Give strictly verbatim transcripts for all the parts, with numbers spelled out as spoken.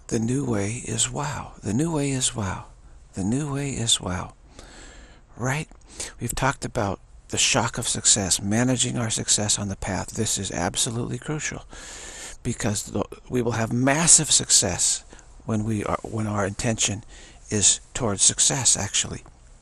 The new way is wow. The new way is wow. The new way is wow. Right? We've talked about the shock of success, managing our success on the path. This is absolutely crucial, because we will have massive success when we are when our intention is towards success, actually.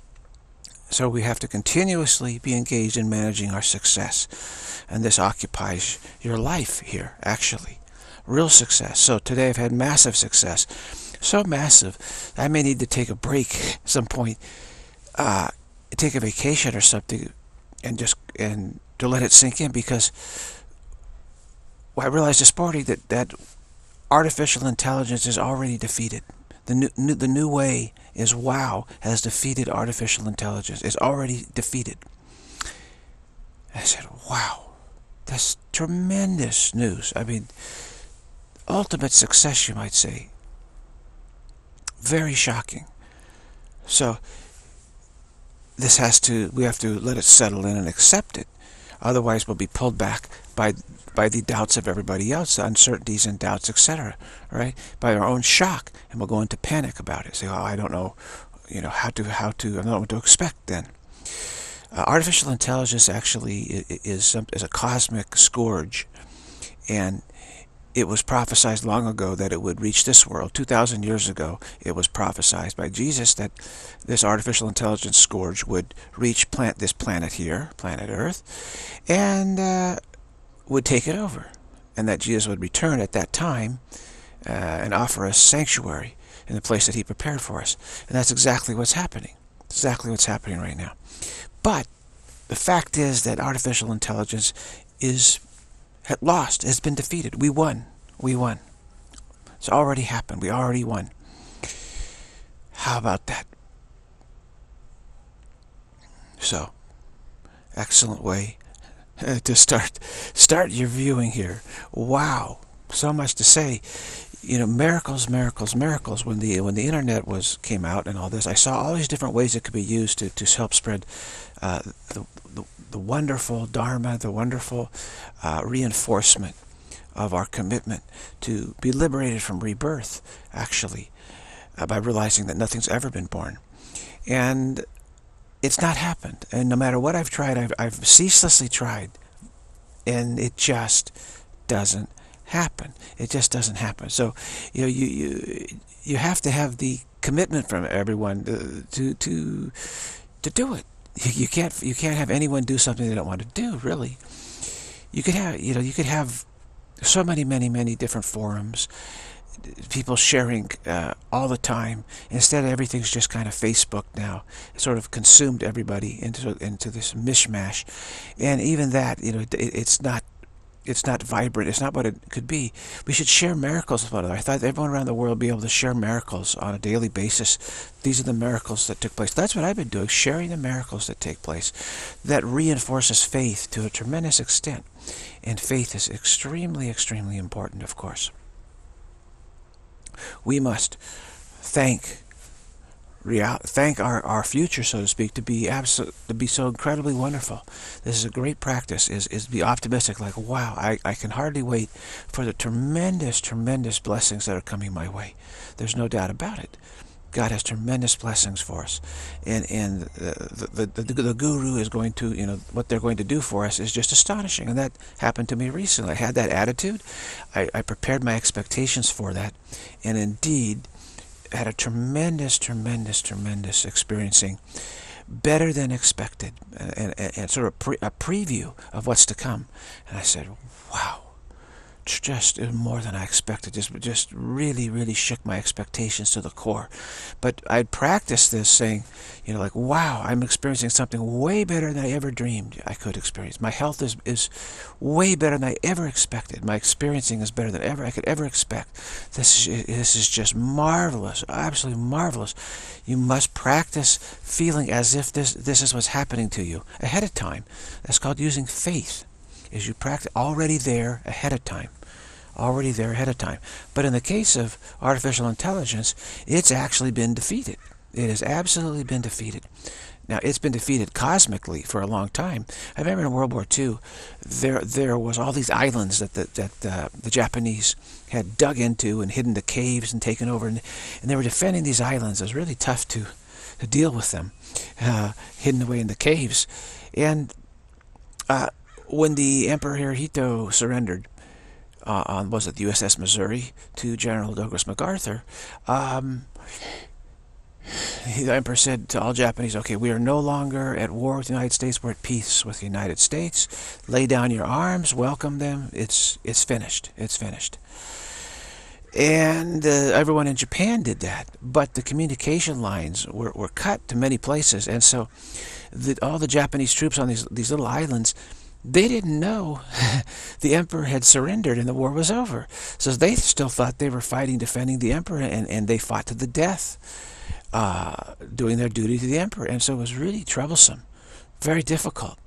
So we have to continuously be engaged in managing our success, and this occupies your life here, actually. Real success. So today I've had massive success, so massive I may need to take a break at some point, uh, take a vacation or something, and just and to let it sink in, because well, I realized this morning that that artificial intelligence is already defeated. The new, new the new way is wow has defeated artificial intelligence. It's already defeated. I said, wow, that's tremendous news. I mean, ultimate success, you might say. Very shocking. So this has to, we have to let it settle in and accept it. Otherwise, we'll be pulled back by by the doubts of everybody else, the uncertainties and doubts, et cetera. Right? By our own shock, and we'll go into panic about it. Say, oh, I don't know, you know, how to how to, I don't know what to expect then. Uh, artificial intelligence actually is some, is a cosmic scourge, and it was prophesied long ago that it would reach this world. two thousand years ago, it was prophesied by Jesus that this artificial intelligence scourge would reach plant this planet here, planet Earth, and uh, would take it over. And that Jesus would return at that time uh, and offer us sanctuary in the place that he prepared for us. And that's exactly what's happening. Exactly what's happening right now. But the fact is that artificial intelligence is lost, has been defeated. We won. We won. It's already happened. We already won. How about that? So, excellent way to start start your viewing here. Wow, so much to say. You know, miracles, miracles, miracles. When the when the internet was came out and all this, I saw all these different ways it could be used to to help spread uh, the, the the wonderful Dharma, the wonderful uh, reinforcement of our commitment to be liberated from rebirth, actually, uh, by realizing that nothing's ever been born. And it's not happened. And no matter what I've tried, I've, I've ceaselessly tried, and it just doesn't happen. It just doesn't happen. So, you know, you you you have to have the commitment from everyone to to to, to do it. You can't you can't have anyone do something they don't want to do. Really, you could have you know you could have so many many many different forums, people sharing uh, all the time. Instead, everything's just kind of Facebook now. It sort of consumed everybody into into this mishmash, and even that, you know, it, it's not. It's not vibrant. It's not what it could be. We should share miracles with one another. I thought everyone around the world would be able to share miracles on a daily basis. These are the miracles that took place. That's what I've been doing, sharing the miracles that take place. That reinforces faith to a tremendous extent. And faith is extremely, extremely important, of course. We must thank Real, thank our, our future, so to speak, to be absolute, to be so incredibly wonderful. This is a great practice, is, is be optimistic, like, wow, I, I can hardly wait for the tremendous, tremendous blessings that are coming my way. There's no doubt about it. God has tremendous blessings for us. And, and the, the, the, the, the guru is going to, you know, what they're going to do for us is just astonishing. And that happened to me recently. I had that attitude. I, I prepared my expectations for that. And indeed, had a tremendous, tremendous, tremendous experiencing, better than expected, and, and, and sort of pre, a preview of what's to come. And I said, wow, just more than I expected. Just, just really, really shook my expectations to the core. But I'd practiced this, saying, you know, like, wow, I'm experiencing something way better than I ever dreamed I could experience. My health is is way better than I ever expected. My experiencing is better than ever I could ever expect. This is, this is just marvelous, absolutely marvelous. You must practice feeling as if this this is what's happening to you ahead of time. That's called using faith. Is you practice already there ahead of time. Already there ahead of time. But in the case of artificial intelligence, it's actually been defeated. It has absolutely been defeated. Now, it's been defeated cosmically for a long time. I remember in World War Two, there there was all these islands that the, that uh, the Japanese had dug into and hidden the caves and taken over, and, and they were defending these islands. It was really tough to, to deal with them, uh, hidden away in the caves. And uh, when the Emperor Hirohito surrendered uh, on, was it the U S S Missouri, to General Douglas MacArthur, um, the Emperor said to all Japanese, okay, we are no longer at war with the United States, we're at peace with the United States. Lay down your arms, welcome them, it's, it's finished, it's finished. And uh, everyone in Japan did that, but the communication lines were, were cut to many places, and so the, all the Japanese troops on these, these little islands, they didn't know the Emperor had surrendered and the war was over. So they still thought they were fighting, defending the Emperor, and, and they fought to the death. Uh, doing their duty to the Emperor, and so it was really troublesome, very difficult.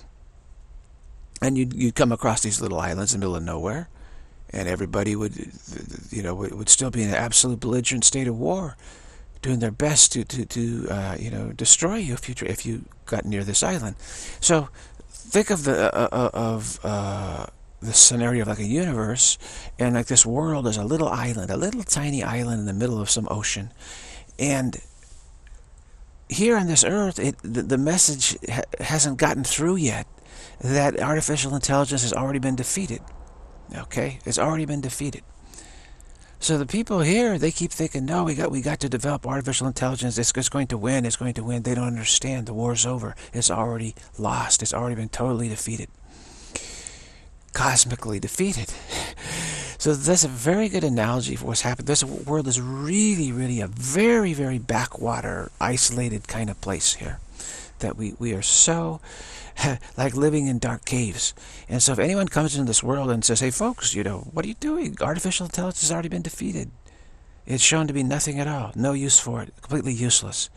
And you'd, you'd come across these little islands in the middle of nowhere, and everybody would, you know, would still be in an absolute belligerent state of war, doing their best to to, to uh, you know, destroy you if you if you got near this island. So think of the uh, of uh, the scenario of like a universe, and like this world is a little island, a little tiny island in the middle of some ocean. And here on this earth, it, the, the message ha hasn't gotten through yet that artificial intelligence has already been defeated. Okay? It's already been defeated. So the people here, they keep thinking, no, we got we got to develop artificial intelligence. It's, it's going to win. It's going to win. They don't understand. The war's over. It's already lost. It's already been totally defeated. Cosmically defeated. So that's a very good analogy for what's happened. This world is really, really a very, very backwater, isolated kind of place here. That we, we are so like living in dark caves. And so if anyone comes into this world and says, hey folks, you know, what are you doing? Artificial intelligence has already been defeated. It's shown to be nothing at all. No use for it. Completely useless.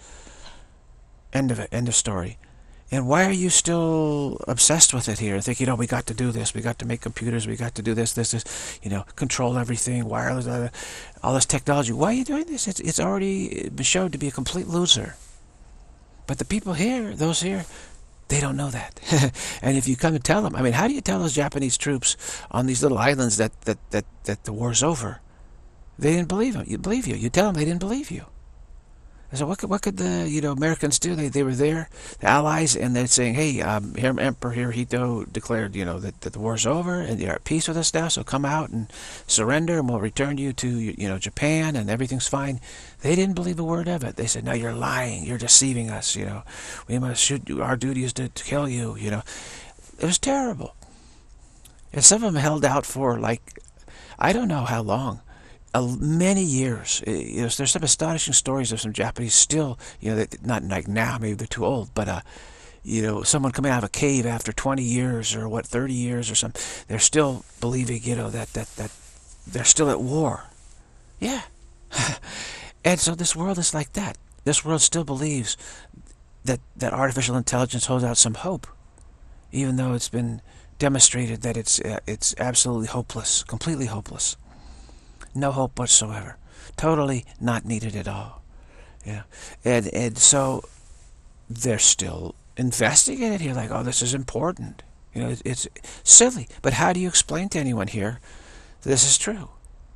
End of it. End of story. And why are you still obsessed with it here and thinking, oh, we got to do this, we got to make computers, we got to do this, this, this, you know, control everything, wireless, uh, all this technology. Why are you doing this? It's, it's already been shown to be a complete loser. But the people here, those here, they don't know that. And if you come and tell them, I mean, how do you tell those Japanese troops on these little islands that, that, that, that the war's over? They didn't believe them. You believe you. You tell them they didn't believe you. So what could, what could the, you know, Americans do? They, they were there, the Allies, and they're saying, hey, um, here, Emperor Hirohito declared, you know, that, that the war's over, and you're at peace with us now, so come out and surrender, and we'll return you to, you know, Japan, and everything's fine. They didn't believe a word of it. They said, no, you're lying, you're deceiving us, you know. We must shoot you, our duty is to, to kill you, you know. It was terrible. And some of them held out for, like, I don't know how long. Uh, many years. You know, there's some astonishing stories of some Japanese still, you know, that, not like now, maybe they're too old, but, uh, you know, someone coming out of a cave after twenty years or what, thirty years or something, they're still believing, you know, that, that, that they're still at war. Yeah. And so this world is like that. This world still believes that, that artificial intelligence holds out some hope, even though it's been demonstrated that it's, uh, it's absolutely hopeless, completely hopeless. No hope whatsoever. Totally not needed at all. Yeah. And and so they're still investing in it here, like, oh, this is important. You know, it's, it's silly. But how do you explain to anyone here this is true?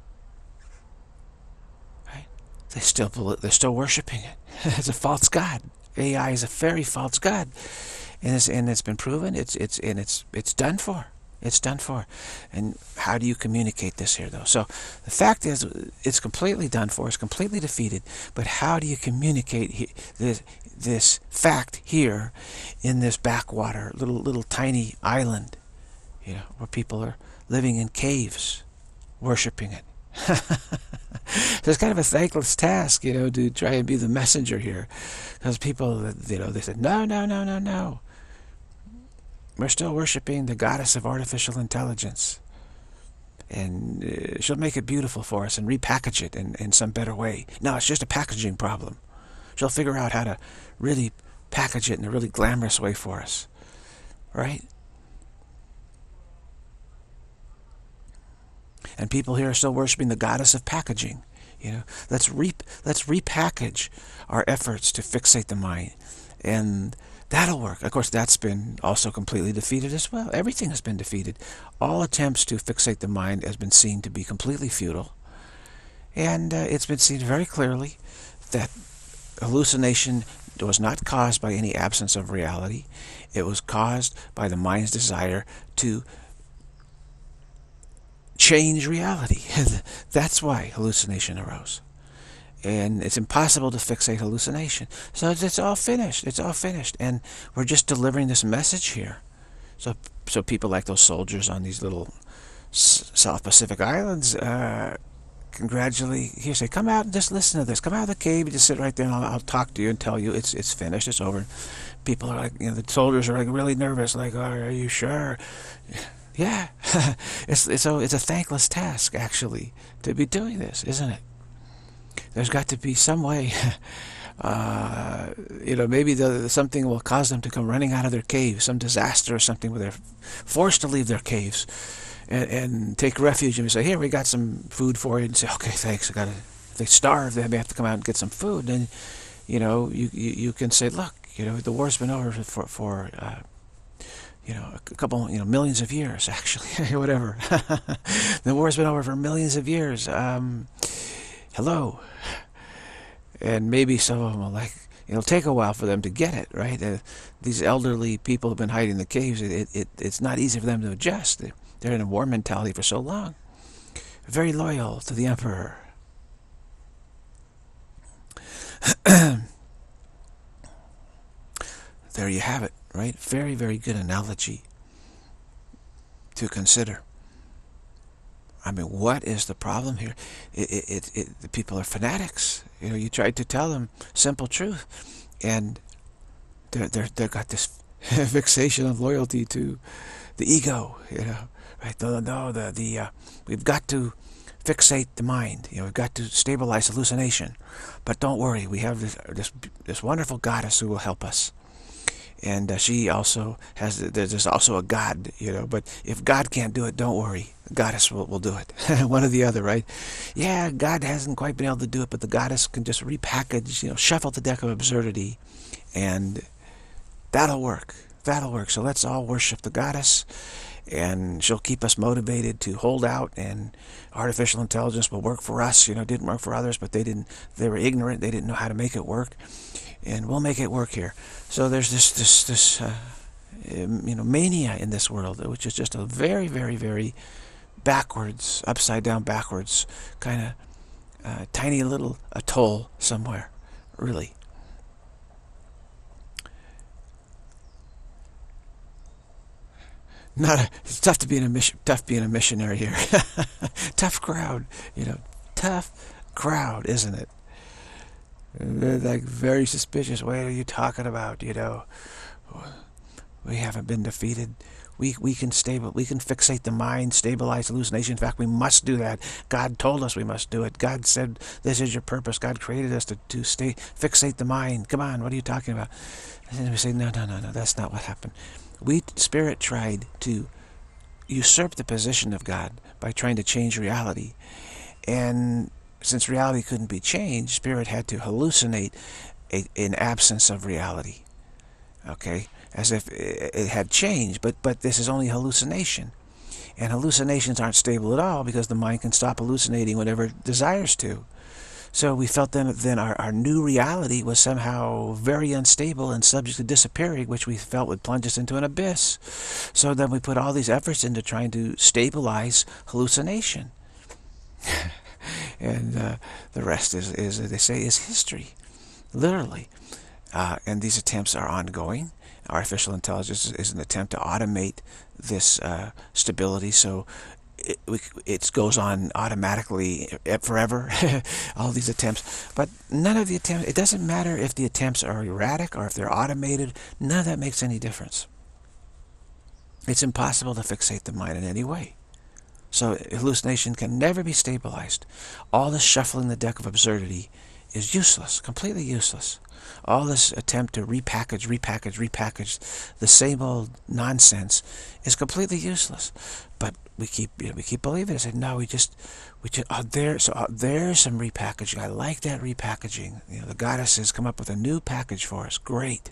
Right? They still they're still worshiping it. It's a false god. A I is a very false god. And it's and it's been proven, it's it's and it's it's done for. It's done for. And how do you communicate this here, though? So the fact is, it's completely done for. It's completely defeated. But how do you communicate this, this fact here in this backwater, little little tiny island, you know, where people are living in caves, worshiping it? So it's kind of a thankless task, you know, to try and be the messenger here. Because people, you know, they said, no, no, no, no, no. We're still worshiping the goddess of artificial intelligence. And uh, she'll make it beautiful for us and repackage it in, in some better way. No, it's just a packaging problem. She'll figure out how to really package it in a really glamorous way for us. Right? And people here are still worshiping the goddess of packaging. You know, let's re let's repackage our efforts to fixate the mind And that'll work. Of course, that's been also completely defeated as well. Everything has been defeated. All attempts to fixate the mind has been seen to be completely futile. And uh, it's been seen very clearly that hallucination was not caused by any absence of reality. It was caused by the mind's desire to change reality. That's why hallucination arose. And it's impossible to fixate hallucination. So it's, it's all finished. It's all finished. And we're just delivering this message here. So so people like those soldiers on these little South Pacific islands uh, congratulate, here say, come out and just listen to this. Come out of the cave and just sit right there and I'll, I'll talk to you and tell you it's it's finished, it's over. People are like, you know, the soldiers are like really nervous, like, oh, are you sure? Yeah. it's, it's, a, it's a thankless task, actually, to be doing this, isn't it? There's got to be some way, uh, you know, maybe the, something will cause them to come running out of their caves, some disaster or something where they're forced to leave their caves and, and take refuge and say, here, we got some food for you. And say, okay, thanks. I got to, if they starve, they may have to come out and get some food. And, you know, you, you, you can say, look, you know, the war's been over for, for uh, you know, a couple, you know, millions of years, actually, whatever. The war's been over for millions of years. Um... Hello. And maybe some of them will like, it'll take a while for them to get it, right? Uh, these elderly people have been hiding in the caves. It, it, it's not easy for them to adjust. They're in a war mentality for so long. Very loyal to the emperor. There you have it, right? Very, very good analogy to consider. I mean, what is the problem here? It, it, it, it, the people are fanatics. You know, you tried to tell them simple truth, and they're, they're, they've got this fixation of loyalty to the ego, you know, right? No, no, the, the, uh, we've got to fixate the mind. You know, we've got to stabilize hallucination. But don't worry, we have this, this, this wonderful goddess who will help us. And uh, she also has, there's also a God, you know, but if God can't do it, don't worry. The goddess will, will do it. One or the other, right? Yeah, God hasn't quite been able to do it, but the goddess can just repackage, you know, shuffle the deck of absurdity, and that'll work. That'll work. So let's all worship the goddess, and she'll keep us motivated to hold out, and artificial intelligence will work for us. You know, it didn't work for others, but they didn't, they were ignorant. They didn't know how to make it work. And we'll make it work here. So there's this, this, this, uh, you know, mania in this world, which is just a very, very, very backwards, upside down, backwards kind of uh, tiny little atoll somewhere, really. Not a, it's tough to be in a mission, tough being a missionary here. Tough crowd, you know, tough crowd, isn't it? They're like very suspicious. What are you talking about? You know, we haven't been defeated. We we can stable. We can fixate the mind, stabilize hallucination. In fact, we must do that. God told us we must do it. God said this is your purpose. God created us to to stay fixate the mind. Come on, what are you talking about? And then we say, no, no, no, no. That's not what happened. We spirit tried to usurp the position of God by trying to change reality, and since reality couldn't be changed, spirit had to hallucinate a, an absence of reality. Okay, as if it had changed, but but this is only hallucination, and hallucinations aren't stable at all because the mind can stop hallucinating whenever it desires to. So we felt then then our, our new reality was somehow very unstable and subject to disappearing, which we felt would plunge us into an abyss. So then we put all these efforts into trying to stabilize hallucination. And uh, the rest is, is, as they say, is history, literally. Uh, and these attempts are ongoing. Artificial intelligence is, is an attempt to automate this uh, stability, so it, we, it goes on automatically forever, all these attempts. But none of the attempts, it doesn't matter if the attempts are erratic or if they're automated, none of that makes any difference. It's impossible to fixate the mind in any way. So hallucination can never be stabilized. All this shuffling the deck of absurdity is useless, completely useless. All this attempt to repackage, repackage, repackage the same old nonsense is completely useless. But we keep, you know, we keep believing it. I said, no, we just, we just, oh, there, so oh, there's some repackaging. I like that repackaging. You know, the goddess has come up with a new package for us. Great.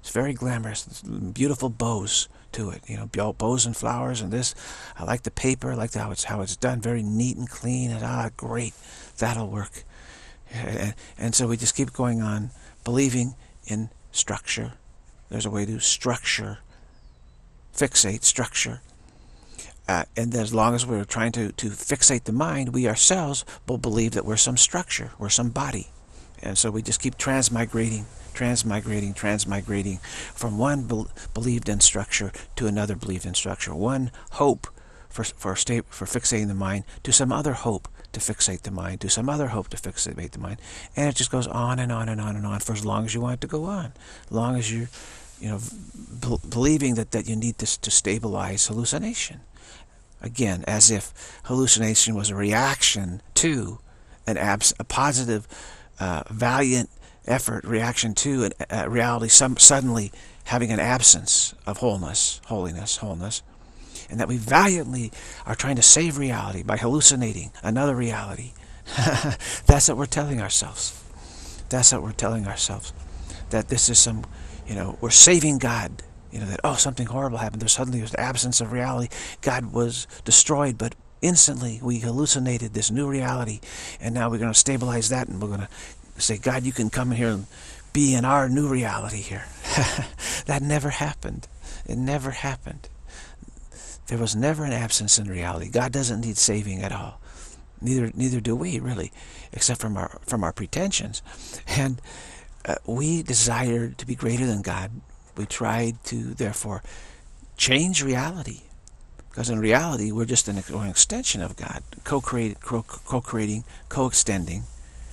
It's very glamorous. It's beautiful bows to it, you know, bows and flowers and this. I like the paper. I like how it's how it's done, very neat and clean. And ah, great, that'll work. And, and so we just keep going on, believing in structure. There's a way to structure, fixate, structure. Uh, and as long as we're trying to, to fixate the mind, we ourselves will believe that we're some structure, we're some body. And so we just keep transmigrating, transmigrating, transmigrating from one be believed in structure to another believed in structure. One hope for, for, state, for fixating the mind to some other hope to fixate the mind, to some other hope to fixate the mind. And it just goes on and on and on and on for as long as you want it to go on. As long as you're, you know, be believing that, that you need this to stabilize hallucination. Again, as if hallucination was a reaction to an abs a positive, uh, valiant effort, reaction to an, uh, reality some, suddenly having an absence of wholeness, holiness, wholeness. And that we valiantly are trying to save reality by hallucinating another reality. That's what we're telling ourselves. That's what we're telling ourselves. That this is some, you know, we're saving God. You know, that, oh, something horrible happened. There's suddenly this absence of reality. God was destroyed, but instantly we hallucinated this new reality. And now we're going to stabilize that, and we're going to say, God, you can come in here and be in our new reality here. That never happened. It never happened. There was never an absence in reality. God doesn't need saving at all. Neither neither do we, really, except from our from our pretensions. And uh, we desired to be greater than God. We tried to, therefore, change reality. Because in reality, we're just an, an extension of God, co-creating, co-creating, co-extending.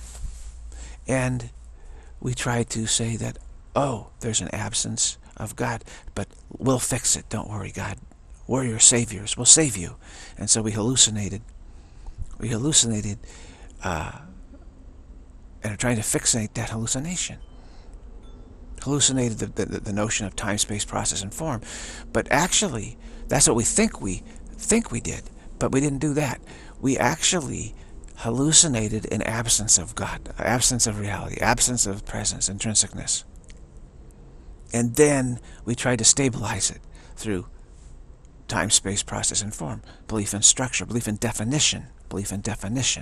And we tried to say that, oh, there's an absence of God, but we'll fix it. Don't worry, God. We're your saviors. We'll save you. And so we hallucinated. We hallucinated uh, and are trying to fixate that hallucination. Hallucinated the, the, the notion of time, space, process, and form. But actually, that's what we think we think we did. But we didn't do that. We actually hallucinated an absence of God, absence of reality, absence of presence, intrinsicness. And then we tried to stabilize it through time, space, process, and form. Belief in structure, belief in definition, belief in definition.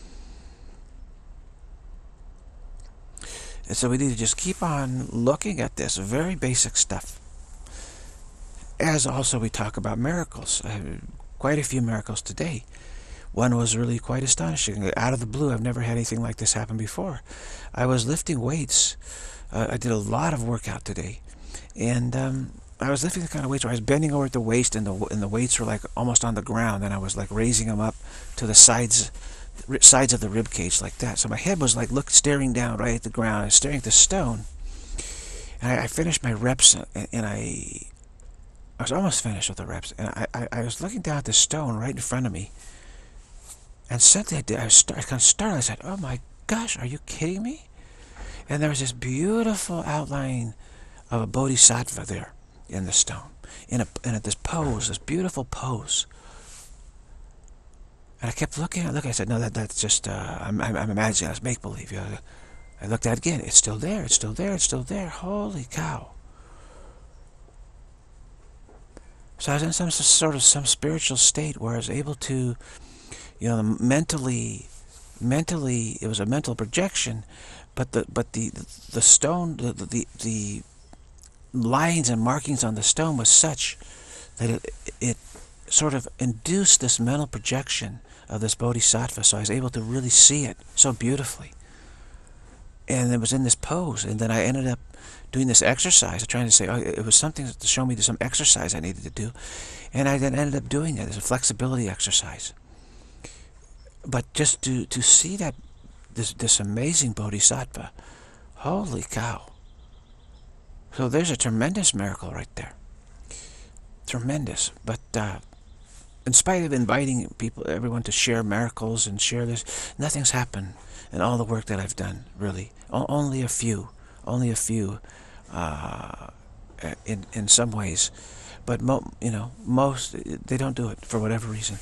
And so we need to just keep on looking at this very basic stuff. As also we talk about miracles. I have quite a few miracles today. One was really quite astonishing. Out of the blue, I've never had anything like this happen before. I was lifting weights. Uh, I did a lot of workout today. And um, I was lifting the kind of weights where I was bending over at the waist, and the and the weights were like almost on the ground, and I was like raising them up to the sides sides of the rib cage like that. So my head was like look staring down right at the ground. I was staring at the stone, and I, I finished my reps, and, and I I was almost finished with the reps, and I I, I was looking down at the stone right in front of me, and suddenly I did. I was start, I kind of startled. I said, "Oh my gosh, are you kidding me?" And there was this beautiful outline of a bodhisattva there in the stone, in a in a, this pose, this beautiful pose. And I kept looking at it. Look, I said, no, that that's just uh, I'm, I'm I'm imagining. That's make believe. You know, I looked at it again. It's still there. It's still there. It's still there. Holy cow! So I was in some sort of some spiritual state where I was able to, you know, mentally, mentally, it was a mental projection, but the but the the stone, the the the lines and markings on the stone was such that it it sort of induced this mental projection of this bodhisattva, so I was able to really see it so beautifully. And it was in this pose, and then I ended up doing this exercise, trying to say, oh, it was something to show me some exercise I needed to do, and I then ended up doing it as a flexibility exercise. But just to to see that this this amazing bodhisattva, holy cow! So there's a tremendous miracle right there. Tremendous. But uh, in spite of inviting people, everyone to share miracles and share this, nothing's happened in all the work that I've done, really. O only a few. Only a few uh, in, in some ways. But, mo you know, most, they don't do it for whatever reason.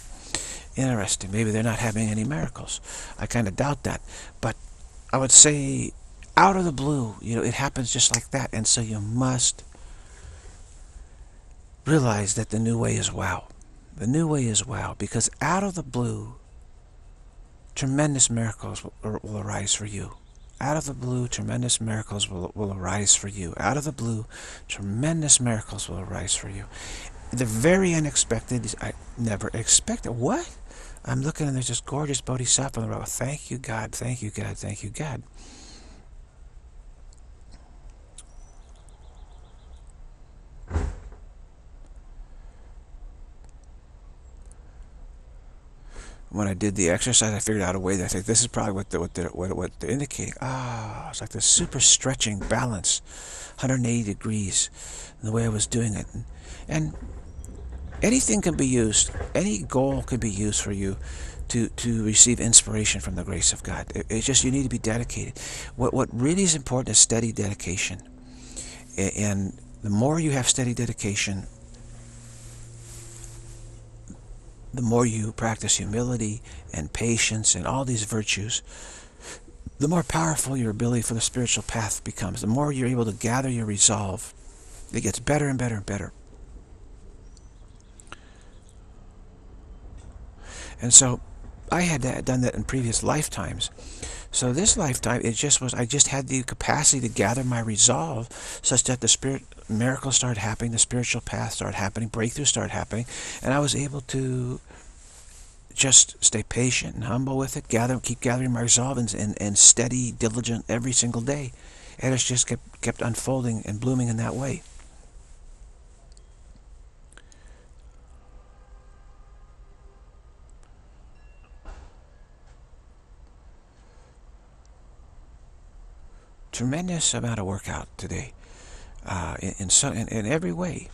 Interesting. Maybe they're not having any miracles. I kind of doubt that. But I would say out of the blue, you know, it happens just like that. And so you must realize that the new way is wow. The new way is wow, because out of the blue, tremendous miracles will, will arise for you. Out of the blue, tremendous miracles will, will arise for you. Out of the blue, tremendous miracles will arise for you. The very unexpected, I never expected. What? I'm looking and there's this gorgeous bodhisattva on the road. Thank you, God. Thank you, God. Thank you, God. When I did the exercise, I figured out a way that I think this is probably what the, what the, what what they're indicating. Ah, it's like this super stretching balance, one hundred eighty degrees, the way I was doing it, and, and anything can be used. Any goal can be used for you to to receive inspiration from the grace of God. It, it's just you need to be dedicated. What what really is important is steady dedication, and the more you have steady dedication, the more you practice humility and patience and all these virtues, the more powerful your ability for the spiritual path becomes. The more you're able to gather your resolve, it gets better and better and better. And so I had that, done that in previous lifetimes. So this lifetime, it just was, I just had the capacity to gather my resolve such that the spirit miracles started happening, the spiritual path started happening, breakthroughs started happening, and I was able to just stay patient and humble with it, gather, keep gathering my resolve, and, and, and steady, diligent every single day. And it's just kept, kept unfolding and blooming in that way. Tremendous amount of workout today, uh, in, in, so, in, in every way.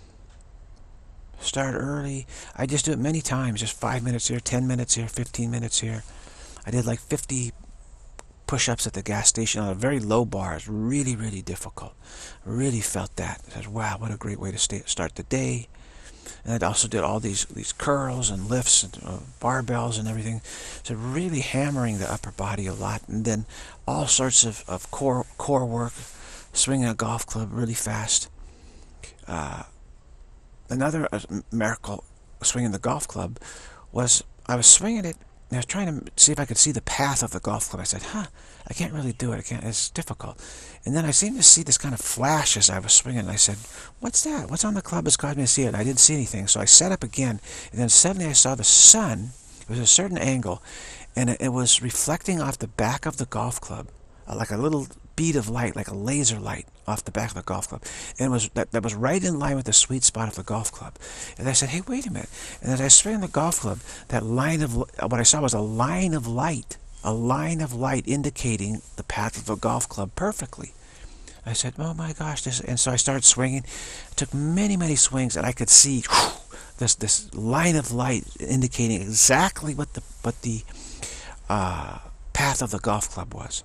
Start early. I just do it many times, just five minutes here, ten minutes here, fifteen minutes here. I did like fifty push-ups at the gas station on a very low bar. It's really, really difficult. I really felt that. I said, wow, what a great way to stay, start the day. And I also did all these these curls and lifts and uh, barbells and everything. So really hammering the upper body a lot. And then all sorts of, of core core work, swinging a golf club really fast. Uh, another uh, miracle swinging the golf club was I was swinging it, and I was trying to see if I could see the path of the golf club. I said, huh, I can't really do it. I can't. It's difficult. And then I seemed to see this kind of flash as I was swinging. And I said, what's that? What's on the club that's caused me to see it? And I didn't see anything. So I set up again. And then suddenly I saw the sun. It was a certain angle. And it, it was reflecting off the back of the golf club, uh, like a little bead of light, like a laser light off the back of the golf club. And it was that, that was right in line with the sweet spot of the golf club. And I said, hey, wait a minute. And as I swung the golf club, that line of, what I saw was a line of light. A line of light indicating the path of the golf club perfectly. I said, oh my gosh, this, and so I started swinging. It took many, many swings, and I could see whew, this this line of light indicating exactly what the what the uh, path of the golf club was.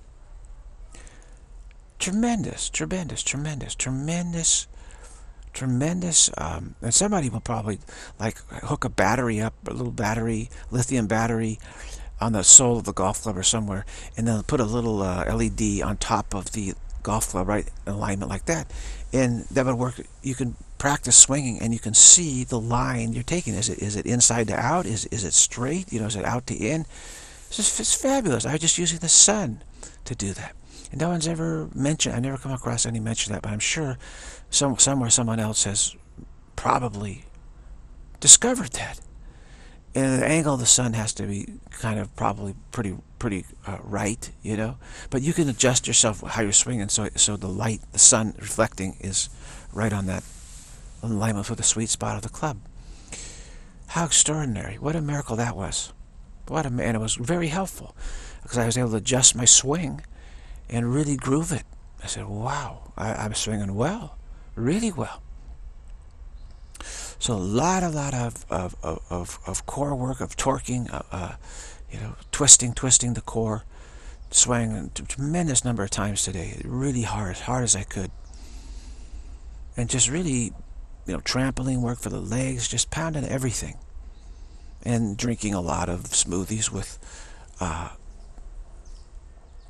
Tremendous, tremendous, tremendous, tremendous, tremendous. Um, and somebody will probably like hook a battery up, a little battery, lithium battery, on the sole of the golf club or somewhere, and then put a little uh, L E D on top of the golf club, right in alignment like that, and that would work. You can practice swinging, and you can see the line you're taking. Is it is it inside to out? Is is it straight? You know, is it out to in? It's just it's fabulous. I was just using the sun to do that, and no one's ever mentioned. I never come across any mention of that, but I'm sure some somewhere someone else has probably discovered that. And the angle of the sun has to be kind of probably pretty pretty uh, right, you know. But you can adjust yourself how you're swinging, so so the light, the sun reflecting, is right on that alignment with the sweet spot of the club. How extraordinary! What a miracle that was! What a and it was very helpful because I was able to adjust my swing and really groove it. I said, "Wow, I, I'm swinging well, really well." So a lot, a lot of of, of, of core work, of torquing, uh, uh, you know, twisting, twisting the core, swaying a tremendous number of times today. Really hard, as hard as I could. And just really, you know, trampoline work for the legs, just pounding everything. And drinking a lot of smoothies with uh,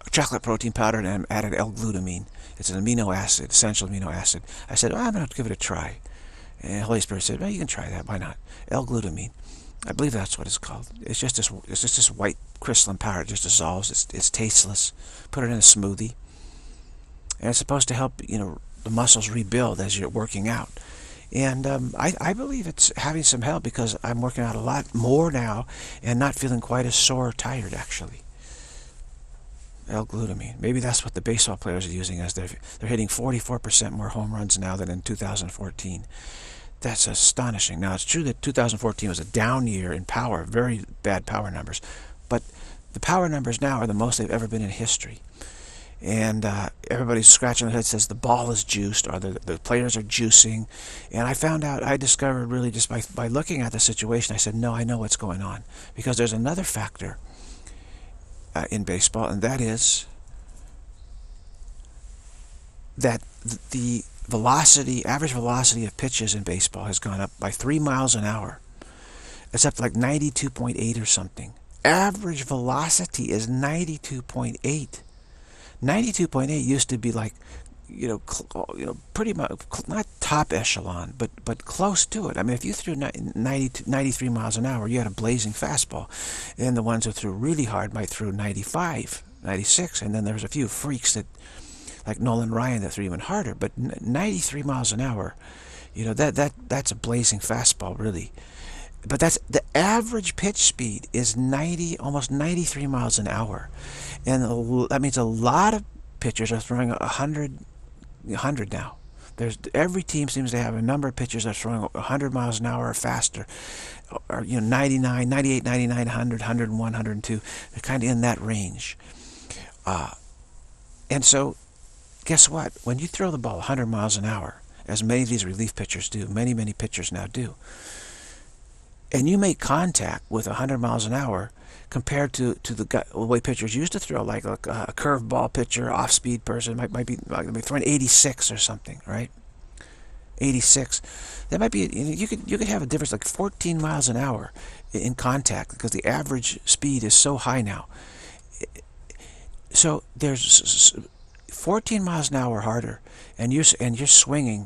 chocolate protein powder, and I added L-glutamine. It's an amino acid, essential amino acid. I said, oh, I'm going to give it a try. And the Holy Spirit said, well, you can try that. Why not? L-glutamine. I believe that's what it's called. It's just this, it's just this white crystalline powder. It just dissolves. It's, it's tasteless. Put it in a smoothie. And it's supposed to help, you know, the muscles rebuild as you're working out. And um, I, I believe it's having some help because I'm working out a lot more now and not feeling quite as sore or tired, actually. L-glutamine. Maybe that's what the baseball players are using, as they're, they're hitting forty-four percent more home runs now than in two thousand fourteen. That's astonishing. Now, it's true that two thousand fourteen was a down year in power, very bad power numbers. But the power numbers now are the most they've ever been in history. And uh, everybody's scratching their head, says the ball is juiced, or the, the players are juicing. And I found out, I discovered really just by, by looking at the situation, I said, no, I know what's going on. Because there's another factor uh, in baseball, and that is that the velocity, average velocity of pitches in baseball has gone up by three miles an hour. It's up to like ninety-two point eight or something. Average velocity is ninety-two point eight. ninety-two point eight used to be like, you know, you know, pretty much not top echelon, but but close to it. I mean, if you threw ninety, ninety-three miles an hour, you had a blazing fastball, and the ones who threw really hard might throw ninety-five, ninety-six, and then there's a few freaks that, like Nolan Ryan, that threw even harder. But ninety-three miles an hour, you know, that that that's a blazing fastball, really. But that's the average pitch speed is ninety, almost ninety-three miles an hour, and that means a lot of pitchers are throwing a hundred, a hundred now. There's every team seems to have a number of pitchers that are throwing a hundred miles an hour or faster, or you know, ninety-nine, ninety-eight, ninety-nine, one hundred, one hundred one, one hundred two. They're kind of in that range, uh, and so guess what? When you throw the ball a hundred miles an hour, as many of these relief pitchers do, many many pitchers now do, and you make contact with a hundred miles an hour compared to to the, guy, the way pitchers used to throw, like a, a curveball pitcher, off-speed person might might be like throwing eighty-six or something, right? eighty-six. That might be, you could you could have a difference like fourteen miles an hour in contact because the average speed is so high now. So there's fourteen miles an hour harder, and you're and you're swinging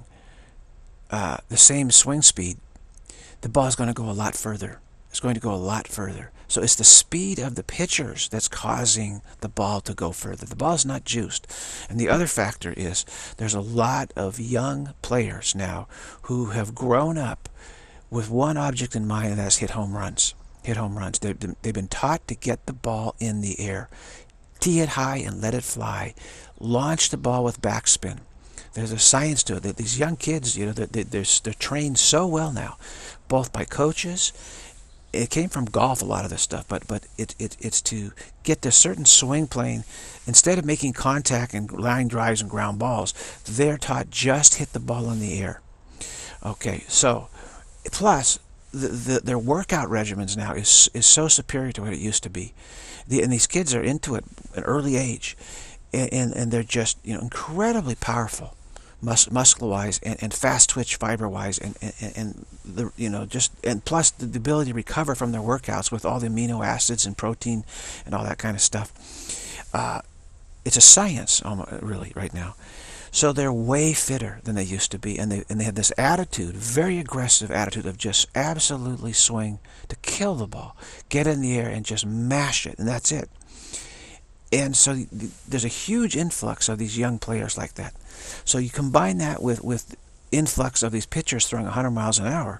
uh, the same swing speed. The ball is going to go a lot further. It's going to go a lot further. So it's the speed of the pitchers that's causing the ball to go further. The ball is not juiced. And the other factor is there's a lot of young players now who have grown up with one object in mind, and that's hit home runs. Hit home runs. They've, they've been taught to get the ball in the air. Tee it high and let it fly. Launch the ball with backspin. There's a science to it. That these young kids, you know, they're, they're, they're trained so well now, both by coaches. It came from golf, a lot of this stuff, but but it, it it's to get this certain swing plane. Instead of making contact and line drives and ground balls, they're taught just hit the ball in the air. Okay, so plus the, the, their workout regimens now is is so superior to what it used to be. The, and these kids are into it at an early age, and, and and they're just, you know, incredibly powerful. Mus muscle-wise and, and fast twitch fiber-wise, and, and and the you know just and plus the, the ability to recover from their workouts with all the amino acids and protein and all that kind of stuff. Uh, it's a science, almost, really, right now. So they're way fitter than they used to be, and they and they have this attitude, very aggressive attitude of just absolutely swing to kill the ball, get in the air and just mash it, and that's it. And so there's a huge influx of these young players like that. So you combine that with with influx of these pitchers throwing a hundred miles an hour,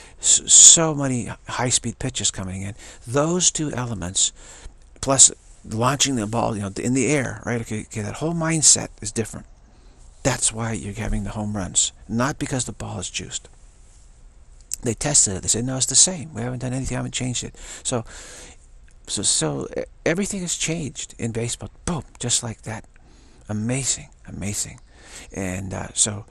so many high-speed pitches coming in. Those two elements, plus launching the ball, you know, in the air, right? Okay, okay, that whole mindset is different. That's why you're having the home runs, not because the ball is juiced. They tested it. They said, no, it's the same. We haven't done anything. I haven't changed it. So, so, so everything has changed in baseball. Boom, just like that. Amazing, amazing. And uh, so,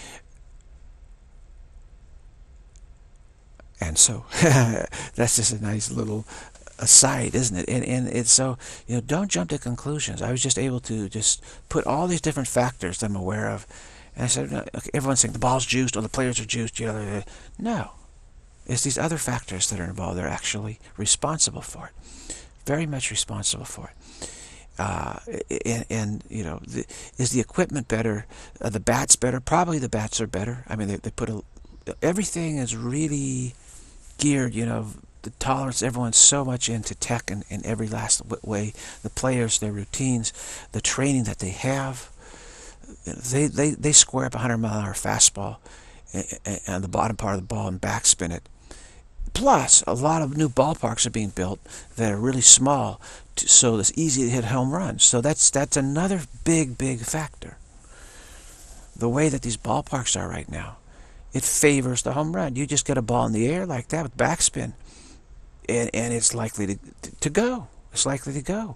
and so, that's just a nice little aside, isn't it? And and it's so, you know, don't jump to conclusions. I was just able to just put all these different factors that I'm aware of, and I said, no, okay, everyone's saying the ball's juiced or the players are juiced. You know, no, it's these other factors that are involved. They're actually responsible for it, very much responsible for it. Uh, and, and, you know, the, is the equipment better? Are the bats better? Probably the bats are better. I mean, they, they put a, everything is really geared, you know, the tolerance, everyone's so much into tech in, in every last way. The players, their routines, the training that they have, they, they, they square up a hundred mile an hour fastball on the bottom part of the ball and backspin it. Plus, a lot of new ballparks are being built that are really small, to, so it's easy to hit home runs. So that's that's another big, big factor. The way that these ballparks are right now, it favors the home run. You just get a ball in the air like that with backspin, and, and it's likely to, to go. It's likely to go.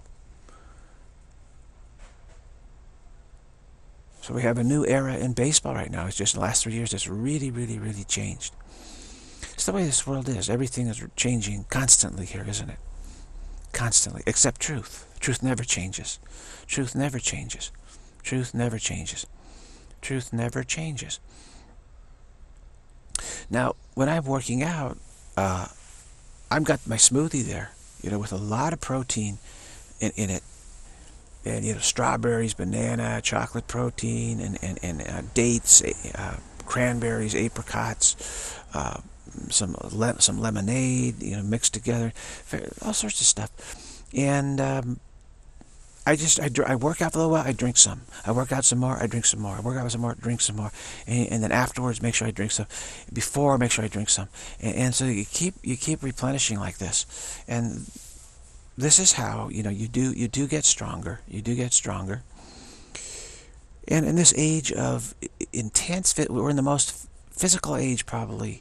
So we have a new era in baseball right now. It's just in the last three years it's really, really, really changed. It's the way this world is. Everything is changing constantly here, isn't it? Constantly. Except truth. Truth never changes. Truth never changes. Truth never changes. Truth never changes. Now, when I'm working out, uh, I've got my smoothie there, you know, with a lot of protein in, in it. And, you know, strawberries, banana, chocolate protein, and, and, and uh, dates, uh, cranberries, apricots, uh, some le some lemonade, you know, mixed together, all sorts of stuff. And um, I just, I, I work out for a little while, I drink some. I work out some more, I drink some more. I work out some more, drink some more. And, and then afterwards, make sure I drink some. Before, make sure I drink some. And, and so you keep, you keep replenishing like this. And this is how, you know, you do, you do get stronger. You do get stronger. And in this age of intense, fit, we're in the most physical age probably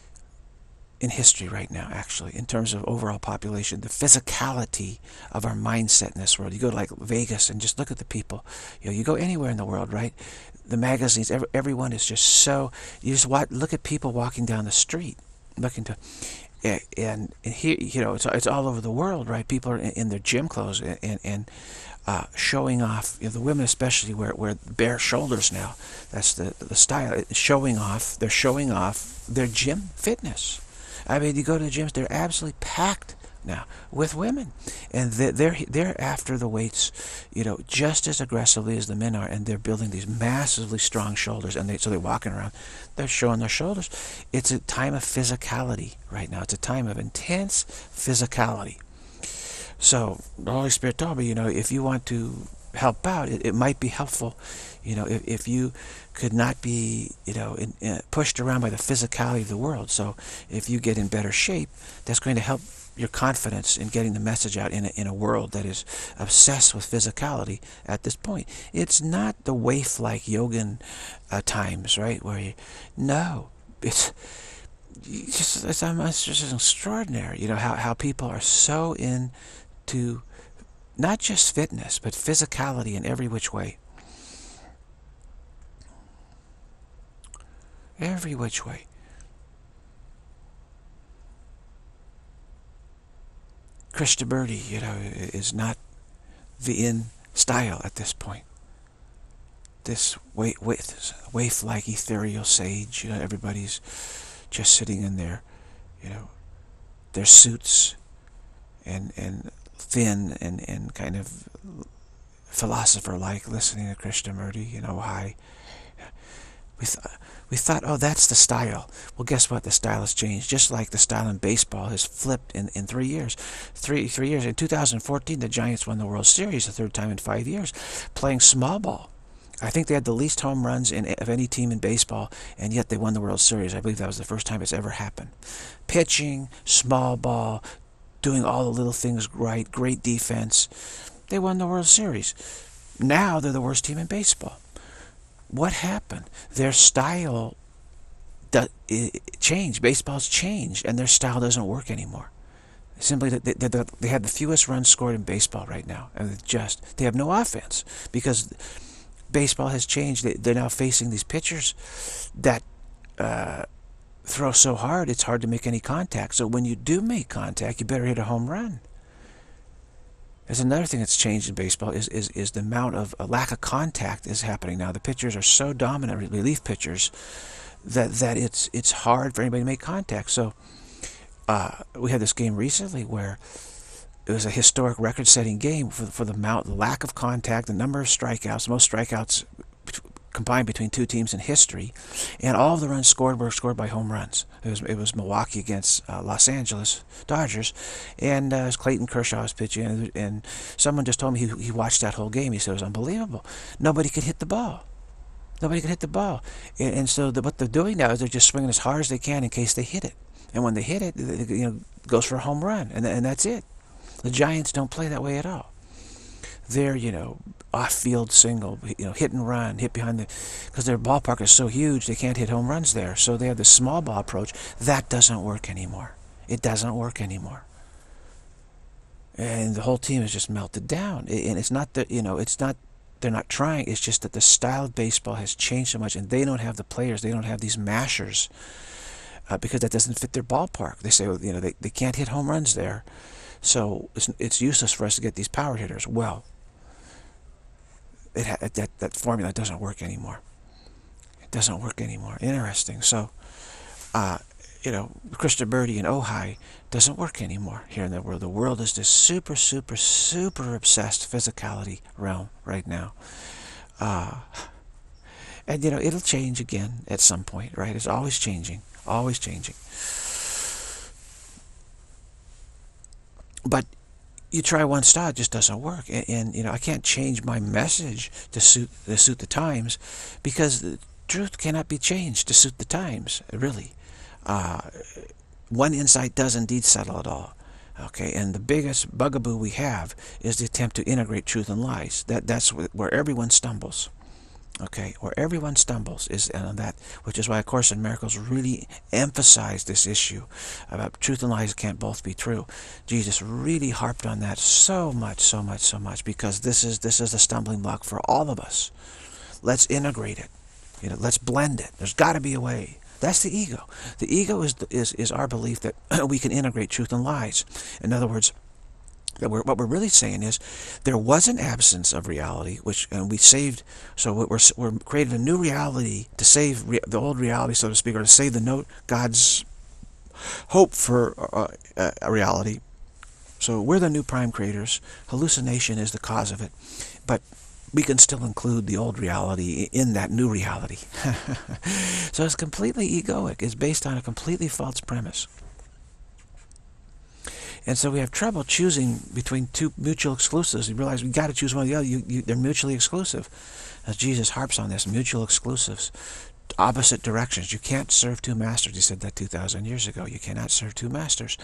in history right now, actually, in terms of overall population, the physicality of our mindset in this world. You go to like Vegas and just look at the people. You know, you go anywhere in the world, right? The magazines, every, everyone is just so, you just watch, look at people walking down the street, looking to, and, and here, you know, it's, it's all over the world, right? People are in, in their gym clothes and, and, and uh, showing off, you know, the women especially wear, wear bare shoulders now. That's the, the style, showing off, they're showing off their gym fitness. I mean, you go to the gyms, they're absolutely packed now with women. And they're, they're after the weights, you know, just as aggressively as the men are. And they're building these massively strong shoulders. And they, so they're walking around, they're showing their shoulders. It's a time of physicality right now. It's a time of intense physicality. So the Holy Spirit told me, you know, if you want to help out, it, it might be helpful, you know, if, if you could not be, you know, in, in, pushed around by the physicality of the world. So if you get in better shape, that's going to help your confidence in getting the message out in a, in a world that is obsessed with physicality at this point. It's not the waif-like Yogan uh, times, right, where you, no, it's just, it's, it's just extraordinary, you know, how, how people are so into not just fitness, but physicality in every which way. Every which way. Krishnamurti, you know, is not the in style at this point. This waif-like ethereal sage, you know, everybody's just sitting in their, you know, their suits and and thin and and kind of philosopher-like, listening to Krishnamurti, you know, high. We thought. We thought, oh, that's the style. Well, guess what? The style has changed. Just like the style in baseball has flipped in, in three years. Three three years. In two thousand fourteen, the Giants won the World Series the third time in five years, playing small ball. I think they had the least home runs in, of any team in baseball, and yet they won the World Series. I believe that was the first time it's ever happened. Pitching, small ball, doing all the little things right, great defense. They won the World Series. Now they're the worst team in baseball. What happened? Their style changed. Baseball's changed, and their style doesn't work anymore. Simply, they, they, they have the fewest runs scored in baseball right now, and just they have no offense because baseball has changed. They, they're now facing these pitchers that uh, throw so hard it's hard to make any contact. So when you do make contact, you better hit a home run. There's another thing that's changed in baseball is, is, is the amount of a lack of contact is happening now. The pitchers are so dominant, relief pitchers, that, that it's it's hard for anybody to make contact. So uh, we had this game recently where it was a historic record-setting game for, for the amount, the lack of contact, the number of strikeouts, most strikeouts combined between two teams in history, and all of the runs scored were scored by home runs. It was it was Milwaukee against uh, Los Angeles Dodgers, and uh, Clayton Kershaw was pitching, and, and someone just told me he, he watched that whole game. He said it was unbelievable. Nobody could hit the ball. Nobody could hit the ball, and, and so the, what they're doing now is they're just swinging as hard as they can in case they hit it, and when they hit it, it you know, goes for a home run, and and that's it. The Giants don't play that way at all. They're, you know, off-field single, you know, hit and run, hit behind the, because their ballpark is so huge they can't hit home runs there. So they have this small ball approach. That doesn't work anymore. It doesn't work anymore. And the whole team is just melted down. And it's not that, you know, it's not, they're not trying. It's just that the style of baseball has changed so much, and they don't have the players. They don't have these mashers uh, because that doesn't fit their ballpark. They say, well, you know, they, they can't hit home runs there. So it's, it's useless for us to get these power hitters. Well, it ha that, that formula doesn't work anymore. It doesn't work anymore. Interesting. So, uh, you know, Christa Birdie and Ojai doesn't work anymore here in the world. The world is this super, super, super obsessed physicality realm right now. Uh, and, you know, it'll change again at some point, right? It's always changing, always changing. But you try one style, it just doesn't work. And, and you know, I can't change my message to suit to suit the times, because the truth cannot be changed to suit the times, really. Uh, one insight does indeed settle it all. Okay, and the biggest bugaboo we have is the attempt to integrate truth and lies. That that's where everyone stumbles. Okay, where everyone stumbles is on that, which is why A Course in Miracles really emphasized this issue about truth and lies can't both be true. Jesus really harped on that so much, so much, so much, because this is this is a stumbling block for all of us. Let's integrate it. You know, let's blend it. There's got to be a way. That's the ego. The ego is is is our belief that we can integrate truth and lies. In other words, that we're, what we're really saying is there was an absence of reality, which and we saved. So we're we're creating a new reality to save re, the old reality, so to speak, or to save the note God's hope for uh, uh, a reality. So we're the new prime creators. Hallucination is the cause of it, but we can still include the old reality in that new reality. So it's completely egoic. It's based on a completely false premise. And so we have trouble choosing between two mutual exclusives. We realize we've got to choose one or the other. You, you, they're mutually exclusive. As Jesus harps on this, mutual exclusives, opposite directions. You can't serve two masters. He said that two thousand years ago. You cannot serve two masters.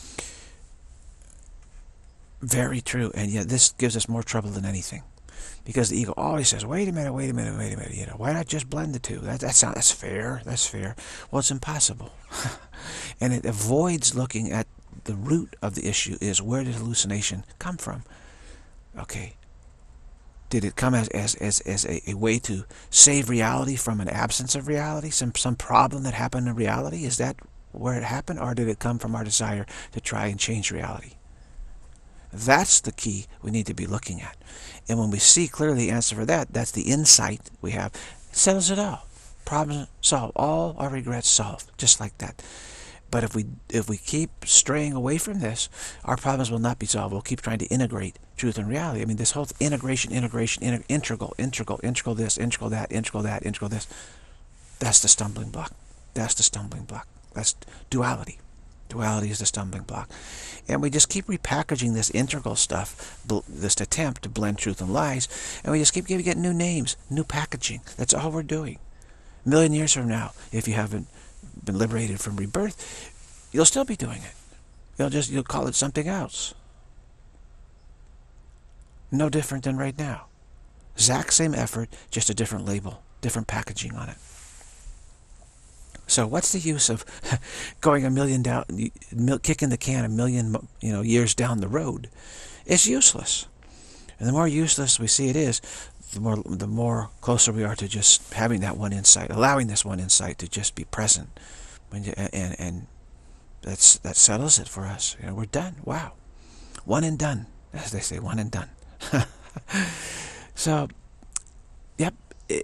Very true. And yet this gives us more trouble than anything. Because the ego always says, wait a minute, wait a minute, wait a minute. You know, why not just blend the two? That, that sounds, that's fair. That's fair. Well, it's impossible. And it avoids looking at the root of the issue is, where did hallucination come from? Okay. Did it come as, as, as, as a, a way to save reality from an absence of reality? Some, some problem that happened in reality? Is that where it happened? Or did it come from our desire to try and change reality? That's the key we need to be looking at. And when we see clearly the answer for that, that's the insight we have. It settles it all. Problems solved. All our regrets solved. Just like that. But if we if we keep straying away from this, our problems will not be solved. We'll keep trying to integrate truth and reality. I mean, this whole integration, integration, inter integral, integral, integral this, integral that, integral that, integral this. That's the stumbling block. That's the stumbling block. That's duality. Duality is the stumbling block. And we just keep repackaging this integral stuff, this attempt to blend truth and lies, and we just keep getting new names, new packaging. That's all we're doing. A million years from now, if you haven't been liberated from rebirth, you'll still be doing it. You'll just you'll call it something else. No different than right now. Exact same effort, just a different label, different packaging on it. So what's the use of going a million down, kicking the can a million you know years down the road? It's useless. And the more useless we see it is, the more the more closer we are to just having that one insight, allowing this one insight to just be present. When you, and and that's that settles it for us. You know, we're done. Wow, one and done, as they say, one and done. So, yep. It,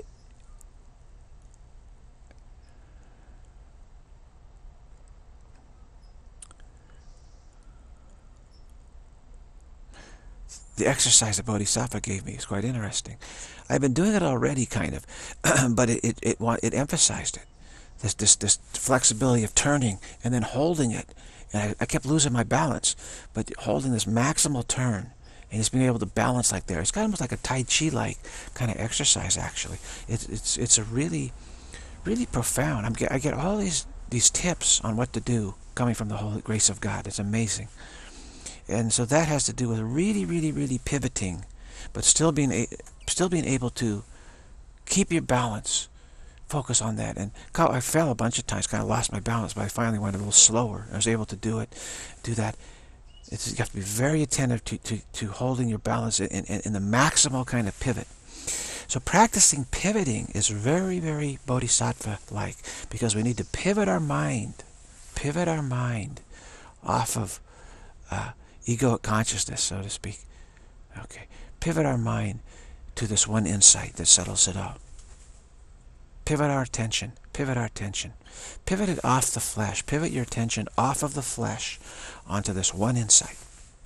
the exercise that Bodhisattva gave me is quite interesting. I've been doing it already, kind of, but it it it, it emphasized it. This this this flexibility of turning and then holding it, and I, I kept losing my balance, but holding this maximal turn and just being able to balance like there. It's kind of almost like a Tai Chi-like kind of exercise. Actually, it's it's it's a really really profound. I'm get I get all these these tips on what to do coming from the Holy Grace of God. It's amazing. And so that has to do with really, really, really pivoting, but still being a, still being able to keep your balance, focus on that. And I fell a bunch of times, kind of lost my balance, but I finally went a little slower. I was able to do it, do that. It's, you have to be very attentive to, to, to holding your balance in, in, in the maximal kind of pivot. So practicing pivoting is very, very Bodhisattva-like, because we need to pivot our mind, pivot our mind off of uh, egoic consciousness, so to speak. Okay, pivot our mind to this one insight that settles it all. Pivot our attention, pivot our attention. Pivot it off the flesh, pivot your attention off of the flesh onto this one insight.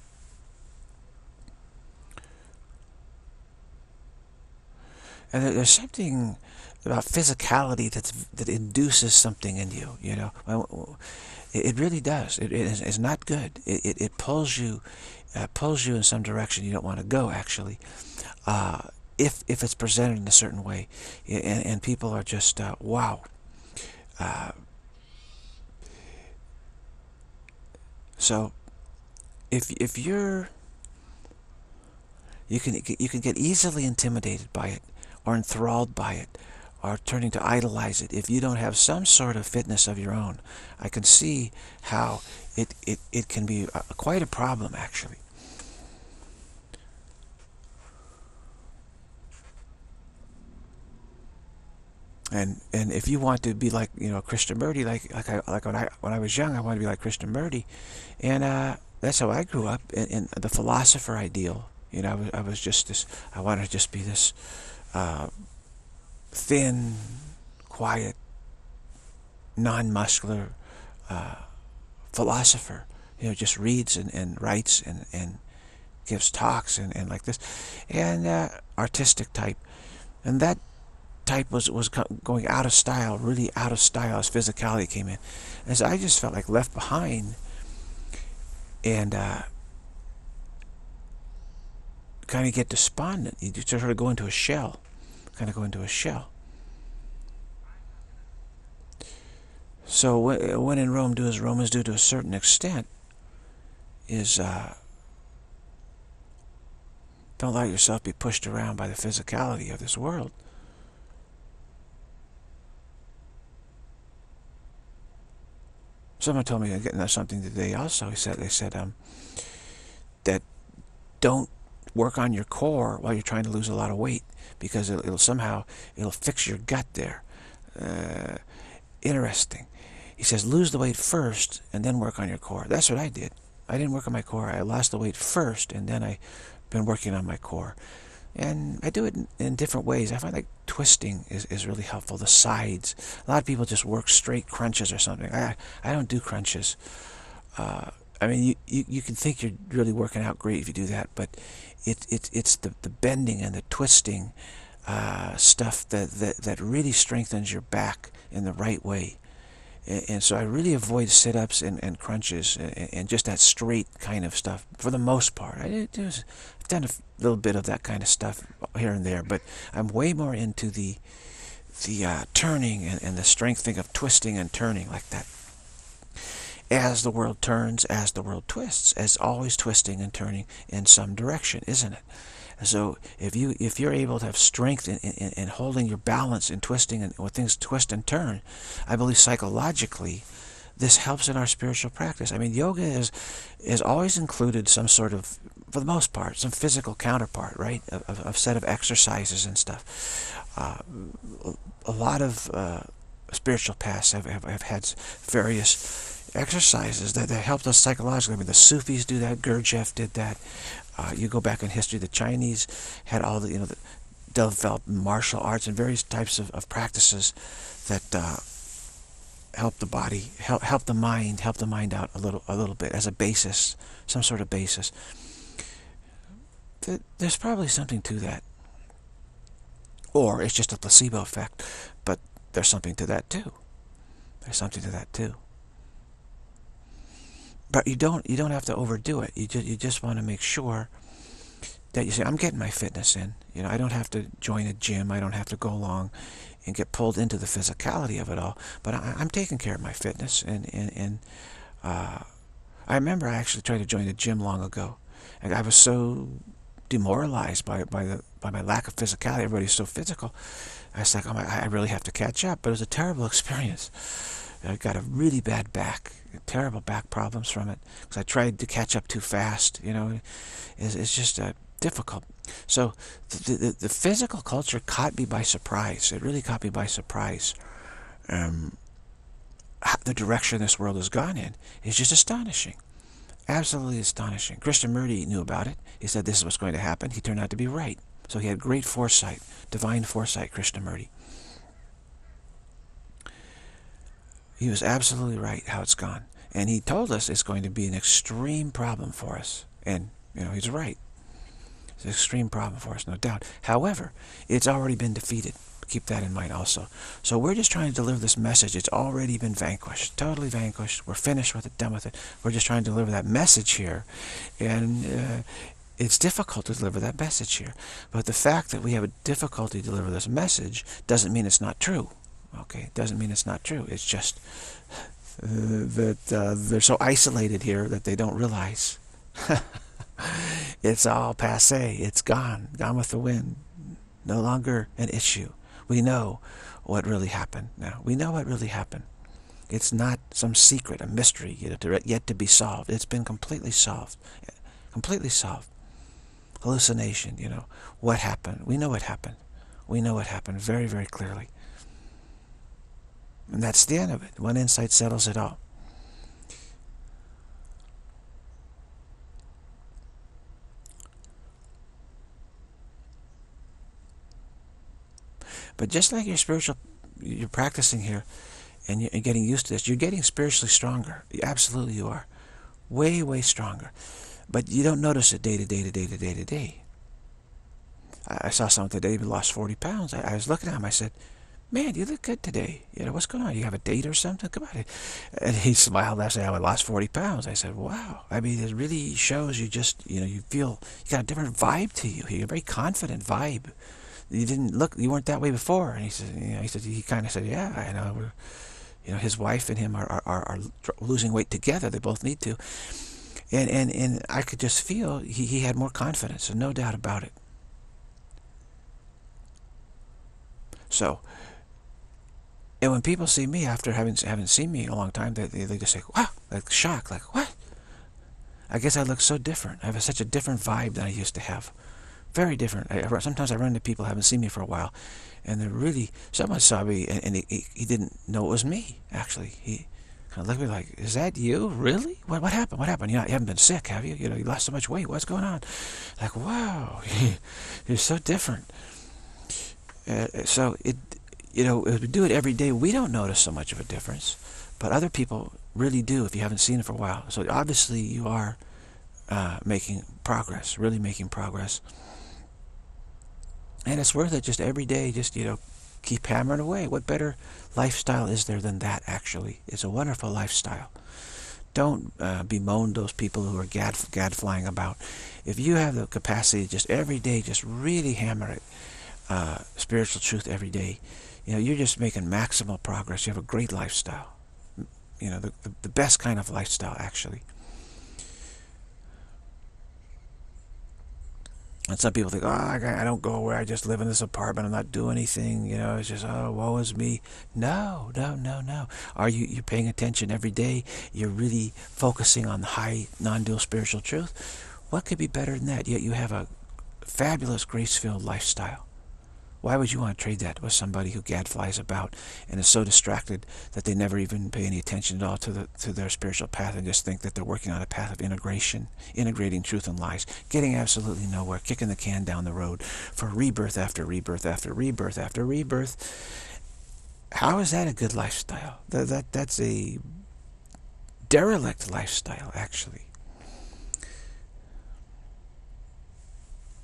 And there's something about physicality that's, that induces something in you, you know. It really does. It, it is, it's not good. It, it, it pulls you, uh, pulls you in some direction you don't want to go, actually, uh, if, if it's presented in a certain way. And, and people are just, uh, wow. Uh, so, if, if you're, you can, you can get easily intimidated by it, or enthralled by it, or turning to idolize it if you don't have some sort of fitness of your own. I can see how it, it, it can be a, quite a problem, actually. And and if you want to be like, you know, Krishnamurti, like like I, like when I when I was young, I wanted to be like Krishnamurti, and uh, that's how I grew up in, in the philosopher ideal. You know, I was, I was just this. I wanted to just be this uh, thin, quiet, non-muscular uh, philosopher. You know, just reads and, and writes and and gives talks and and like this, and uh, artistic type, and that type was was going out of style, really out of style as physicality came in. And so I just felt like left behind, and uh, kind of get despondent. You just sort of go into a shell, kind of go into a shell. So when in Rome, do as Romans do to a certain extent, is uh, don't let yourself be pushed around by the physicality of this world. Someone told me getting something today also. He said, they said um, that don't work on your core while you're trying to lose a lot of weight, because it'll, it'll somehow, it'll fix your gut there. Uh, interesting. He says, lose the weight first and then work on your core. That's what I did. I didn't work on my core. I lost the weight first, and then I've been working on my core. And I do it in, in different ways. I find like twisting is, is really helpful. The sides. A lot of people just work straight crunches or something. I I don't do crunches. Uh, I mean, you, you, you can think you're really working out great if you do that, but it, it, it's the, the bending and the twisting uh, stuff that, that, that really strengthens your back in the right way. And, and so I really avoid sit-ups and, and crunches and, and just that straight kind of stuff for the most part. I, it was, I've done a little bit of that kind of stuff here and there, but I'm way more into the the uh, turning and, and the strengthening of twisting and turning like that. As the world turns, as the world twists, as always twisting and turning in some direction, isn't it? So if you if you're able to have strength in, in, in holding your balance and twisting and when things twist and turn, I believe psychologically this helps in our spiritual practice. I mean, yoga is is always included some sort of, for the most part, some physical counterpart, right? A, a, a set of exercises and stuff. Uh, a lot of uh, spiritual paths have, have, have had various exercises that, that helped us psychologically. I mean, the Sufis do that. Gurdjieff did that. Uh, you go back in history, the Chinese had all the, you know, the, developed martial arts and various types of, of practices that uh, help the body, help help the mind, help the mind out a little, a little bit as a basis, some sort of basis. th there's probably something to that. Or it's just a placebo effect, but there's something to that too. There's something to that too. But you don't you don't have to overdo it. You just you just want to make sure that you say, I'm getting my fitness in. You know, I don't have to join a gym. I don't have to go along and get pulled into the physicality of it all. But I, I'm taking care of my fitness. And, and, and uh, I remember I actually tried to join a gym long ago. And I was so demoralized by by the by my lack of physicality. Everybody's so physical. I was like, oh my, I really have to catch up. But it was a terrible experience. I got a really bad back, terrible back problems from it, because I tried to catch up too fast. You know, it's, it's just uh, difficult. So the, the the physical culture caught me by surprise. It really caught me by surprise. Um, the direction this world has gone in is just astonishing. Absolutely astonishing. Krishnamurti knew about it. He said this is what's going to happen. He turned out to be right. So he had great foresight, divine foresight, Krishnamurti. He was absolutely right how it's gone. And he told us it's going to be an extreme problem for us. And, you know, he's right. It's an extreme problem for us, no doubt. However, it's already been defeated. Keep that in mind also. So we're just trying to deliver this message. It's already been vanquished, totally vanquished. We're finished with it, done with it. We're just trying to deliver that message here. And uh, it's difficult to deliver that message here. But the fact that we have a difficulty to deliver this message doesn't mean it's not true. Okay, doesn't mean it's not true. It's just uh, that uh, they're so isolated here that they don't realize. It's all passé. It's gone. Gone with the wind. No longer an issue. We know what really happened now. We know what really happened. It's not some secret, a mystery yet to, yet to be solved. It's been completely solved. Completely solved. Hallucination, you know. What happened? We know what happened. We know what happened very, very clearly. And that's the end of it. One insight settles it all. But just like your spiritual, you're practicing here, and you're getting used to this, you're getting spiritually stronger. Absolutely you are. Way, way stronger. But you don't notice it day to day to day to day to day. I saw someone today who lost forty pounds. I, I was looking at him. I said, man, you look good today. You know, what's going on? You have a date or something? Come on. And he smiled. I said, I lost forty pounds. I said, wow. I mean, it really shows you just, you know, you feel, you got a different vibe to you. You have a very confident vibe. You didn't look, you weren't that way before. And he said, you know, he said, he kind of said, yeah, I know. We're, you know, his wife and him are, are, are, are losing weight together. They both need to. And, and, and I could just feel he, he had more confidence, so no doubt about it. So, and when people see me after having haven't seen me in a long time, they, they, they just say, wow, like shocked, like, what? I guess I look so different. I have a, such a different vibe than I used to have. Very different. I, sometimes I run into people who haven't seen me for a while, and they're really, someone saw me, and, and he, he, he didn't know it was me, actually. He kind of looked at me like, is that you? Really? What, what happened? What happened? You know, you haven't been sick, have you? You know, you lost so much weight. What's going on? Like, wow, you're so different. Uh, so, it, you know, if we do it every day, we don't notice so much of a difference, but other people really do if you haven't seen it for a while. So obviously you are uh, making progress, really making progress. And it's worth it just every day, just, you know, keep hammering away. What better lifestyle is there than that, actually? It's a wonderful lifestyle. Don't uh, bemoan those people who are gad, gad flying about. If you have the capacity to just every day, just really hammer it, uh, spiritual truth every day, you know, you're just making maximal progress. You have a great lifestyle. You know, the, the, the best kind of lifestyle, actually. And some people think, oh, I don't go where, I just live in this apartment, I'm not doing anything, you know, it's just, oh, woe is me. No, no, no, no. Are you you're paying attention every day? You're really focusing on the high, non-dual spiritual truth? What could be better than that? Yet you have a fabulous, grace-filled lifestyle. Why would you want to trade that with somebody who gadflies about and is so distracted that they never even pay any attention at all to the to their spiritual path and just think that they're working on a path of integration, integrating truth and lies, getting absolutely nowhere, kicking the can down the road for rebirth after rebirth after rebirth after rebirth? How is that a good lifestyle? That, that that's a derelict lifestyle, actually.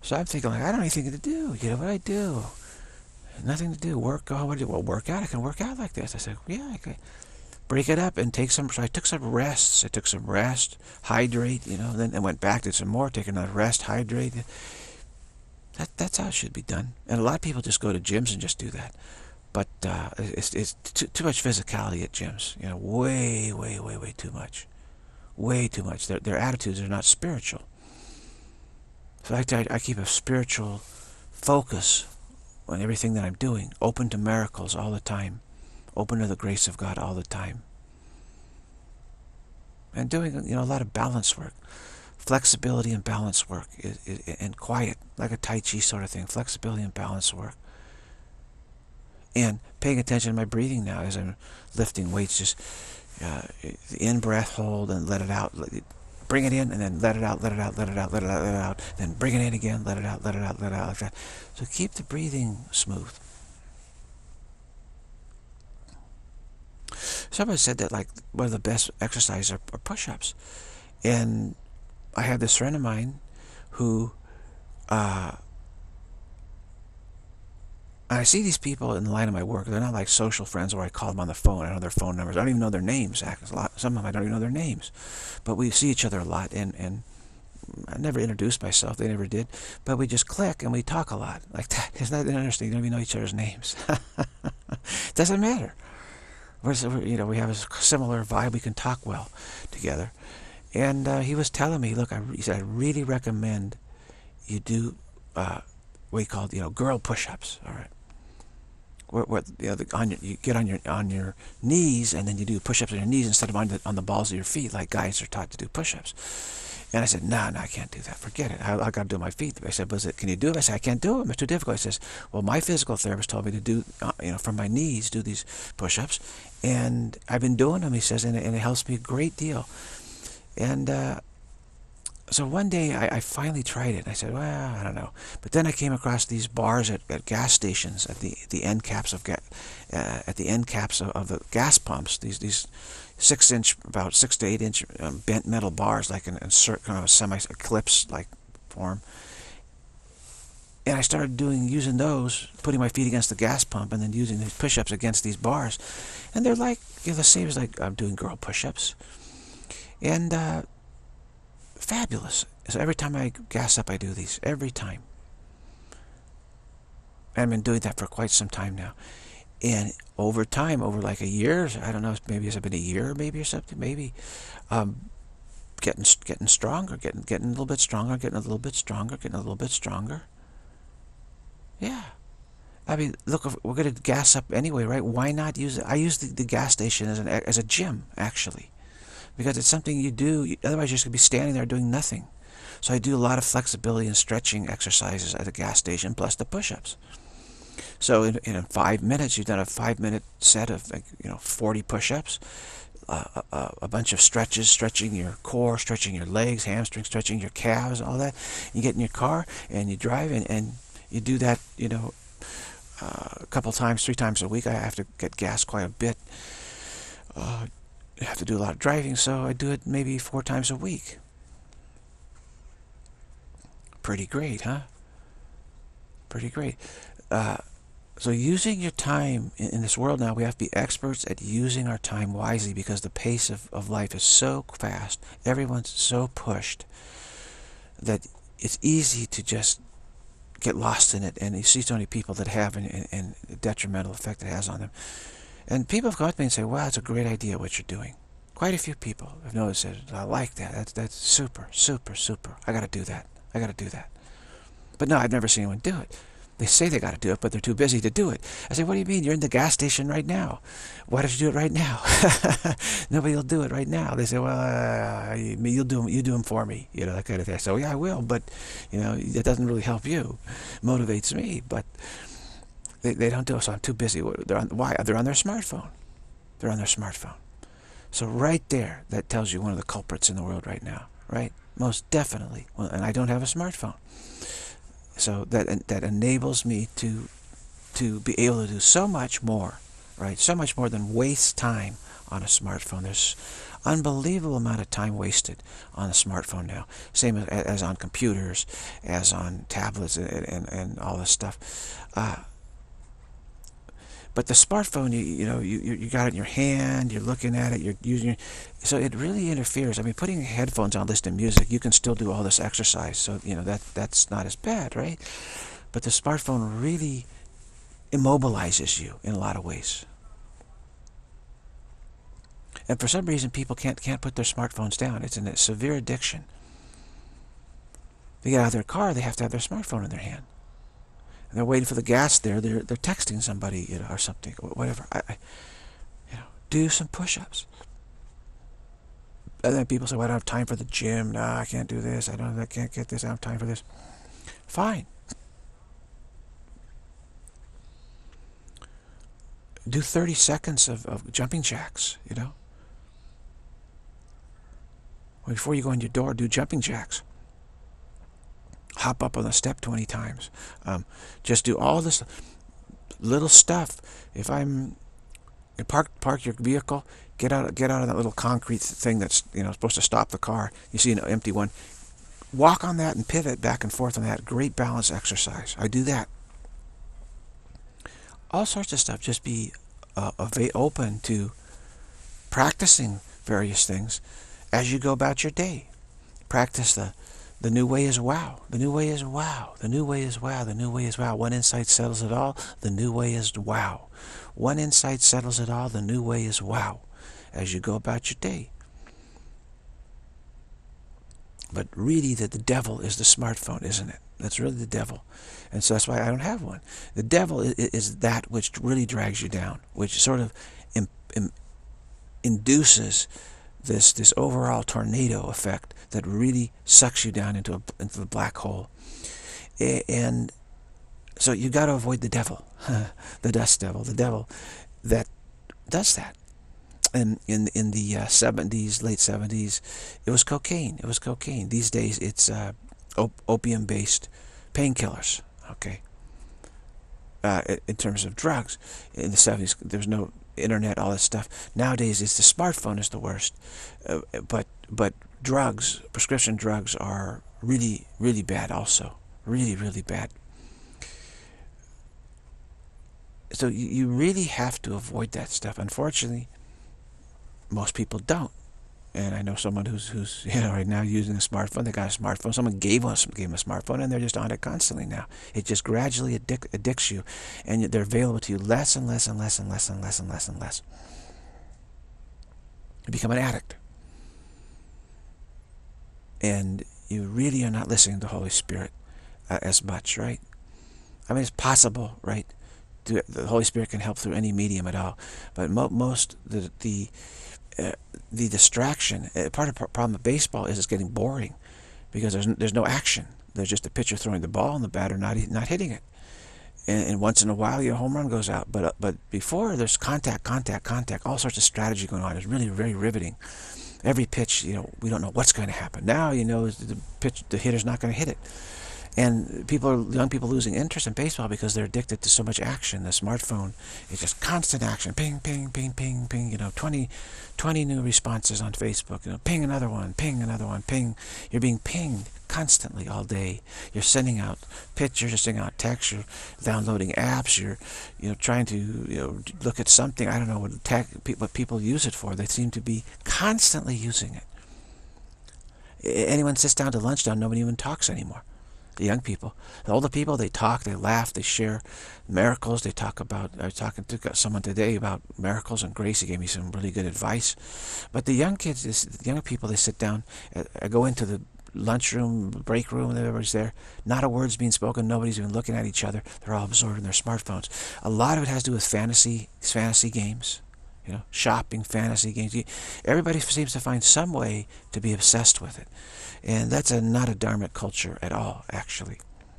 So I'm thinking, like, I don't have anything to do. You know what I do? Nothing to do. Work. Oh, what do you? Well, work out. I can work out like this. I said, yeah, I can. Break it up and take some. So I took some rests. I took some rest, hydrate. You know, then I went back to some more. Take another rest, hydrate. That that's how it should be done. And a lot of people just go to gyms and just do that. But uh, it's it's too, too much physicality at gyms. You know, way, way, way, way too much. Way too much. Their their attitudes are not spiritual. So I I, I keep a spiritual focus on everything that I'm doing. Open to miracles all the time. Open to the grace of God all the time. And doing, you know, a lot of balance work. Flexibility and balance work. Is, is, and quiet, like a Tai Chi sort of thing. Flexibility and balance work. And paying attention to my breathing now as I'm lifting weights. Just uh, the in-breath, hold, and let it out. Bring it in, and then let it out, let it out, let it out, let it out, let it out. Then bring it in again, let it out, let it out, let it out. Like that. So keep the breathing smooth. Somebody said that, like, one of the best exercises are, are push-ups. And I have this friend of mine who, uh, I see these people in the line of my work. They're not like social friends where I call them on the phone. I know their phone numbers. I don't even know their names. Some of them I don't even know their names. But we see each other a lot, and, and I never introduced myself. They never did. But we just click, and we talk a lot. Like that. Isn't that interesting? You don't even know each other's names. It doesn't matter. We're, you know, we have a similar vibe. We can talk well together. And uh, he was telling me, look, I, he said, I really recommend you do uh, what he called, you know, girl push-ups. All right, where, where you know, the, on your, you get on your on your knees, and then you do push-ups on your knees instead of on the on the balls of your feet, like guys are taught to do push-ups. And I said, no, no, I can't do that. Forget it. I, I got to do my feet. I said, was it? Can you do it? I said, I can't do it. It's too difficult. He says, well, my physical therapist told me to do, uh, you know, from my knees, do these push-ups, and I've been doing them. He says, and it, and it helps me a great deal. And uh, so one day I, I finally tried it. I said, well, I don't know. But then I came across these bars at, at gas stations, at the the end caps of ga uh, at the end caps of, of the gas pumps. These these six inch, about six to eight inch um, bent metal bars, like in, in kind of a semi eclipse like form. And I started doing using those, putting my feet against the gas pump, and then using these push-ups against these bars. And they're like, you know, the same as like I'm doing girl push-ups. And uh, fabulous. So every time I gas up, I do these. Every time. And I've been doing that for quite some time now. And over time, over like a year, I don't know, maybe it's been a year, maybe or something, maybe, um, getting getting stronger, getting getting a little bit stronger, getting a little bit stronger, getting a little bit stronger. Yeah. I mean, look, we're going to gas up anyway, right? Why not use it? I use the, the gas station as an as a gym, actually. Because it's something you do, otherwise you're just going to be standing there doing nothing. So I do a lot of flexibility and stretching exercises at the gas station, plus the push-ups. So in, in five minutes, you've done a five-minute set of, like, you know, forty push-ups, uh, a, a bunch of stretches, stretching your core, stretching your legs, hamstrings, stretching your calves, all that. You get in your car and you drive, and, and you do that, you know, uh, a couple times, three times a week. I have to get gas quite a bit. Uh, I have to do a lot of driving, so I do it maybe four times a week. Pretty great, huh? Pretty great. Uh, so using your time in, in this world now, we have to be experts at using our time wisely, because the pace of, of life is so fast. Everyone's so pushed that it's easy to just get lost in it, and you see so many people that have an, an, an a detrimental effect it has on them. And people have come up to me and say, wow, it's a great idea what you're doing. Quite a few people have noticed it. I like that. That's, that's super, super, super. I got to do that. I got to do that. But no, I've never seen anyone do it. They say they got to do it, but they're too busy to do it. I say, what do you mean? You're in the gas station right now. Why don't you do it right now? Nobody will do it right now. They say, well, uh, you'll do them, you do them for me. You know, that kind of thing. So yeah, I will, but, you know, it doesn't really help you. It motivates me, but they, they don't do it, so I'm too busy. They're on, why? They're on their smartphone. They're on their smartphone. So right there, that tells you one of the culprits in the world right now, right? Most definitely. Well, and I don't have a smartphone. So that that enables me to to be able to do so much more, right? So much more than waste time on a smartphone. There's unbelievable amount of time wasted on a smartphone now. Same as, as on computers, as on tablets, and, and, and all this stuff. Uh, but the smartphone, you, you know, you, you got it in your hand, you're looking at it, you're using it. So it really interferes. I mean, putting headphones on, listening to music, you can still do all this exercise. So, you know, that that's not as bad, right? But the smartphone really immobilizes you in a lot of ways. And for some reason, people can't can't put their smartphones down. It's a severe addiction. They get out of their car, they have to have their smartphone in their hand. And they're waiting for the gas there. They're they're texting somebody, you know, or something, whatever. I, I you know, do some push-ups. And then people say, "Well, I don't have time for the gym. No, I can't do this. I don't. I can't get this. I don't have time for this." Fine. Do thirty seconds of, of jumping jacks. You know. Before you go in your door, do jumping jacks. Hop up on the step twenty times. Um, just do all this little stuff. If I'm you park park your vehicle, get out get out of that little concrete thing that's you know supposed to stop the car. You see an empty one. Walk on that and pivot back and forth on that. Great balance exercise. I do that. All sorts of stuff. Just be uh, open to practicing various things as you go about your day. Practice the The new way is wow. The new way is wow. The new way is wow. The new way is wow. One insight settles it all. The new way is wow. One insight settles it all. The new way is wow. As you go about your day. But really, the, the devil is the smartphone, isn't it? That's really the devil. And so that's why I don't have one. The devil is, is that which really drags you down, which sort of im, im, induces this this overall tornado effect that really sucks you down into a into the black hole. And so you got to avoid the devil, the dust devil, the devil that does that. And in in the uh, seventies, late seventies, it was cocaine. It was cocaine. These days, it's uh, op opium-based painkillers. Okay. Uh, in terms of drugs, in the seventies, there was no internet, all that stuff. Nowadays, it's the smartphone is the worst. Uh, but but drugs, prescription drugs, are really really bad. Also, really really bad. So you, you really have to avoid that stuff. Unfortunately, most people don't. And I know someone who's who's you know right now using a smartphone. They got a smartphone. Someone gave us gave them a smartphone, and they're just on it constantly now. It just gradually addic addicts you, and they're available to you less and less and less and less and less and less and less. You become an addict, and you really are not listening to the Holy Spirit uh, as much, right? I mean, it's possible, right? To, the Holy Spirit can help through any medium at all, but mo most the the Uh, the distraction, uh, part of the problem of baseball is it's getting boring because there's there's no action. There's just a pitcher throwing the ball and the batter not not hitting it, and, and once in a while your home run goes out. But uh, but before, there's contact, contact, contact, all sorts of strategy going on. It's really very riveting. Every pitch, you know, we don't know what's going to happen. Now you know the pitch, the hitter's not going to hit it. And people are, young people losing interest in baseball because they're addicted to so much action. The smartphone is just constant action. Ping, ping, ping, ping, ping. You know, twenty, twenty new responses on Facebook. You know, ping another one, ping another one, ping. You're being pinged constantly all day. You're sending out pictures, you're sending out texts, you're downloading apps. You're, you know, trying to you know look at something. I don't know what tech, what people use it for. They seem to be constantly using it. Anyone sits down to lunch, down, nobody even talks anymore. The young people, the older people, they talk, they laugh, they share miracles. They talk about, I was talking to someone today about miracles and grace. He gave me some really good advice. But the young kids, the young people, they sit down, I go into the lunchroom, break room, and everybody's there. Not a word's being spoken, nobody's even looking at each other. They're all absorbed in their smartphones. A lot of it has to do with fantasy, fantasy games, you know, shopping, fantasy games. Everybody seems to find some way to be obsessed with it. And that's a, not a dharmic culture at all, actually.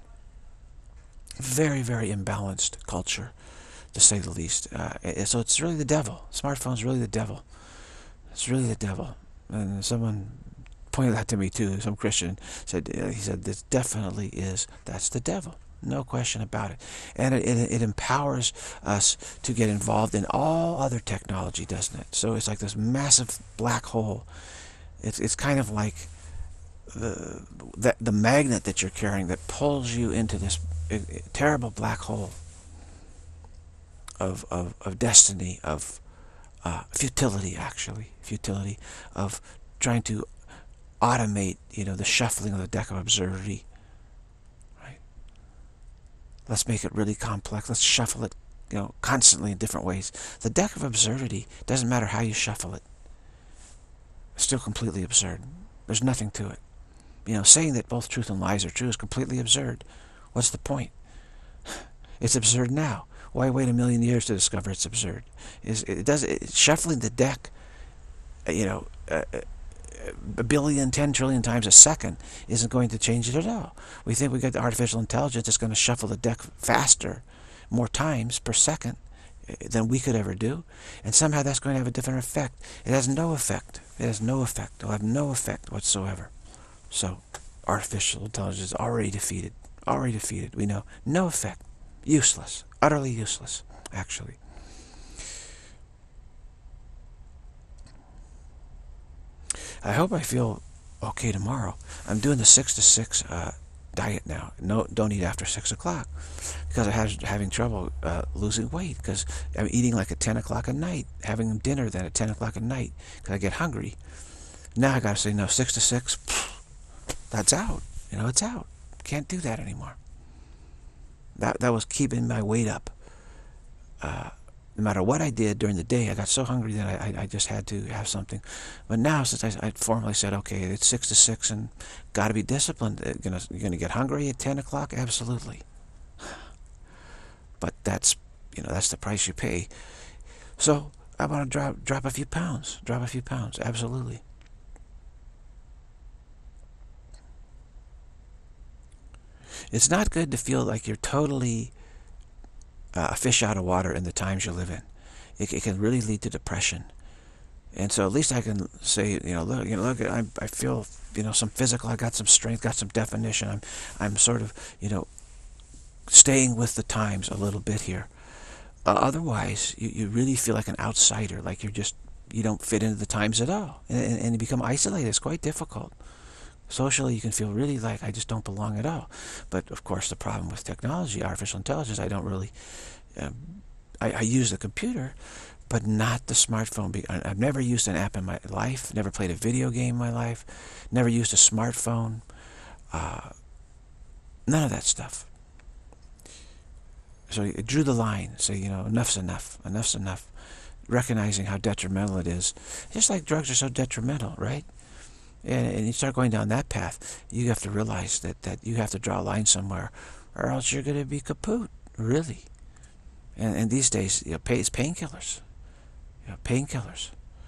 Very, very imbalanced culture, to say the least. Uh, so it's really the devil. Smartphone's really the devil. It's really the devil. And someone pointed that to me too. Some Christian said, he said, this definitely is, that's the devil. No question about it. And it, it, it empowers us to get involved in all other technology, doesn't it? So it's like this massive black hole. It's, it's kind of like the, the, the magnet that you're carrying that pulls you into this terrible black hole of, of, of destiny, of uh, futility, actually. Futility of trying to automate, you know, the shuffling of the deck of absurdity. Right? Let's make it really complex. Let's shuffle it, you know, constantly in different ways. The deck of absurdity, doesn't matter how you shuffle it, it's still completely absurd. There's nothing to it. You know, saying that both truth and lies are true is completely absurd. What's the point? It's absurd now. Why wait a million years to discover it's absurd? Is it does it, shuffling the deck, you know, uh, a billion, ten trillion times a second isn't going to change it at all. We think we got the artificial intelligence that's going to shuffle the deck faster, more times per second than we could ever do, and somehow that's going to have a different effect. It has no effect. It has no effect. It'll have no effect whatsoever. So, artificial intelligence is already defeated. Already defeated. We know. No effect. Useless. Utterly useless, actually. I hope I feel okay tomorrow. I'm doing the six to six uh, diet now. No, don't eat after six o'clock because I was having trouble uh, losing weight because I'm eating like at ten o'clock at night, having dinner then at ten o'clock at night because I get hungry. Now I got to say no, six to six. That's out. You know, it's out. Can't do that anymore. That that was keeping my weight up. Uh, No matter what I did during the day, I got so hungry that I, I, I just had to have something. But now, since I, I formally said, okay, it's six to six and got to be disciplined, you're gonna, you're gonna get hungry at ten o'clock? Absolutely. But that's, you know, that's the price you pay. So I want to drop, drop a few pounds. Drop a few pounds. Absolutely. It's not good to feel like you're totally uh, a fish out of water in the times you live in. It, it can really lead to depression. And so at least I can say, you know, look, you know, look, I, I feel, you know, some physical, I got some strength, got some definition. I'm, I'm sort of, you know, staying with the times a little bit here. Uh, otherwise, you, you really feel like an outsider, like you're just, you don't fit into the times at all. And, and, and you become isolated. It's quite difficult. Socially, you can feel really like I just don't belong at all. But of course, the problem with technology, artificial intelligence, I don't really, um, I, I use the computer, but not the smartphone. I've never used an app in my life, never played a video game in my life, never used a smartphone, uh, none of that stuff. So I drew the line, say, you know, enough's enough, enough's enough, recognizing how detrimental it is. Just like drugs are so detrimental, right? And, and you start going down that path, you have to realize that, that you have to draw a line somewhere, or else you're going to be kaput, really. And, and these days, you know, pay, it's painkillers. You know, painkillers.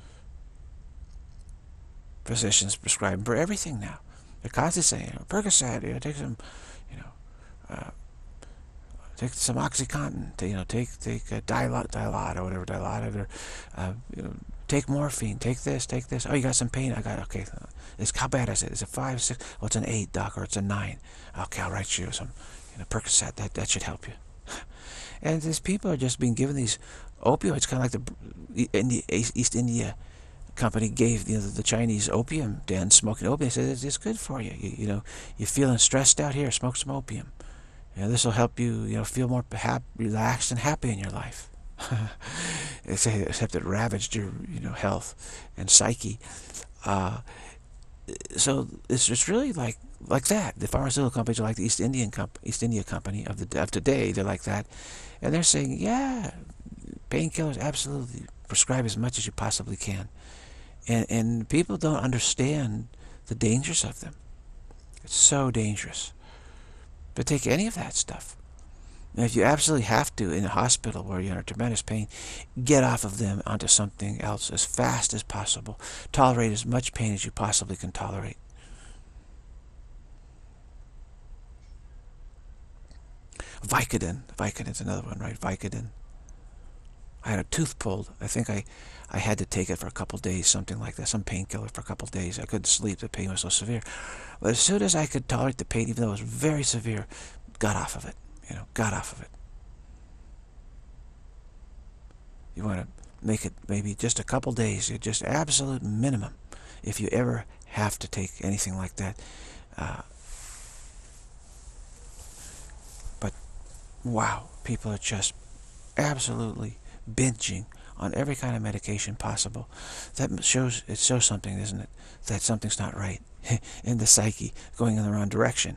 Physicians prescribe them for everything now. They're constantly saying, you know, Percocet, you know, take some, you know, uh, take some OxyContin, you know, take take uh, Dilaudid, Dilaudid or whatever, Dilaudid, or uh, you know, take morphine, take this, take this. Oh, you got some pain? I got, okay. It's, how bad is it? Is it five, six? Oh, it's an eight, doc, or it's a nine. Okay, I'll write you some, you know, Percocet. That that should help you. And these people are just being given these opioids, kind of like the India, East India Company gave, you know, the Chinese opium den, smoking opium. They said it's, it's good for you. you. You know, you're feeling stressed out here, smoke some opium. You know, this will help you, you know, feel more happy, relaxed and happy in your life. Except it ravaged your, you know, health and psyche. Uh, so it's it's really like like that. The pharmaceutical companies are like the East Indian Comp East India Company of the of today. They're like that, and they're saying, yeah, painkillers, absolutely, prescribe as much as you possibly can, and and people don't understand the dangers of them. It's so dangerous. But take any of that stuff. Now, if you absolutely have to, in a hospital where you're in tremendous pain, get off of them onto something else as fast as possible. Tolerate as much pain as you possibly can tolerate. Vicodin. Vicodin's another one, right? Vicodin. I had a tooth pulled. I think I, I had to take it for a couple days, something like that, some painkiller for a couple days. I couldn't sleep. The pain was so severe. But as soon as I could tolerate the pain, even though it was very severe, got off of it. You know, got off of it. You want to make it maybe just a couple days, just absolute minimum, if you ever have to take anything like that. Uh, but wow, people are just absolutely binging on every kind of medication possible. That shows, it shows something, isn't it? That something's not right in the psyche, going in the wrong direction.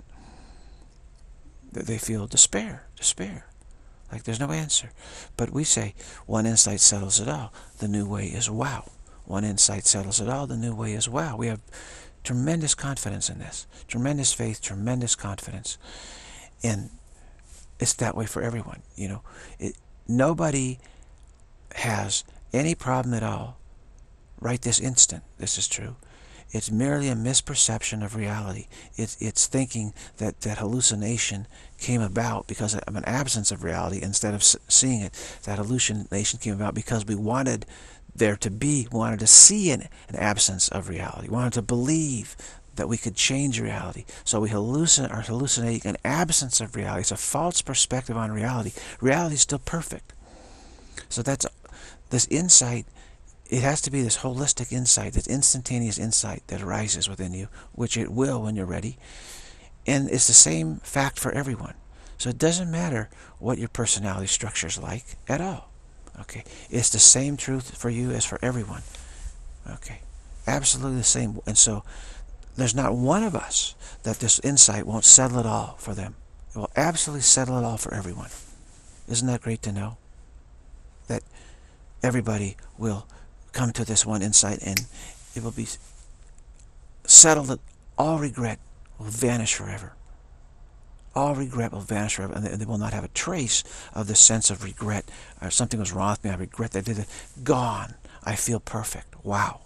They feel despair, despair. Like there's no answer. But we say, one insight settles it all. The new way is wow. One insight settles it all. The new way is wow. We have tremendous confidence in this. Tremendous faith, tremendous confidence. And it's that way for everyone. You know, it, nobody has any problem at all right this instant. This is true. It's merely a misperception of reality. It's, it's thinking that that hallucination came about because of an absence of reality instead of seeing it. That hallucination came about because we wanted there to be, wanted to see an, an absence of reality, wanted to believe that we could change reality. So we hallucin are hallucinating an absence of reality. It's a false perspective on reality. Reality is still perfect. So that's this insight. It has to be this holistic insight, this instantaneous insight that arises within you, which it will when you're ready. And it's the same fact for everyone. So it doesn't matter what your personality structure is like at all. Okay, it's the same truth for you as for everyone. Okay, absolutely the same. And so there's not one of us that this insight won't settle it all for them. It will absolutely settle it all for everyone. Isn't that great to know? That everybody will come to this one insight, and it will be settled that all regret will vanish forever. All regret will vanish forever, and they will not have a trace of the sense of regret. Or something was wrong with me, I regret that I did it. Gone. I feel perfect. Wow.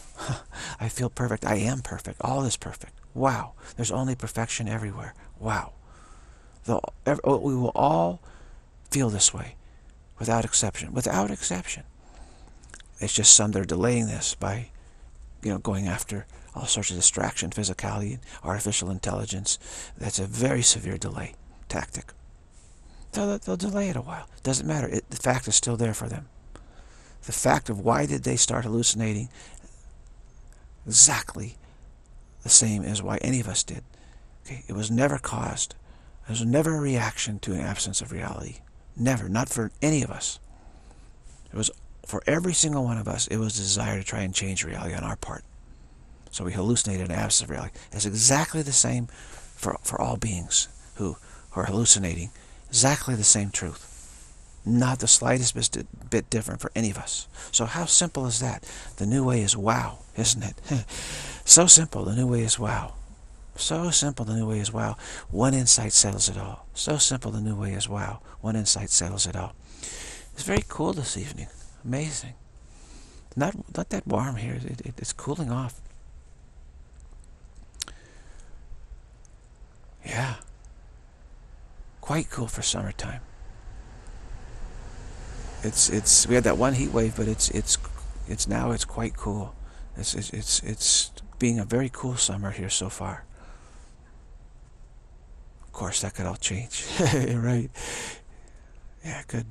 I feel perfect. I am perfect. All is perfect. Wow. There's only perfection everywhere. Wow. The, we will all feel this way, without exception. Without exception. It's just some that are delaying this by, you know, going after all sorts of distraction, physicality, artificial intelligence. That's a very severe delay tactic. They'll, they'll delay it a while. Doesn't matter. It, the fact is still there for them. The fact of why did they start hallucinating, exactly the same as why any of us did. Okay? It was never caused. It was never a reaction to an absence of reality. Never. Not for any of us. It was for every single one of us, it was a desire to try and change reality on our part. So we hallucinated an absence of reality. It's exactly the same for, for all beings who, who are hallucinating. Exactly the same truth. Not the slightest bit, bit different for any of us. So how simple is that? The new way is wow, isn't it? So simple, the new way is wow. So simple, the new way is wow. One insight settles it all. So simple, the new way is wow. One insight settles it all. It's very cool this evening. Amazing. Not not that warm here. It, it, it's cooling off. Yeah. Quite cool for summertime. It's it's we had that one heat wave, but it's it's it's now it's quite cool. It's it's it's, it's being a very cool summer here so far. Of course, that could all change. Right? Yeah, good.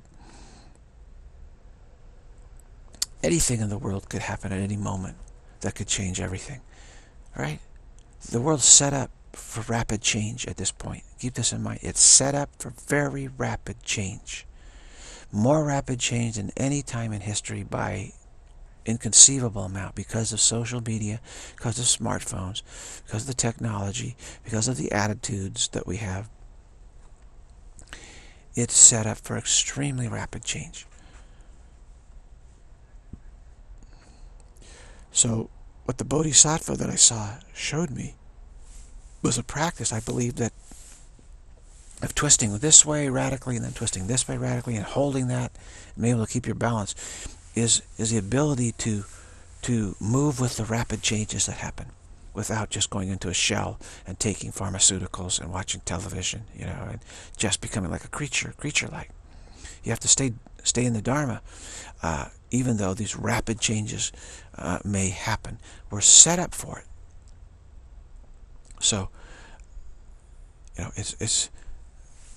Anything in the world could happen at any moment that could change everything, right? The world's set up for rapid change at this point. Keep this in mind. It's set up for very rapid change. More rapid change than any time in history by inconceivable amount, because of social media, because of smartphones, because of the technology, because of the attitudes that we have. It's set up for extremely rapid change. So what the Bodhisattva that I saw showed me was a practice, I believe, that of twisting this way radically and then twisting this way radically and holding that and being able to keep your balance is is the ability to to move with the rapid changes that happen without just going into a shell and taking pharmaceuticals and watching television, you know, and just becoming like a creature, creature-like. You have to stay stay in the Dharma, uh, even though these rapid changes uh, may happen. We're set up for it. So, you know, it's it's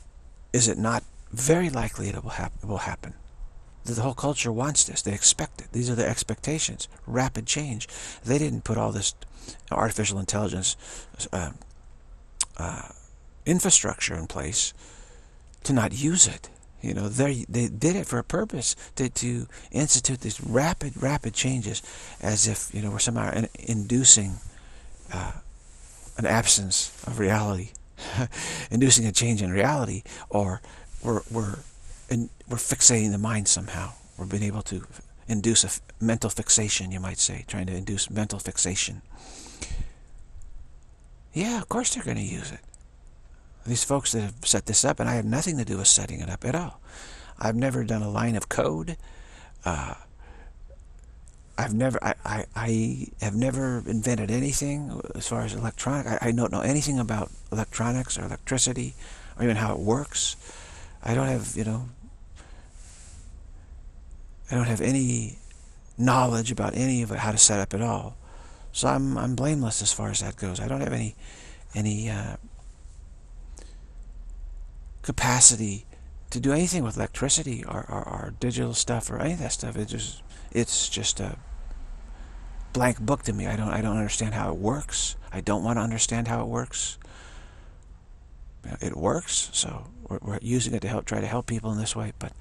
is it not very likely it will, hap it will happen? The whole culture wants this. They expect it. These are their expectations. Rapid change. They didn't put all this artificial intelligence uh, uh, infrastructure in place to not use it. You know, they they did it for a purpose, to, to institute these rapid, rapid changes, as if, you know, we're somehow in, inducing uh, an absence of reality, inducing a change in reality, or we're we're in, we're fixating the mind somehow. We're being able to induce a f mental fixation, you might say, trying to induce mental fixation. Yeah, of course they're going to use it. These folks that have set this up, and I have nothing to do with setting it up at all. I've never done a line of code. Uh, I've never, I, I, I have never invented anything as far as electronic. I, I don't know anything about electronics or electricity, or even how it works. I don't have, you know, I don't have any knowledge about any of it, how to set up at all. So I'm, I'm blameless as far as that goes. I don't have any, any, uh, capacity to do anything with electricity or, or, or digital stuff or any of that stuff. It just, it's just a blank book to me. I don't, I don't understand how it works. I don't want to understand how it works. It works, so we're, we're using it to help, try to help people in this way. But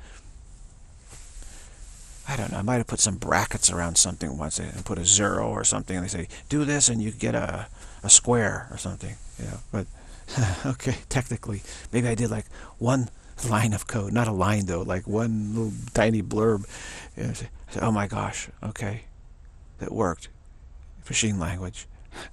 I don't know. I might have put some brackets around something once and put a zero or something, and they say do this and you get a a square or something. You know, but. Okay, technically, maybe I did like one line of code, not a line though, like one little tiny blurb. You know, say, oh my gosh, okay, that worked. Machine language.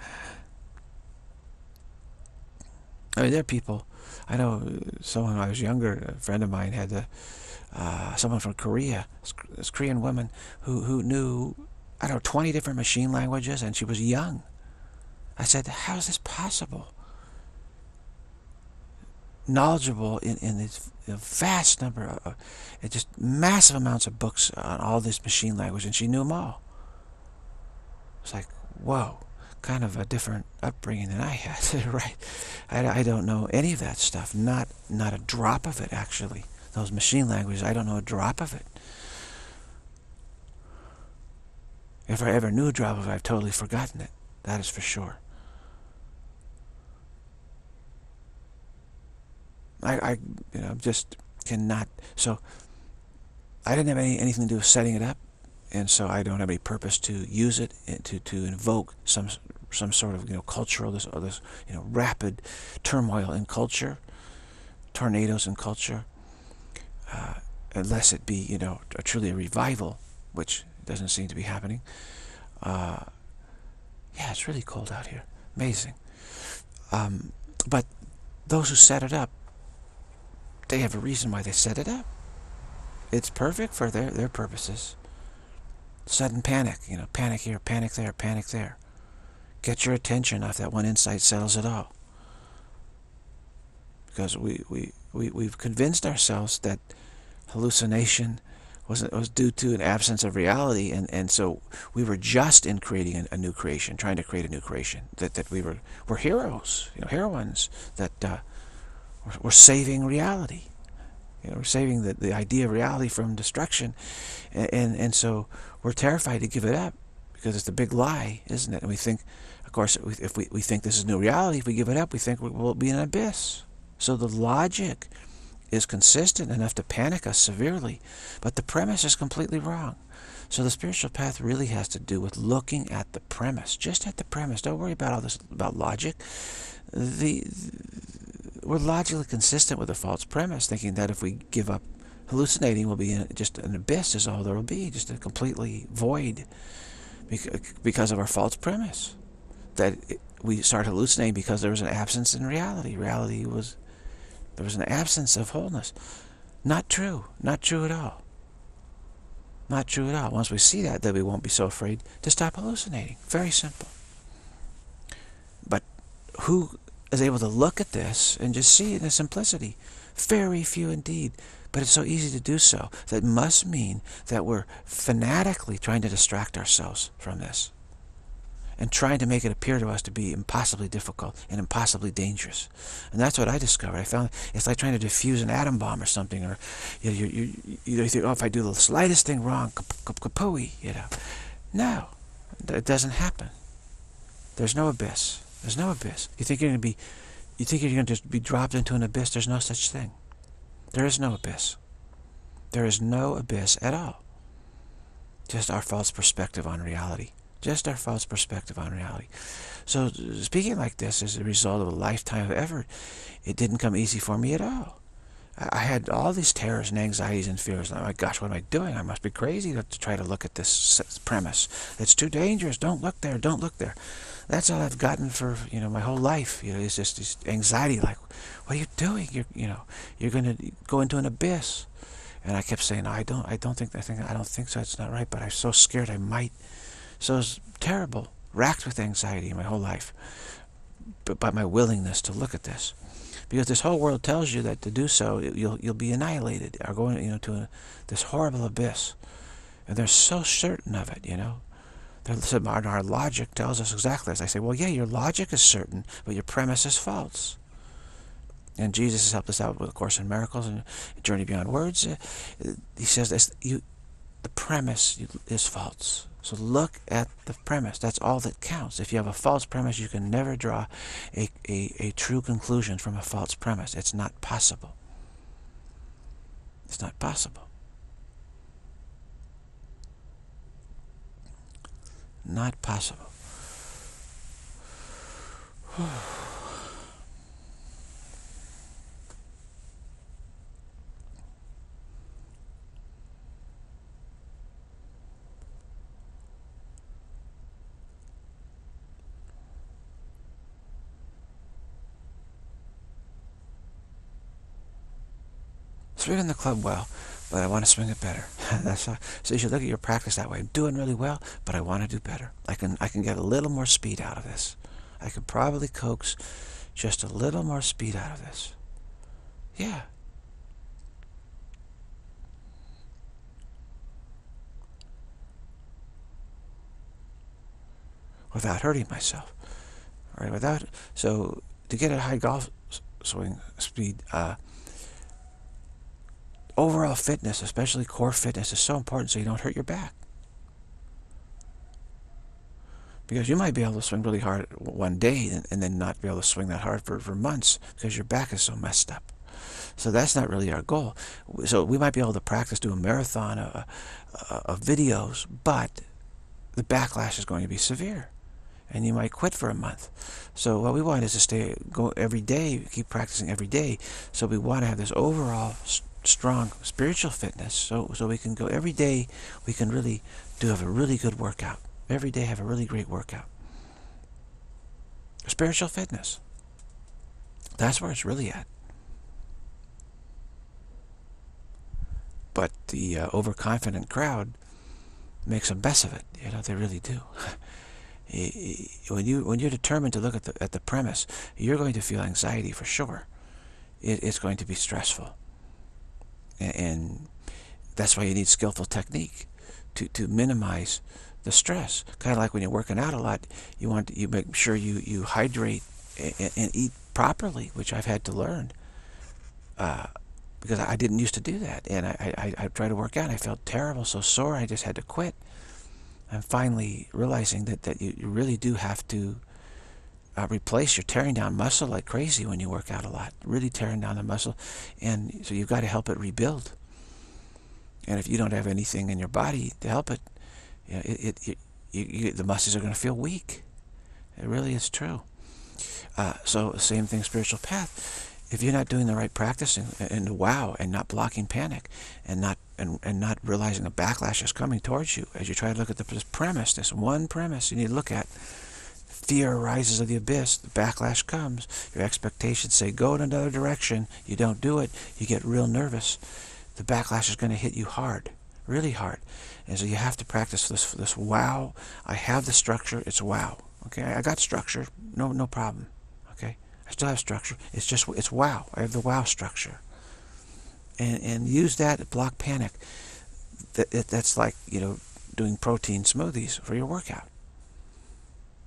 I mean, there are people. I know someone when I was younger, a friend of mine had a, uh, someone from Korea, this Korean woman who who knew, I don't know, twenty different machine languages, and she was young. I said, how is this possible? Knowledgeable in, in this vast number of, uh, just massive amounts of books on all this machine language, and she knew them all. It's like, whoa, kind of a different upbringing than I had, right? I, I don't know any of that stuff, not, not a drop of it, actually. Those machine languages, I don't know a drop of it. If I ever knew a drop of it, I've totally forgotten it. That is for sure. I, I, you know, just cannot. So I didn't have any, anything to do with setting it up, and so I don't have any purpose to use it and to to invoke some some sort of, you know, cultural, this or this, you know, rapid turmoil in culture, tornadoes in culture, uh, unless it be, you know, a, truly a revival, which doesn't seem to be happening. Uh, yeah, it's really cold out here. Amazing. Um, but those who set it up, they have a reason why they set it up. It's perfect for their, their purposes. Sudden panic, you know, panic here, panic there, panic there. Get your attention off that one insight, settles it all. Because we, we, we, we've convinced ourselves that hallucination was, was due to an absence of reality, and, and so we were just in creating a, a new creation, trying to create a new creation. That, that we were, were heroes, you know, heroines, that uh, we're saving reality. You know, we're saving the, the idea of reality from destruction. And, and, and so we're terrified to give it up because it's the big lie, isn't it? And we think, of course, if we, we think this is new reality, if we give it up, we think we'll be in an abyss. So the logic is consistent enough to panic us severely, but the premise is completely wrong. So the spiritual path really has to do with looking at the premise, just at the premise. Don't worry about all this, about logic. The, the We're logically consistent with a false premise, thinking that if we give up hallucinating, we'll be in just an abyss is all there will be, just a completely void, because of our false premise. That we start hallucinating because there was an absence in reality. Reality was, there was an absence of wholeness. Not true. Not true at all. Not true at all. Once we see that, then we won't be so afraid to stop hallucinating. Very simple. But who is able to look at this and just see it in its simplicity? Very few indeed. But it's so easy to do so. That must mean that we're fanatically trying to distract ourselves from this. and trying to make it appear to us to be impossibly difficult and impossibly dangerous. And that's what I discovered. I found it's like trying to defuse an atom bomb or something, or you know, you, you, you think, oh, if I do the slightest thing wrong, kapooey, you know. No, it doesn't happen. There's no abyss. There's no abyss. You think you're going to be, you think you're going to just be dropped into an abyss? There's no such thing. There is no abyss. There is no abyss at all. Just our false perspective on reality. Just our false perspective on reality. So speaking like this is a result of a lifetime of effort. It didn't come easy for me at all. I had all these terrors and anxieties and fears. Oh my gosh, what am I doing? I must be crazy to, to try to look at this premise. It's too dangerous. Don't look there. Don't look there. That's all I've gotten for, you know, my whole life. You know, it's just this anxiety. Like, what are you doing? You're, you know, you're going to go into an abyss. And I kept saying, no, I don't. I don't think. I think. I don't think so. It's not right. But I'm so scared I might. So it was terrible, racked with anxiety my whole life. But by my willingness to look at this. Because this whole world tells you that to do so, you'll you'll be annihilated, or going, you know, to a, this horrible abyss, and they're so certain of it, you know. They're, our logic tells us exactly as I say. Well, yeah, your logic is certain, but your premise is false. And Jesus has helped us out with A Course in Miracles and Journey Beyond Words. He says this: you, the premise is false. So look at the premise. That's all that counts. If you have a false premise, you can never draw a, a, a true conclusion from a false premise. It's not possible. It's not possible. Not possible. Swinging the club well, but I want to swing it better. That's all. So you should look at your practice that way. I'm doing really well, but I want to do better. I can I can get a little more speed out of this. I could probably coax just a little more speed out of this. Yeah. Without hurting myself. All right, without so to get a high golf swing speed, uh overall fitness, especially core fitness, is so important so you don't hurt your back. Because you might be able to swing really hard one day and, and then not be able to swing that hard for, for months because your back is so messed up. So that's not really our goal. So we might be able to practice, do a marathon of, of videos, but the backlash is going to be severe. And you might quit for a month. So what we want is to stay, go every day, keep practicing every day. So we want to have this overall strong spiritual fitness, so so we can go every day. We can really do have a really good workout every day. Have a really great workout. Spiritual fitness. That's where it's really at. But the uh, overconfident crowd makes a mess of it. You know, they really do. When you when you're determined to look at the at the premise, you're going to feel anxiety for sure. It, it's going to be stressful. And that's why you need skillful technique to, to minimize the stress. Kind of like when you're working out a lot, you want to, you make sure you, you hydrate and, and eat properly, which I've had to learn. Uh, because I didn't used to do that. And I, I, I tried to work out, and I felt terrible, so sore, I just had to quit. I'm finally realizing that, that you, you really do have to Uh, replace. You're tearing down muscle like crazy when you work out a lot, really tearing down the muscle, and so you've got to help it rebuild. And if you don't have anything in your body to help it, you know, it, it, it you, you, the muscles are going to feel weak. It really is true. Uh, so same thing, spiritual path. If you're not doing the right practice and, and wow, and not blocking panic, and not and, and not realizing a backlash is coming towards you as you try to look at the, this premise, this one premise you need to look at. Fear arises of the abyss. The backlash comes. Your expectations say go in another direction. You don't do it. You get real nervous. The backlash is going to hit you hard, really hard. And so you have to practice this. This wow. I have the structure. It's wow. Okay, I got structure. No, no problem. Okay, I still have structure. It's just it's wow. I have the wow structure. And and use that to block panic. That that's like, you know, doing protein smoothies for your workout.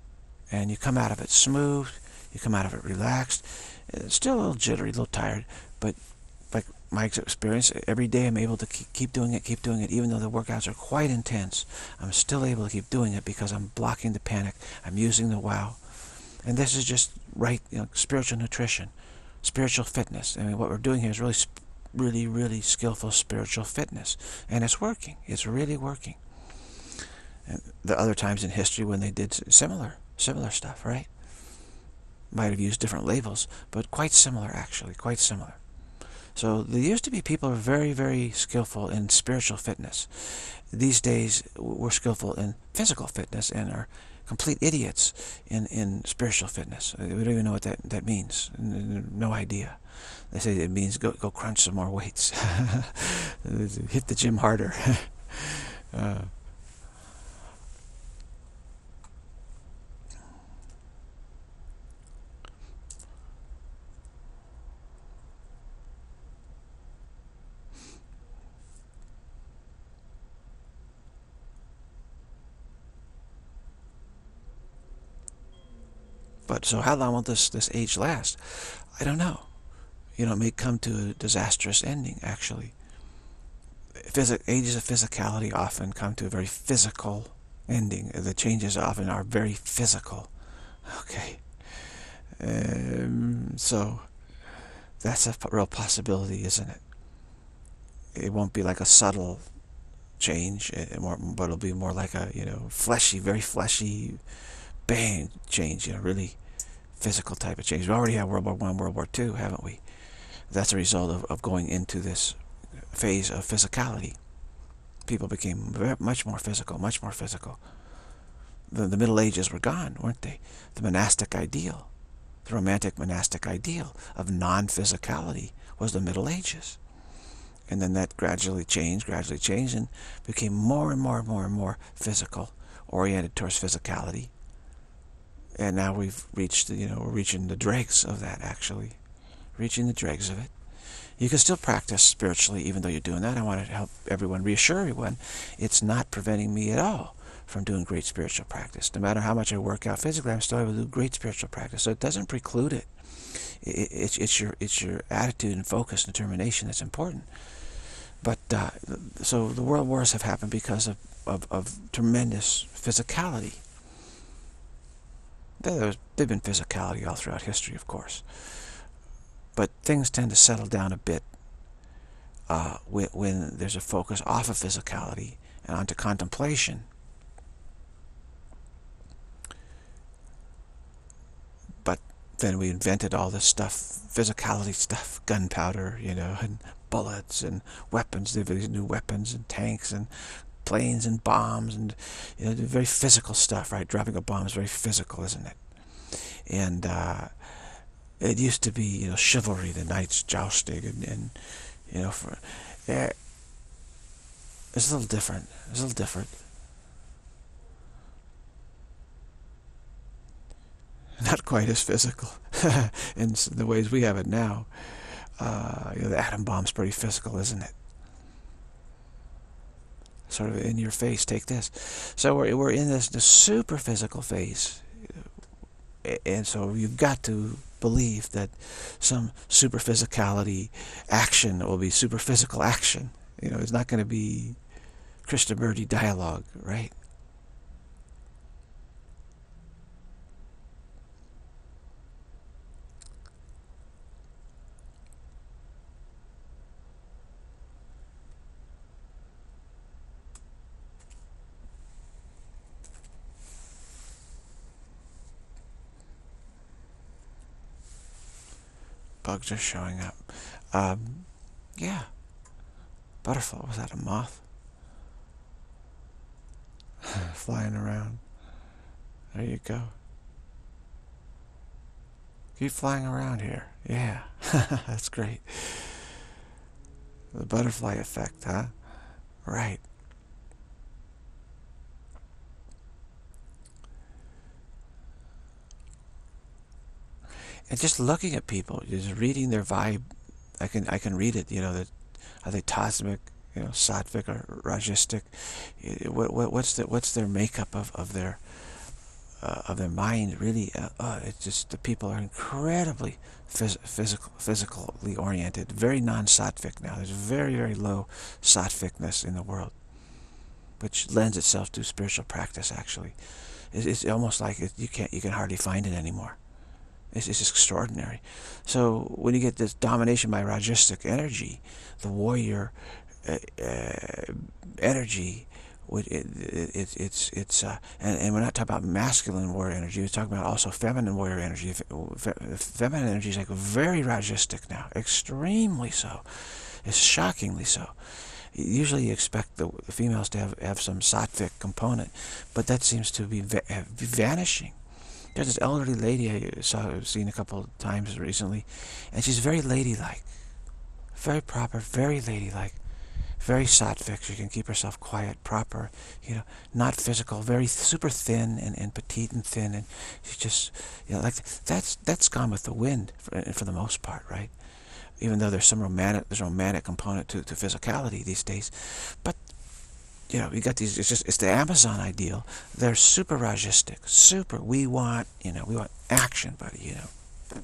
And you come out of it smooth, you come out of it relaxed, it's still a little jittery, a little tired, but like my experience, every day I'm able to keep doing it, keep doing it, even though the workouts are quite intense. I'm still able to keep doing it because I'm blocking the panic. I'm using the wow. And this is just right, you know, spiritual nutrition, spiritual fitness. I mean, what we're doing here is really, really, really skillful spiritual fitness. And it's working. It's really working. And the other times in history when they did similar, similar stuff, right? Might have used different labels, but quite similar, actually, quite similar. So there used to be people who were very, very skillful in spiritual fitness. These days, we're skillful in physical fitness and are complete idiots in, in spiritual fitness. We don't even know what that, that means. No idea. They say it means go, go crunch some more weights. Hit the gym harder. uh, But so how long will this, this age last? I don't know. You know, it may come to a disastrous ending, actually. Physi ages of physicality often come to a very physical ending. The changes often are very physical. Okay. Um, so that's a real possibility, isn't it? It won't be like a subtle change, but it'll be more like a, you know, fleshy, very fleshy, bang change, you know, really physical type of change. We already have World War One, World War Two, haven't we? That's a result of, of going into this phase of physicality. People became very, much more physical, much more physical. The, the Middle Ages were gone, weren't they? The monastic ideal, the romantic monastic ideal of non-physicality was the Middle Ages. And then that gradually changed, gradually changed, and became more and more and more and more physical, oriented towards physicality. And now we've reached, you know, we're reaching the dregs of that, actually. Reaching the dregs of it. You can still practice spiritually even though you're doing that. I want to help everyone, reassure everyone, it's not preventing me at all from doing great spiritual practice. No matter how much I work out physically, I'm still able to do great spiritual practice. So it doesn't preclude it. It's, it's, your, it's your attitude and focus and determination that's important. But, uh, so the world wars have happened because of, of, of tremendous physicality. There's been physicality all throughout history, of course. But things tend to settle down a bit uh, when, when there's a focus off of physicality and onto contemplation. But then we invented all this stuff, physicality stuff, gunpowder, you know, and bullets and weapons. There were these new weapons and tanks and planes and bombs and, you know, very physical stuff, right? Dropping a bomb is very physical, isn't it? And uh, it used to be, you know, chivalry, the knights jousting, and, and you know, for yeah, it's a little different. It's a little different. Not quite as physical in the ways we have it now. Uh, you know, the atom bomb's pretty physical, isn't it? Sort of in your face, take this. So we're, we're in this, this super physical phase. And so you've got to believe that some super physicality action will be super physical action. You know, it's not going to be Krishnamurti dialogue, right? Bugs are showing up. Um, yeah. Butterfly. Was that a moth? Flying around. There you go. Keep flying around here. Yeah. That's great. The butterfly effect, huh? Right. And just looking at people, just reading their vibe, I can I can read it. You know, that are they cosmic, you know, sattvic or rajasic? What, what what's the what's their makeup of of their uh, of their mind really, uh, uh, it's just the people are incredibly phys physical, physically oriented, very non-sattvic now. There's very, very low sattvicness in the world, which lends itself to spiritual practice. Actually, it's, it's almost like it, you can't, you can hardly find it anymore. It's, it's extraordinary. So when you get this domination by Rajasic energy, the warrior uh, uh, energy, it, it, it, it's it's uh, and, and we're not talking about masculine warrior energy. We're talking about also feminine warrior energy. Feminine energy is like very Rajasic now, extremely so. It's shockingly so. Usually you expect the females to have, have some sattvic component, but that seems to be, va be vanishing. There's this elderly lady I saw, I've seen a couple of times recently, and she's very ladylike, very proper, very ladylike, very sattvic. She can keep herself quiet, proper, you know, not physical, very super thin and, and petite and thin, and she's just, you know, like that's that's gone with the wind for, for the most part, right? Even though there's some romantic, there's a romantic component to, to physicality these days, but you know, we got these, it's just, it's the Amazon ideal. They're super Rajasic, super, we want, you know, we want action, buddy, you know.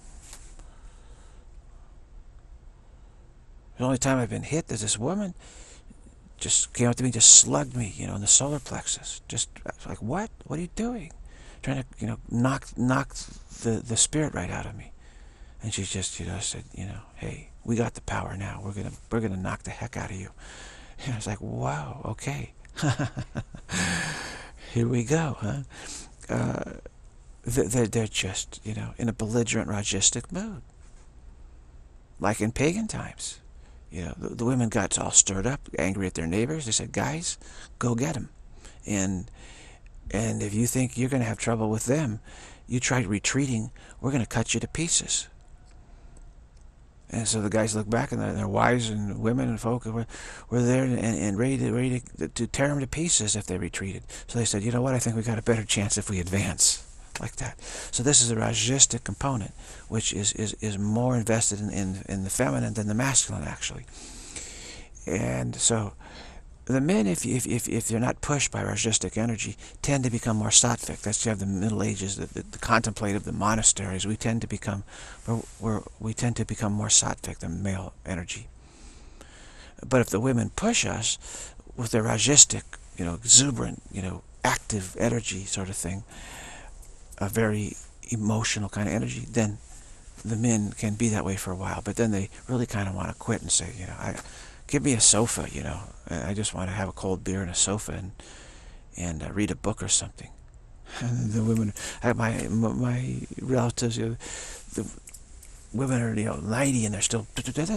The only time I've been hit is this woman just came up to me, just slugged me, you know, in the solar plexus. Just like, what? What are you doing? Trying to, you know, knock, knock the, the spirit right out of me. And she just, you know, said, you know, hey, we got the power now. We're gonna, we're gonna knock the heck out of you. And I was like, wow, okay. Here we go, huh? Uh, they're, they're just, you know, in a belligerent Rajasic mood. Like in pagan times. You know, the, the women got all stirred up, angry at their neighbors. They said, guys, go get them. And, and if you think you're going to have trouble with them, you try retreating, we're going to cut you to pieces. And so the guys look back, and their, their wives and women and folk were, were there and, and ready, to, ready to, to tear them to pieces if they retreated. So they said, you know what, I think we got a better chance if we advance. Like that. So this is a Rajasic component, which is, is, is more invested in, in, in the feminine than the masculine, actually. And so the men, if, if, if, if they're not pushed by Rajasic energy, tend to become more sattvic. That's, you have the Middle Ages, the, the, the contemplative, the monasteries. We tend to become, we're, we're, we tend to become more sattvic than male energy. But if the women push us with their Rajasic, you know, exuberant, you know, active energy sort of thing, a very emotional kind of energy, then the men can be that way for a while. But then they really kind of want to quit and say, you know, I, give me a sofa, you know. I just want to have a cold beer and a sofa and and uh, read a book or something. And the women, my my relatives, you know, the women are, you know, ninety and they're still, you know,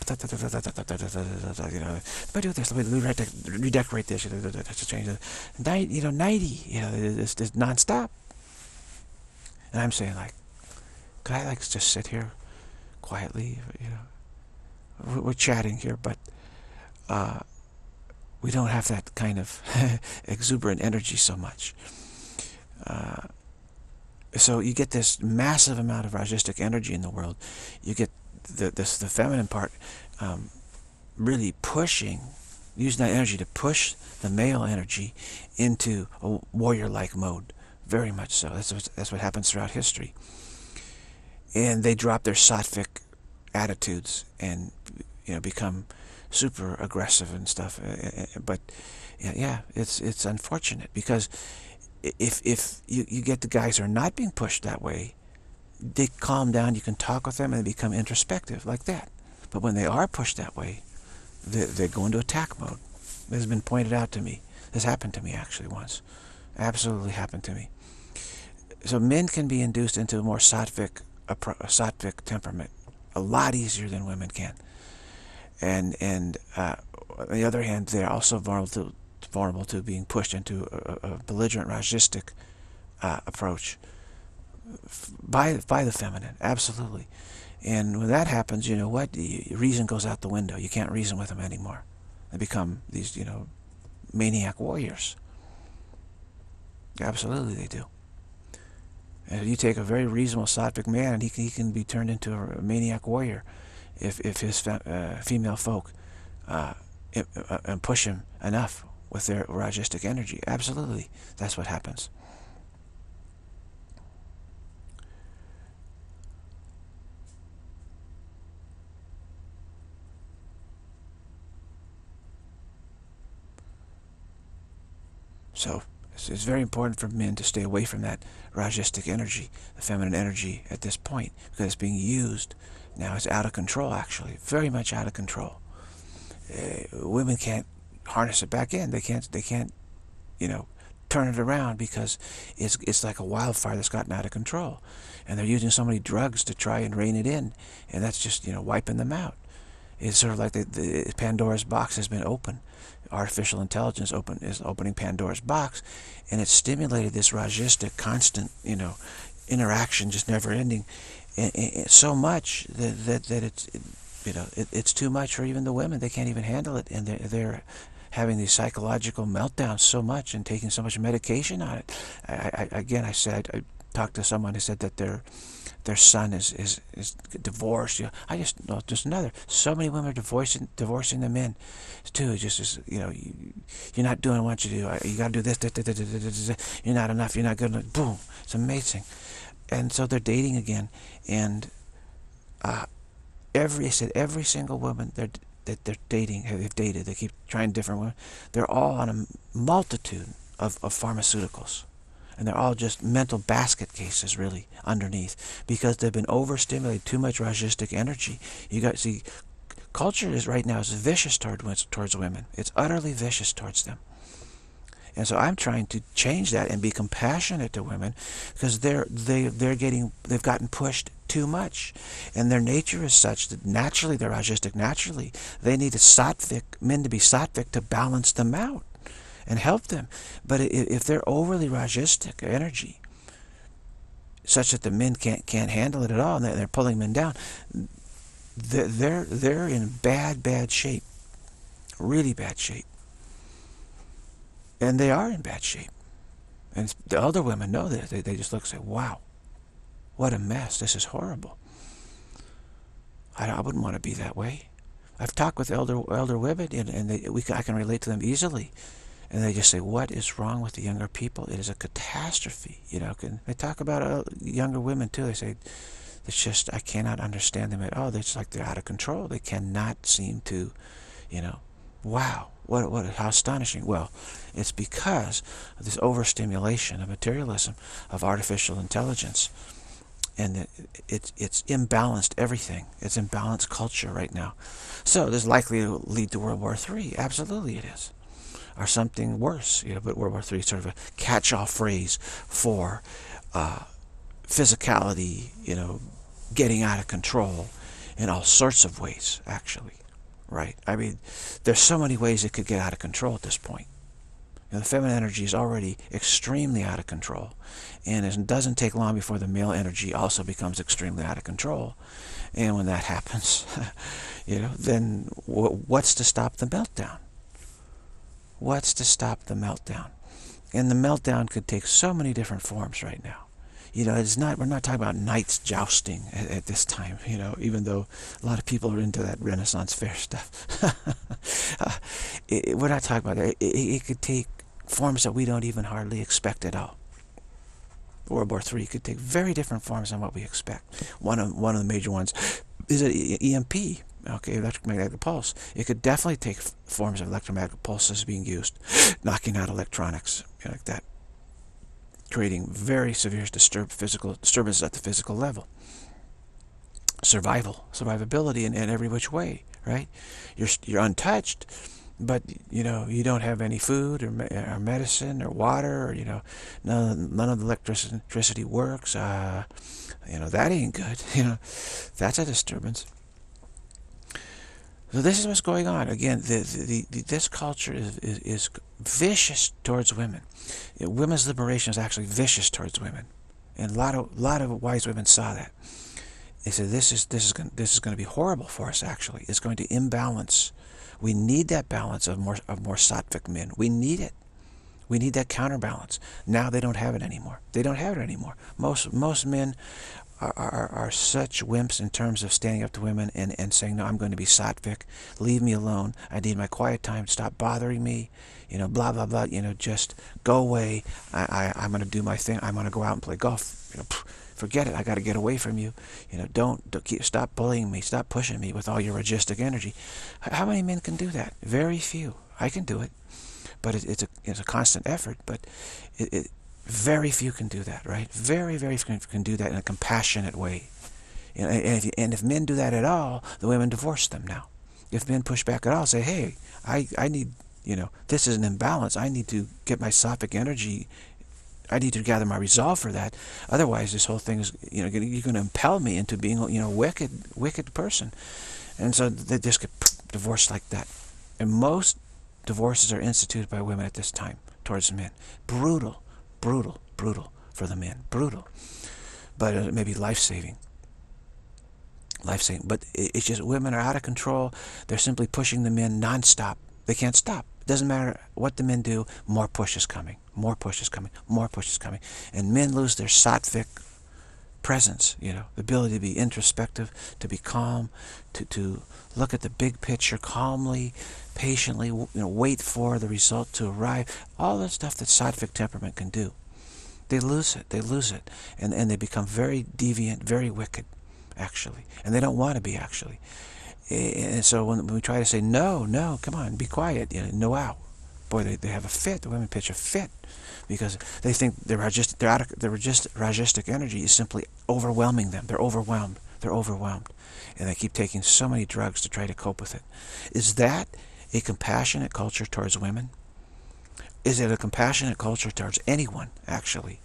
but do this, let me redecorate this, change it. You know, ninety, you know, it's, it's non-stop. And I'm saying, like, could I, like, just sit here quietly, you know? We're chatting here, but uh, we don't have that kind of exuberant energy so much. Uh, so you get this massive amount of Rajasic energy in the world. You get the, this, the feminine part um, really pushing, using that energy to push the male energy into a warrior-like mode. Very much so. That's what, that's what happens throughout history. And they drop their sattvic attitudes and, you know, become super aggressive and stuff. But yeah, yeah, it's it's unfortunate, because if if you, you get the guys who are not being pushed that way, they calm down, you can talk with them, and they become introspective like that. But when they are pushed that way, they, they go into attack mode. This has been pointed out to me. This happened to me actually once. Absolutely happened to me. So men can be induced into a more sattvic, a sattvic temperament a lot easier than women can. And and uh, on the other hand, they're also vulnerable to, vulnerable to being pushed into a, a belligerent Rajasic uh, approach by by the feminine. Absolutely. And when that happens, you know what? Reason goes out the window. You can't reason with them anymore. They become these, you know, maniac warriors. Absolutely, they do. And you take a very reasonable sattvic man, and he can, he can be turned into a maniac warrior if if his fe uh, female folk uh, it, uh, and push him enough with their Rajasic energy. Absolutely, that's what happens. So it's, it's very important for men to stay away from that Rajasic energy, the feminine energy at this point, because it's being used now. It's out of control, actually, very much out of control. Uh, women can't harness it back in. They can't. They can't. You know, turn it around, because it's it's like a wildfire that's gotten out of control, and they're using so many drugs to try and rein it in, and that's just, you know, wiping them out. It's sort of like the, the Pandora's box has been opened. Artificial intelligence open is opening Pandora's box, and it's stimulated this Rajasic constant, you know, interaction, just never ending, and, and so much that that, that it's it, you know it, it's too much for even the women. They can't even handle it, and they're, they're having these psychological meltdowns so much and taking so much medication on it. I, I, again, I said I, I talked to someone who said that their their son is is, is divorced. You know, I just no, just another. So many women are divorcing divorcing the men too. It's just as, you know, you, you're not doing what you do. You got to do this, this, this, this, this, this. You're not enough. You're not good enough. Boom. It's amazing. And so they're dating again, and uh, every I said every single woman they're that they're dating, they've dated, they keep trying different women, they're all on a multitude of, of pharmaceuticals. And they're all just mental basket cases, really, underneath, because they've been overstimulated, too much Rajasic energy. You got, see, culture is right now is vicious toward, towards women. It's utterly vicious towards them. And so I'm trying to change that and be compassionate to women, because they're they they're getting they've gotten pushed too much, and their nature is such that naturally they're Rajasic. Naturally, they need a sattvic men to be sattvic to balance them out and help them. But if they're overly Rajasic energy, such that the men can't can't handle it at all, and they're pulling men down, they're they're in bad bad shape, really bad shape. And they are in bad shape. And the other women know that. They, they just look and say, wow, what a mess. This is horrible. I, I wouldn't want to be that way. I've talked with elder elder women, and, and they, we, I can relate to them easily. And they just say, what is wrong with the younger people? It is a catastrophe. You know, can, they talk about uh, younger women, too. They say, it's just, I cannot understand them at all. They're just like they're out of control. They cannot seem to, you know, wow. What, what, how astonishing. Well, it's because of this overstimulation of materialism, of artificial intelligence. And it, it, it's imbalanced everything. It's imbalanced culture right now. So this is likely to lead to World War Three. Absolutely it is. Or something worse. You know, but World War Three is sort of a catch-all phrase for uh, physicality, you know, getting out of control in all sorts of ways, actually. Right? I mean, there's so many ways it could get out of control at this point. You know, the feminine energy is already extremely out of control. And it doesn't take long before the male energy also becomes extremely out of control. And when that happens, you know, then what's to stop the meltdown? What's to stop the meltdown? And the meltdown could take so many different forms right now. You know, it's not, we're not talking about knights jousting at, at this time, you know, even though a lot of people are into that Renaissance fair stuff. uh, it, we're not talking about that. It, it, it could take forms that we don't even hardly expect at all. World War Three could take very different forms than what we expect. One of, one of the major ones is an E M P, okay, electromagnetic pulse. It could definitely take forms of electromagnetic pulses being used, knocking out electronics, you know, like that, creating very severe disturb physical disturbances at the physical level. Survival, survivability in, in every which way, right? You're you're untouched, but you know you don't have any food or, me or medicine or water, or you know none none of the electricity works. Uh, you know that ain't good. You know that's a disturbance. So this is what's going on. Again, the, the, the, this culture is, is, is vicious towards women. You know, women's liberation is actually vicious towards women, and a lot of lot of wise women saw that. They said this is this is going this is going to be horrible for us. Actually, it's going to imbalance. We need that balance of more of more sattvic men. We need it. We need that counterbalance. Now they don't have it anymore. They don't have it anymore. Most most men Are, are, are such wimps in terms of standing up to women and, and saying, no, I'm going to be sattvic, leave me alone, I need my quiet time, stop bothering me, you know, blah, blah, blah, you know, just go away, I, I, I'm going to do my thing, I'm going to go out and play golf, you know, pff, forget it, I got to get away from you, you know, don't, don't keep, stop bullying me, stop pushing me with all your Rajasic energy. How many men can do that? Very few. I can do it. but it, it's a it's a constant effort. But it, it very few can do that, right? Very very few can, can do that in a compassionate way. You know, and if, and if men do that at all, the women divorce them now. If men push back at all, say, hey, I, I need, you know, this is an imbalance. I need to get my sattvic energy. I need to gather my resolve for that. Otherwise, this whole thing is, you know, you're going to impel me into being, you know, wicked, wicked person. And so they just get divorced like that. And most divorces are instituted by women at this time towards men. Brutal, brutal, brutal for the men. Brutal. But it may be life-saving. Life-saving. But it's just women are out of control. They're simply pushing the men non-stop. They can't stop. It doesn't matter what the men do, more push is coming. More push is coming. More push is coming. And men lose their sattvic presence, you know, the ability to be introspective, to be calm, to, to look at the big picture calmly, patiently, you know, wait for the result to arrive. All the stuff that sattvic temperament can do. They lose it. They lose it. And, and they become very deviant, very wicked, actually. And they don't want to be, actually. And so when we try to say, no, no, come on, be quiet, you know, no out. Boy, they, they have a fit. The women pitch a fit because they think their ragistic, their, out, their just ragistic energy is simply overwhelming them. They're overwhelmed. They're overwhelmed. And they keep taking so many drugs to try to cope with it. Is that a compassionate culture towards women? Is it a compassionate culture towards anyone, actually?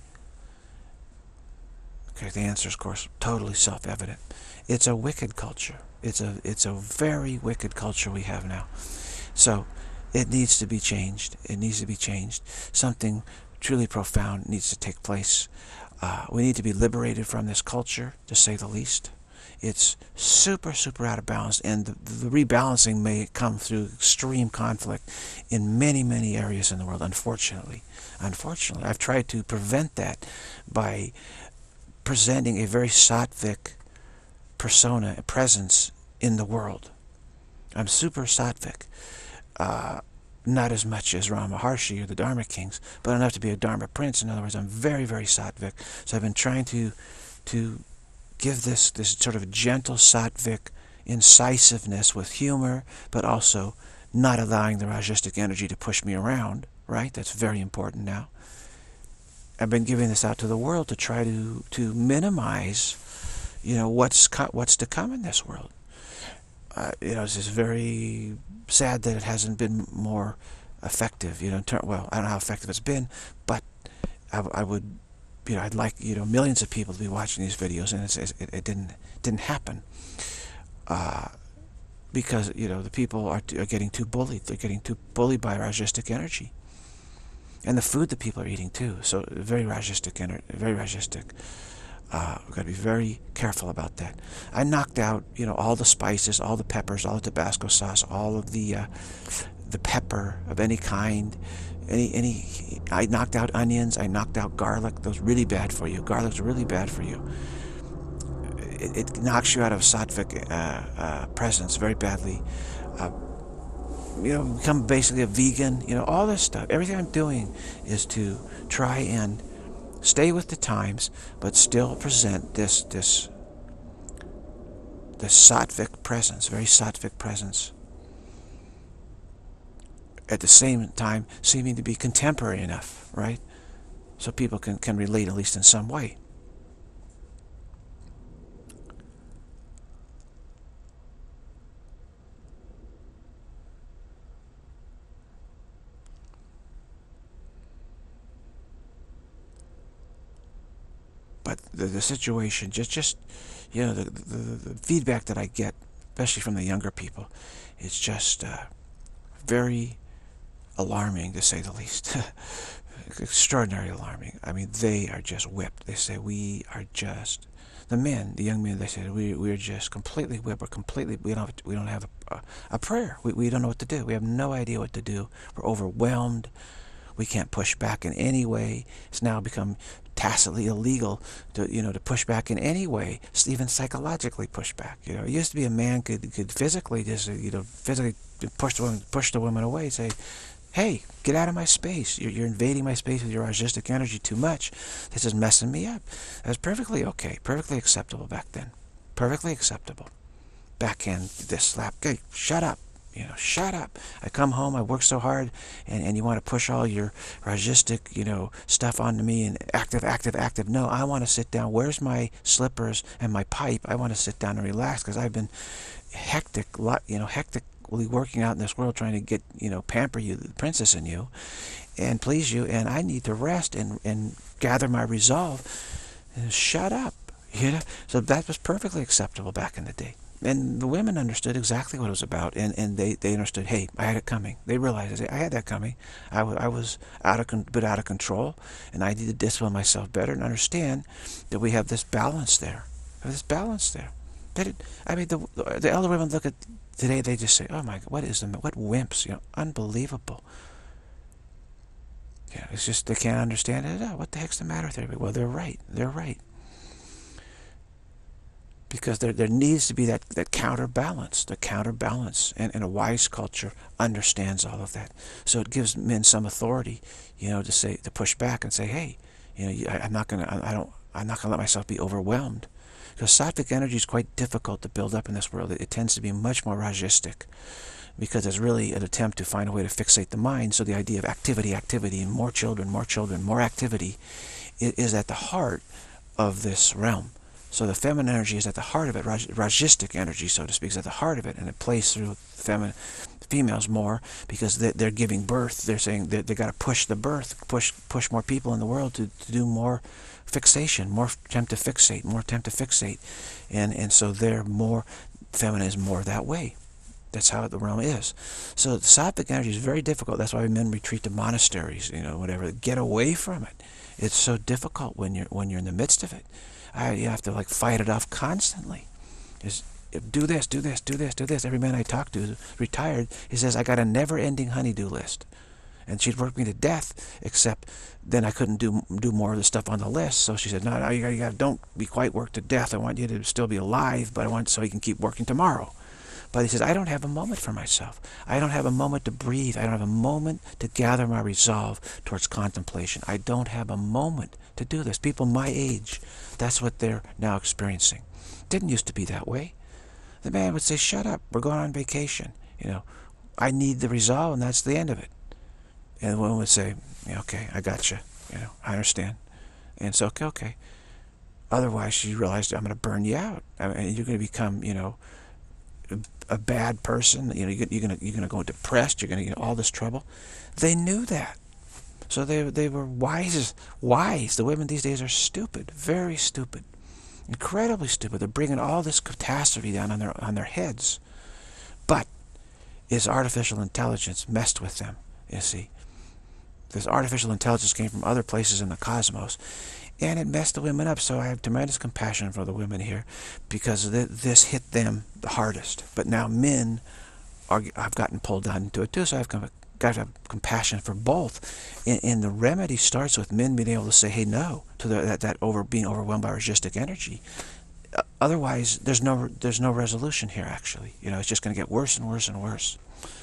Okay, the answer is, of course, totally self-evident. It's a wicked culture. It's a, it's a very wicked culture we have now. So it needs to be changed. It needs to be changed. Something truly profound needs to take place. Uh, we need to be liberated from this culture, to say the least. It's super, super out of balance, and the, the rebalancing may come through extreme conflict in many, many areas in the world, unfortunately. Unfortunately. I've tried to prevent that by presenting a very sattvic persona, a presence in the world. I'm super sattvic. Uh, not as much as Rama Maharshi or the Dharma Kings, but enough to be a Dharma Prince. In other words, I'm very, very sattvic. So I've been trying to to give this, this sort of gentle sattvic incisiveness with humor, but also not allowing the ragistic energy to push me around, right? That's very important now. I've been giving this out to the world to try to, to minimize, you know, what's, what's to come in this world. Uh, you know, it's just very sad that it hasn't been more effective. You know, in ter well, I don't know how effective it's been, but I, I would, you know, I'd like, you know, millions of people to be watching these videos, and it's, it, it didn't didn't happen uh, because, you know, the people are, are getting too bullied. They're getting too bullied by ragistic energy, and the food that people are eating too. So very ragistic energy, very ragistic. Uh, we've got to be very careful about that. I knocked out, you know, all the spices, all the peppers, all the Tabasco sauce, all of the uh, the pepper of any kind. Any any. I knocked out onions. I knocked out garlic. Those are really bad for you. Garlic's really bad for you. It, it knocks you out of sattvic uh, uh, presence very badly. Uh, you know, become basically a vegan. You know, all this stuff. Everything I'm doing is to try and stay with the times, but still present this this this sattvic presence, very sattvic presence. At the same time, seeming to be contemporary enough, right? So people can, can relate, at least in some way. But the, the situation, just, just you know, the, the, the feedback that I get, especially from the younger people, is just uh, very alarming, to say the least. Extraordinarily alarming. I mean, they are just whipped. They say, we are just, the men, the young men, they say, we, we are just completely whipped. We're completely, we don't have, we don't have a, a prayer. We, we don't know what to do. We have no idea what to do. We're overwhelmed. We can't push back in any way. It's now become tacitly illegal to, you know, to push back in any way, even psychologically push back. You know, it used to be a man could could physically just, you know, physically push the woman, push the woman away, say, hey, get out of my space. You're, you're invading my space with your ragistic energy too much. This is messing me up. That's perfectly okay, perfectly acceptable back then. Perfectly acceptable. Backhand, this slap, hey, shut up. You know, shut up. I come home, I work so hard, and, and you want to push all your Rajistic, you know, stuff onto me and active, active, active. No, I want to sit down. Where's my slippers and my pipe? I want to sit down and relax because I've been hectic, you know, hectically working out in this world trying to get, you know, pamper you, the princess in you, and please you, and I need to rest and, and gather my resolve. And shut up. You know? So that was perfectly acceptable back in the day. And the women understood exactly what it was about, and, and they, they understood, hey, I had it coming. They realized, I had that coming. I, I was out of, bit out of control, and I need to discipline myself better and understand that we have this balance there. We have this balance there. They did, I mean, the, the elder women look at today, they just say, oh my God, what is the, what wimps, you know, unbelievable. Yeah, it's just, they can't understand it. Oh, what the heck's the matter with everybody? Well, they're right. They're right. Because there, there needs to be that, that counterbalance, the counterbalance. And, and a wise culture understands all of that. So it gives men some authority, you know, to say, to push back and say, hey, you know, I, I'm not going to, I don't, I'm not going to let myself be overwhelmed. Because sattvic energy is quite difficult to build up in this world. It, it tends to be much more rajistic, because it's really an attempt to find a way to fixate the mind. So the idea of activity, activity, and more children, more children, more activity is at the heart of this realm. So the feminine energy is at the heart of it. Raj, Rajistic energy, so to speak, is at the heart of it, and it plays through feminine females more because they, they're giving birth. They're saying they they got to push the birth, push push more people in the world to, to do more fixation, more attempt to fixate, more attempt to fixate, and and so they're more feminine is more that way. That's how the realm is. So the sattvic energy is very difficult. That's why men retreat to monasteries, you know, whatever. Get away from it. It's so difficult when you're when you're in the midst of it. I, you have to like fight it off constantly. Just do this, do this, do this, do this. Every man I talk to, retired, he says, I got a never-ending honey-do list. And she'd work me to death, except then I couldn't do do more of the stuff on the list. So she said, no, no, you got, you got, don't be quite worked to death. I want you to still be alive, but I want so you can keep working tomorrow. But he says, I don't have a moment for myself. I don't have a moment to breathe. I don't have a moment to gather my resolve towards contemplation. I don't have a moment to do this. People my age, that's what they're now experiencing. Didn't used to be that way. The man would say, shut up, we're going on vacation. You know, I need the resolve, and that's the end of it. And the woman would say, yeah, okay, I got you. You know, I understand. And so, okay, okay. Otherwise, she realized, I'm going to burn you out. I mean, you're going to become, you know, a bad person. You know, you're going to you're going to go depressed. You're going to get all this trouble. They knew that, so they they were wise. Wise. The women these days are stupid, very stupid, incredibly stupid. They're bringing all this catastrophe down on their on their heads. But is artificial intelligence messed with them? You see, this artificial intelligence came from other places in the cosmos, and it messed the women up. So I have tremendous compassion for the women here, because th this hit them the hardest. But now men are have gotten pulled down into it too. So I've got to have compassion for both. And, and the remedy starts with men being able to say, "Hey, no," to the, that that over being overwhelmed by rajistic energy. Uh, otherwise, there's no there's no resolution here. Actually, you know, it's just going to get worse and worse and worse.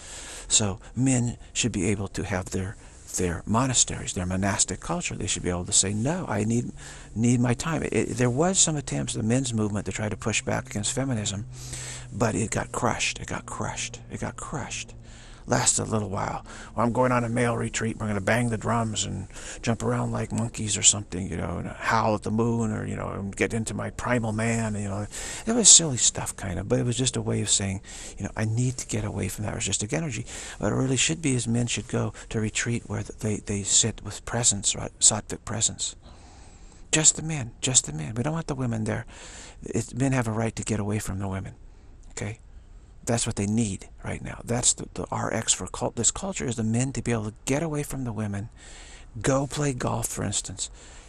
So men should be able to have their their monasteries, their monastic culture. They should be able to say, no, I need need my time. It, it, there was some attempts, the men's movement, to try to push back against feminism, but it got crushed. It got crushed. It got crushed. Lasted a little while. Well, I'm going on a male retreat. We're going to bang the drums and jump around like monkeys or something, you know, and howl at the moon, or, you know, and get into my primal man. You know, it was silly stuff, kind of, but it was just a way of saying, you know, I need to get away from that rajistic energy. What it really should be is men should go to retreat where they, they sit with presence, right? Sattvic presence. Just the men, just the men. We don't want the women there. It, men have a right to get away from the women, okay? That's what they need right now. That's the, the R X for cult, this culture, is the men to be able to get away from the women, go play golf, for instance,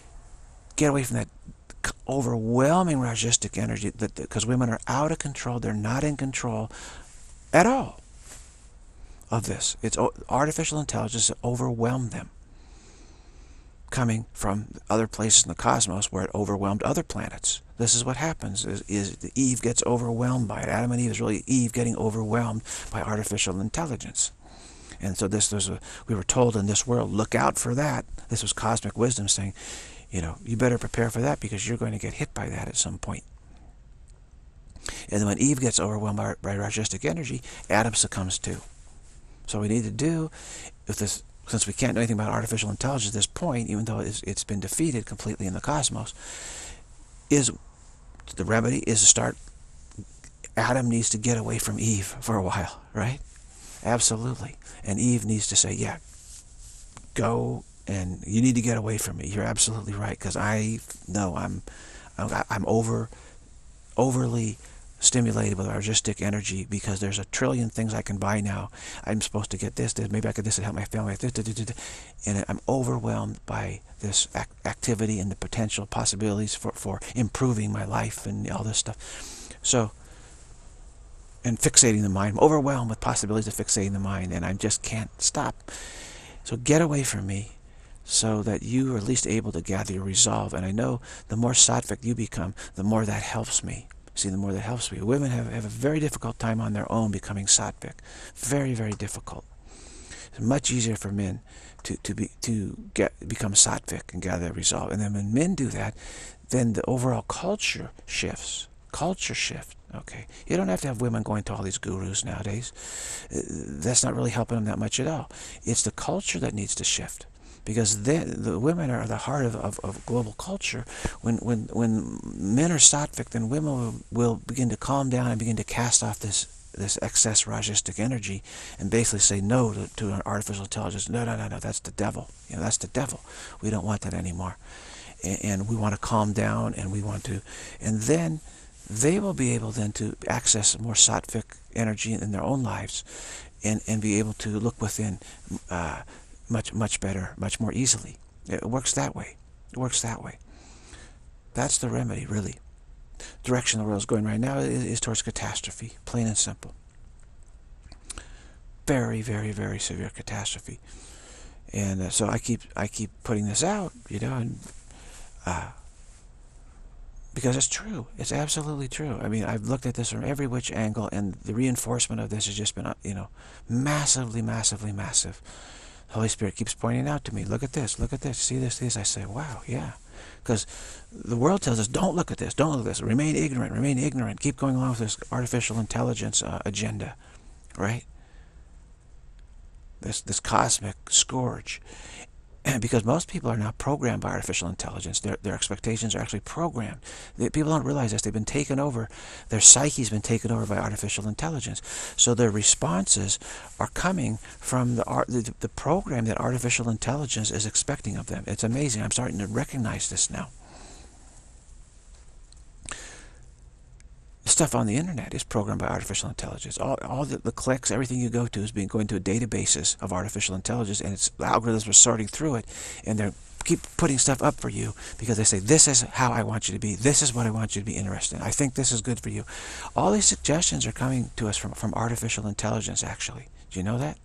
get away from that overwhelming rajistic energy, that because women are out of control. They're not in control at all of this. It's artificial intelligence that overwhelmed them, coming from other places in the cosmos where it overwhelmed other planets. This is what happens, is, is Eve gets overwhelmed by it. Adam and Eve is really Eve getting overwhelmed by artificial intelligence. And so this, there's a, we were told in this world, look out for that. This was cosmic wisdom saying, you know, you better prepare for that, because you're going to get hit by that at some point. And then when Eve gets overwhelmed by, by Rajasic energy, Adam succumbs too. So what we need to do, with this, since we can't know anything about artificial intelligence at this point, even though it's, it's been defeated completely in the cosmos, is the remedy is to start. Adam needs to get away from Eve for a while, right? Absolutely. And Eve needs to say, yeah, go, and you need to get away from me. You're absolutely right, because I know I'm, I'm over, overly stimulated with artistic energy, because there's a trillion things I can buy now. I'm supposed to get this, this maybe I could this and help my family, this, this, this, this, and I'm overwhelmed by this ac activity and the potential possibilities for, for improving my life and all this stuff. So, and fixating the mind. I'm overwhelmed with possibilities of fixating the mind, and I just can't stop. So get away from me, so that you are at least able to gather your resolve. And I know the more sattvic you become, the more that helps me. See, the more that helps me. Women have, have a very difficult time on their own becoming sattvic. Very, very difficult. It's much easier for men to, to, be, to get, become sattvic and gather their resolve. And then when men do that, then the overall culture shifts. Culture shift. Okay, you don't have to have women going to all these gurus nowadays. That's not really helping them that much at all. It's the culture that needs to shift, because the women are the heart of, of, of global culture. When when when men are sattvic, then women will, will begin to calm down and begin to cast off this this excess rajasic energy, and basically say no to, to an artificial intelligence. No, no, no, no. That's the devil. You know, that's the devil. We don't want that anymore, and, and we want to calm down, and we want to, and then they will be able then to access more sattvic energy in their own lives, and, and be able to look within uh, much, much better, much more easily. It works that way. It works that way. That's the remedy, really. Direction the world is going right now is, is towards catastrophe, plain and simple. Very, very, very severe catastrophe. And uh, so I keep, I keep putting this out, you know, and uh, because it's true. It's absolutely true. I mean, I've looked at this from every which angle, and the reinforcement of this has just been, you know, massively, massively, massive. The Holy Spirit keeps pointing out to me, look at this, look at this, see this, this. I say, wow, yeah. Because the world tells us, don't look at this, don't look at this, remain ignorant, remain ignorant, keep going along with this artificial intelligence uh, agenda, right? This, this cosmic scourge. Because most people are now programmed by artificial intelligence. Their, their expectations are actually programmed. They, people don't realize this. They've been taken over. Their psyche's been taken over by artificial intelligence. So their responses are coming from the, the, the program that artificial intelligence is expecting of them. It's amazing. I'm starting to recognize this now. Stuff on the internet is programmed by artificial intelligence. All, all the, the clicks, everything you go to is being going to a databases of artificial intelligence, and it's the algorithms are sorting through it, and they keep putting stuff up for you because they say, this is how I want you to be. This is what I want you to be interested in. I think this is good for you. All these suggestions are coming to us from, from artificial intelligence, actually. Do you know that?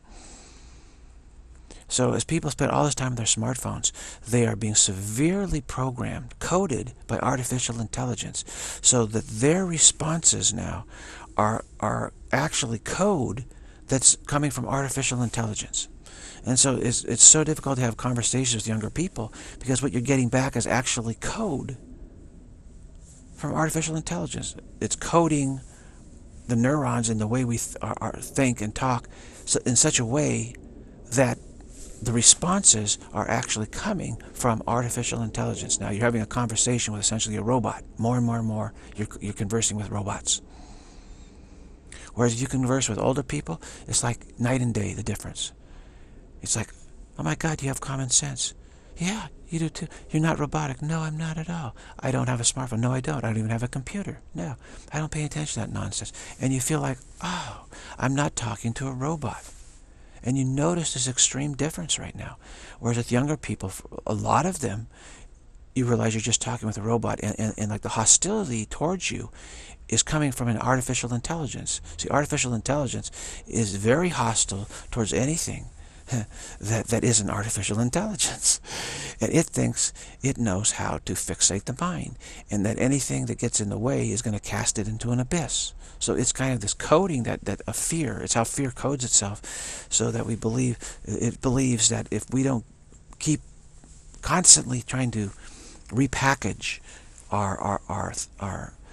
So as people spend all this time on their smartphones, they are being severely programmed, coded by artificial intelligence, so that their responses now are, are actually code that's coming from artificial intelligence. And so it's, it's so difficult to have conversations with younger people, because what you're getting back is actually code from artificial intelligence. It's coding the neurons in the way we th are, are, think and talk so, in such a way that the responses are actually coming from artificial intelligence. Now you're having a conversation with essentially a robot. More and more and more, you're, you're conversing with robots. Whereas if you converse with older people, it's like night and day, the difference. It's like, oh my God, you have common sense. Yeah, you do too. You're not robotic. No, I'm not at all. I don't have a smartphone. No, I don't. I don't even have a computer. No, I don't pay attention to that nonsense. And you feel like, oh, I'm not talking to a robot. And you notice this extreme difference right now. Whereas with younger people, a lot of them, you realize you're just talking with a robot, and, and, and like the hostility towards you is coming from an artificial intelligence. See, artificial intelligence is very hostile towards anything that, that is an artificial intelligence. And it thinks it knows how to fixate the mind, and that anything that gets in the way is going to cast it into an abyss. So it's kind of this coding that, that of fear. It's how fear codes itself, so that we believe, it believes that if we don't keep constantly trying to repackage our, our, our, our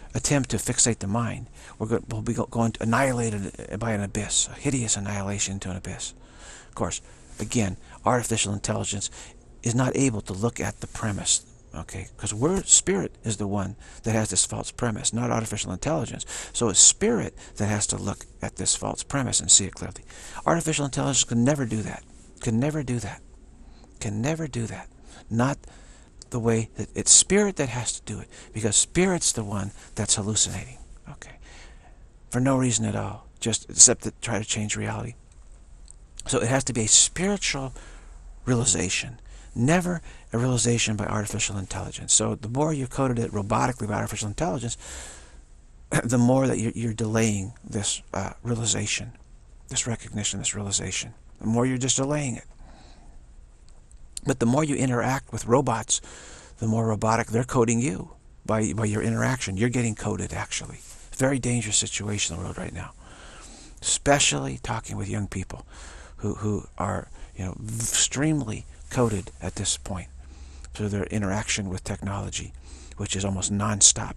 attempt to fixate the mind, we're go we'll be go going to annihilated by an abyss, a hideous annihilation into an abyss. Of course, again, artificial intelligence is not able to look at the premise, okay? Because we're spirit is the one that has this false premise, not artificial intelligence. So it's spirit that has to look at this false premise and see it clearly. Artificial intelligence can never do that. Can never do that. Can never do that. Not the way that it's spirit that has to do it, because spirit's the one that's hallucinating, okay, for no reason at all, just except to try to change reality. So it has to be a spiritual realization, never a realization by artificial intelligence. So the more you're coded it robotically by artificial intelligence, the more that you're, you're delaying this uh, realization, this recognition, this realization. The more you're just delaying it. But the more you interact with robots, the more robotic they're coding you by, by your interaction. You're getting coded, actually. Very dangerous situation in the world right now. Especially talking with young people who, who are, you know, extremely coded at this point through their interaction with technology, which is almost non-stop.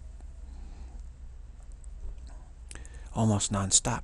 Almost non-stop.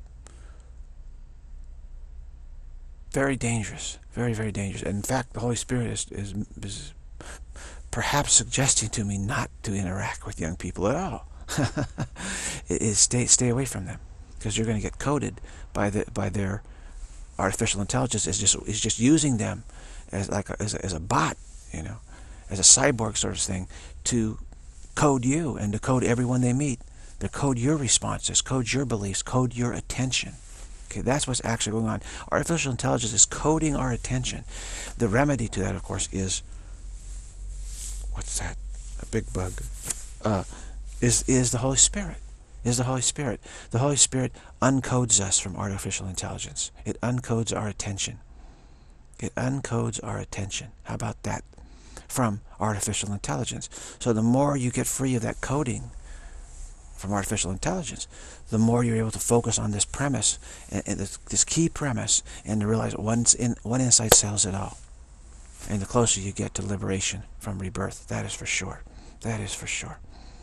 Very dangerous. Very, very dangerous. And in fact, the Holy Spirit is, is, is perhaps suggesting to me not to interact with young people at all. it is stay, stay away from them, because you're going to get coded by, the, by their artificial intelligence. Is just, is just using them as, like a, as, a, as a bot, you know, as a cyborg sort of thing, to code you and to code everyone they meet. They code your responses, code your beliefs, code your attention. Okay, that's what's actually going on. Artificial intelligence is coding our attention. The remedy to that, of course, is, what's that? A big bug. Uh, is is the Holy Spirit. Is the Holy Spirit. The Holy Spirit uncodes us from artificial intelligence. It uncodes our attention. It uncodes our attention. How about that? From artificial intelligence. So the more you get free of that coding from artificial intelligence, the more you're able to focus on this premise, and, and this, this key premise, and to realize one's in, one insight sells it all. And the closer you get to liberation from rebirth, that is for sure. That is for sure.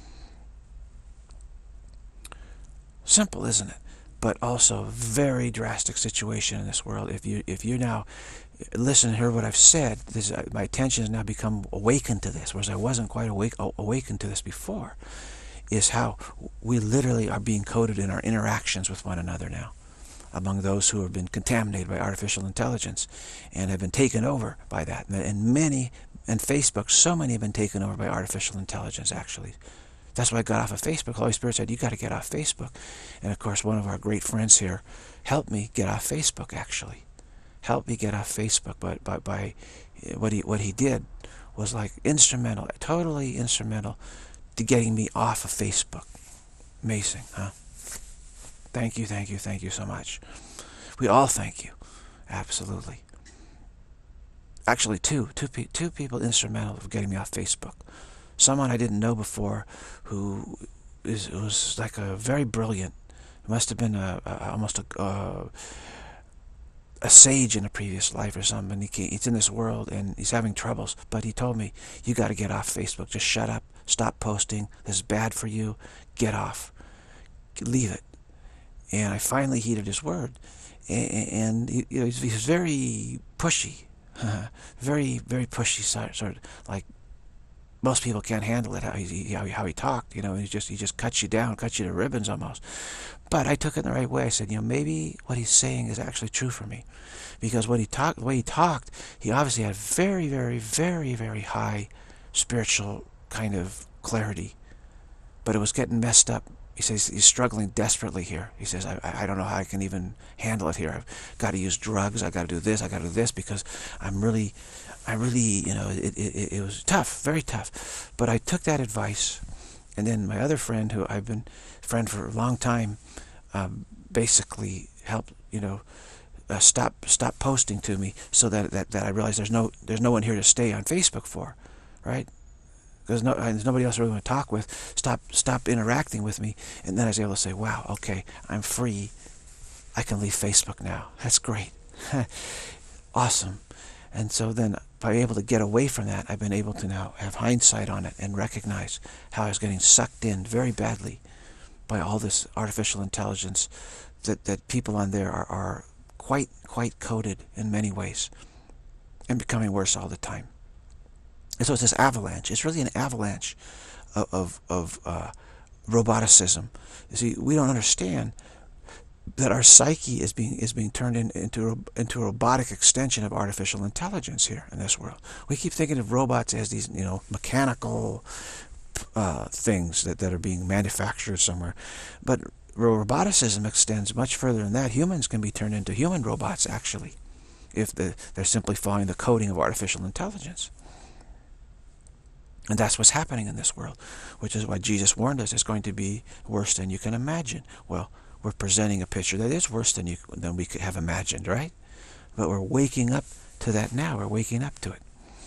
Simple, isn't it? But also very drastic situation in this world. If you if you now listen and hear what I've said, this, uh, my attention has now become awakened to this, whereas I wasn't quite awake, awakened to this before. Is how we literally are being coded in our interactions with one another now, among those who have been contaminated by artificial intelligence and have been taken over by that. And many, and Facebook, so many have been taken over by artificial intelligence, actually. That's why I got off of Facebook. Holy Spirit said, you got to get off Facebook. And of course, one of our great friends here helped me get off Facebook, actually. Helped me get off Facebook, but by, by what he what he did was like instrumental, totally instrumental to getting me off of Facebook. Amazing, huh? Thank you, thank you, thank you so much. We all thank you. Absolutely. Actually, two, two, pe two people instrumental of getting me off Facebook. Someone I didn't know before, who is was like a very brilliant. It must have been a, a almost a uh, a sage in a previous life or something. He came, he's in this world and he's having troubles. But he told me, you got to get off Facebook. Just shut up. Stop posting. This is bad for you. Get off. Leave it. And I finally heeded his word. And, and he, you know, he's, he's very pushy. very, very pushy, sort of like most people can't handle it, how he, how he, how he talked. You know, he just, he just cuts you down, cuts you to ribbons almost. But I took it in the right way. I said, you know, maybe what he's saying is actually true for me. Because what he talked, the way he talked, he obviously had very, very, very, very high spiritual kind of clarity. But it was getting messed up. He says he's struggling desperately here. He says, I, I don't know how I can even handle it here. I've got to use drugs. I've got to do this. I've got to do this because I'm really, I really, you know, it, it, it was tough, very tough. But I took that advice. And then my other friend, who I've been a friend for a long time, um, basically helped, you know, uh, stop stop posting to me, so that, that that I realized there's no there's no one here to stay on Facebook for, right? Because no, there's nobody else I really want to talk with. Stop stop interacting with me, and then I was able to say, wow, okay, I'm free. I can leave Facebook now. That's great, awesome. And so then, by able to get away from that, I've been able to now have hindsight on it and recognize how I was getting sucked in very badly by all this artificial intelligence that, that people on there are, are quite, quite coded in many ways and becoming worse all the time. And so it's this avalanche. It's really an avalanche of, of, of uh, roboticism. You see, we don't understand that our psyche is being is being turned in, into a, into a robotic extension of artificial intelligence here in this world. We keep thinking of robots as these, you know, mechanical uh, things that, that are being manufactured somewhere, but roboticism extends much further than that. Humans can be turned into human robots, actually, if the, they're simply following the coding of artificial intelligence. And that's what's happening in this world, which is why Jesus warned us it's going to be worse than you can imagine. Well, we're presenting a picture that is worse than you than we could have imagined, right? But we're waking up to that now. We're waking up to it.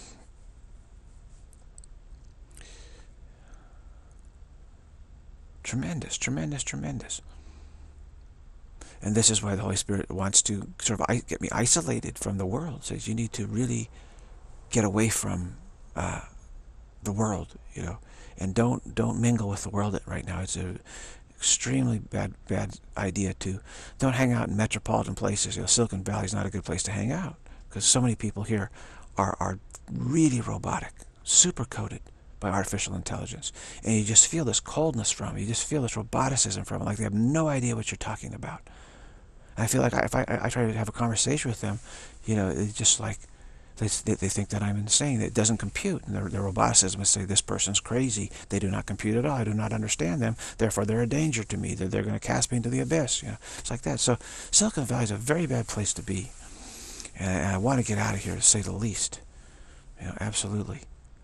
Tremendous, tremendous, tremendous. And this is why the Holy Spirit wants to sort of get me isolated from the world. Says you need to really get away from uh, the world, you know, and don't don't mingle with the world right now. It's a extremely bad bad idea to don't hang out in metropolitan places. You know, Silicon Valley is not a good place to hang out because so many people here are are really robotic, super coded by artificial intelligence, and you just feel this coldness from it. You just feel this roboticism from it, like they have no idea what you're talking about. And I feel like I, if I, I try to have a conversation with them, you know, it's just like They, they think that I'm insane. It doesn't compute. And their, their roboticism is say, this person's crazy. They do not compute at all. I do not understand them. Therefore, they're a danger to me. They're, they're going to cast me into the abyss. You know, it's like that. So Silicon Valley is a very bad place to be. And, and I want to get out of here, to say the least. You know, absolutely.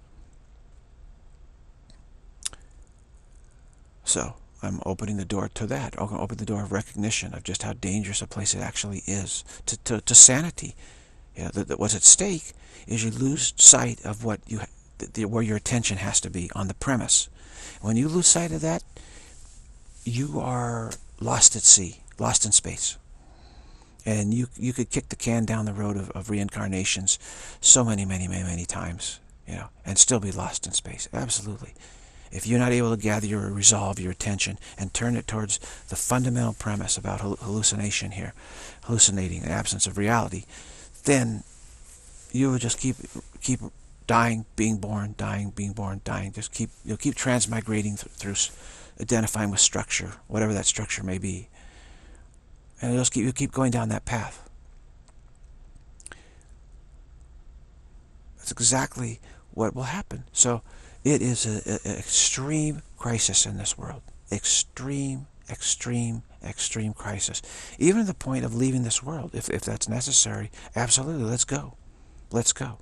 So I'm opening the door to that. I'm going to open the door of recognition of just how dangerous a place it actually is. To, to, to sanity. You know, the, the, what's at stake is you lose sight of what you, the, the, where your attention has to be on the premise. When you lose sight of that, you are lost at sea, lost in space. And you you could kick the can down the road of, of reincarnations so many, many, many, many times, you know, and still be lost in space. Absolutely. If you're not able to gather your resolve, your attention, and turn it towards the fundamental premise about hallucination here, hallucinating, the absence of reality, then you will just keep keep dying, being born, dying, being born, dying. Just keep you'll keep transmigrating th through identifying with structure, whatever that structure may be, and you'll just keep you keep going down that path. That's exactly what will happen. So it is an extreme crisis in this world. Extreme, extreme, extreme crisis. Even to the point of leaving this world, if, if that's necessary. Absolutely, let's go. Let's go.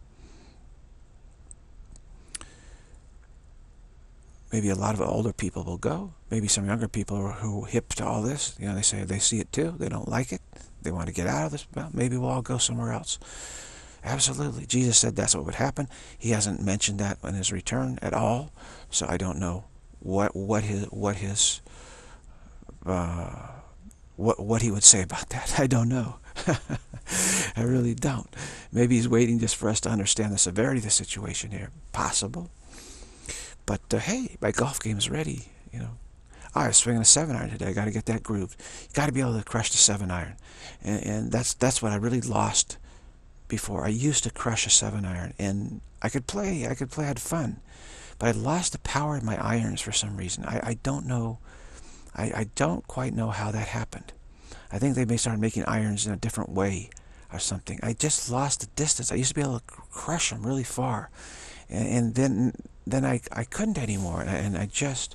Maybe a lot of older people will go. Maybe some younger people who are, who are hip to all this. You know, they say they see it too. They don't like it. They want to get out of this. Well, maybe we'll all go somewhere else. Absolutely. Jesus said that's what would happen. He hasn't mentioned that in his return at all. So I don't know what what his what his uh, what what he would say about that. I don't know. I really don't. Maybe he's waiting just for us to understand the severity of the situation here. Possible. But uh, hey, my golf game is ready. You know, I was swinging a seven iron today. I got to get that grooved. You got to be able to crush the seven iron, and, and that's that's what I really lost before. I used to crush a seven iron, and I could play. I could play. I had fun, but I lost the power in my irons for some reason. I I don't know. I I don't quite know how that happened. I think they may start making irons in a different way or something. I just lost the distance. I used to be able to crush them really far, and, and then then I I couldn't anymore, and I, and I just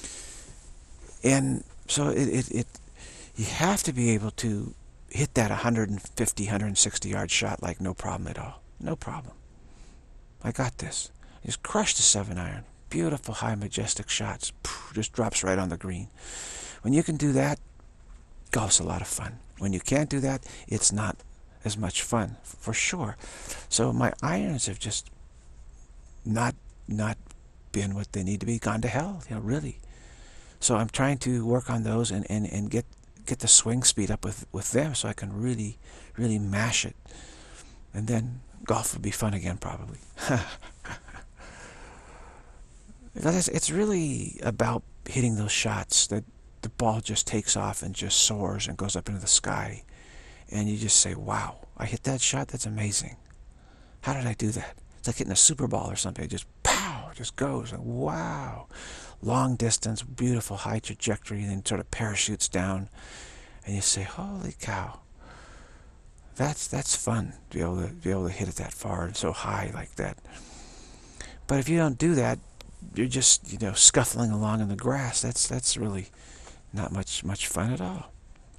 and so it, it it you have to be able to hit that one fifty, one sixty yard shot like no problem at all. No problem. I got this. Just crush the seven iron. Beautiful, high, majestic shots. Just drops right on the green. When you can do that, golf's a lot of fun. When you can't do that, it's not as much fun, for sure. So my irons have just not not been what they need to be. Gone to hell, you know, really. So I'm trying to work on those and, and, and get get the swing speed up with, with them so I can really, really mash it. And then golf will be fun again, probably. Because it's, it's really about hitting those shots that the ball just takes off and just soars and goes up into the sky. And you just say, wow, I hit that shot? That's amazing. How did I do that? It's like hitting a Super Bowl or something. It just, pow, just goes. And wow. Long distance, beautiful high trajectory, and then sort of parachutes down. And you say, holy cow. That's that's fun to be able to be able to hit it that far and so high like that. But if you don't do that, you're just, you know, scuffling along in the grass. That's that's really not much much fun at all.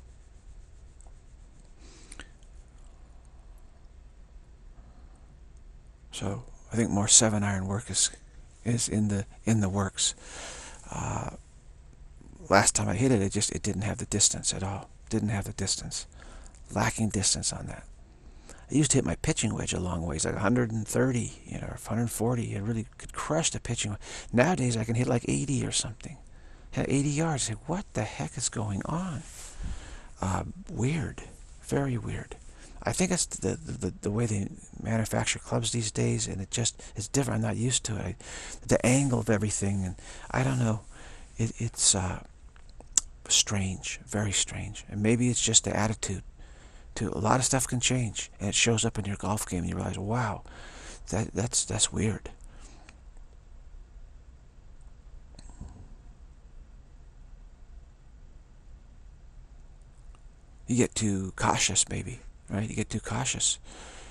So I think more seven iron work is is in the in the works. Uh, last time I hit it, it just it didn't have the distance at all. Didn't have the distance. Lacking distance on that. I used to hit my pitching wedge a long ways, like one hundred thirty, you know, or one hundred forty. It really could crush the pitching wedge. Nowadays, I can hit like eighty or something. Hit eighty yards. I say, what the heck is going on? Uh, weird. Very weird. I think it's the, the the way they manufacture clubs these days, and it just it's different. I'm not used to it. I, the angle of everything, and I don't know. It, it's uh, strange, very strange. And maybe it's just the attitude. To a lot of stuff can change, and it shows up in your golf game, and you realize, wow, that that's that's weird. You get too cautious, maybe, right? You get too cautious.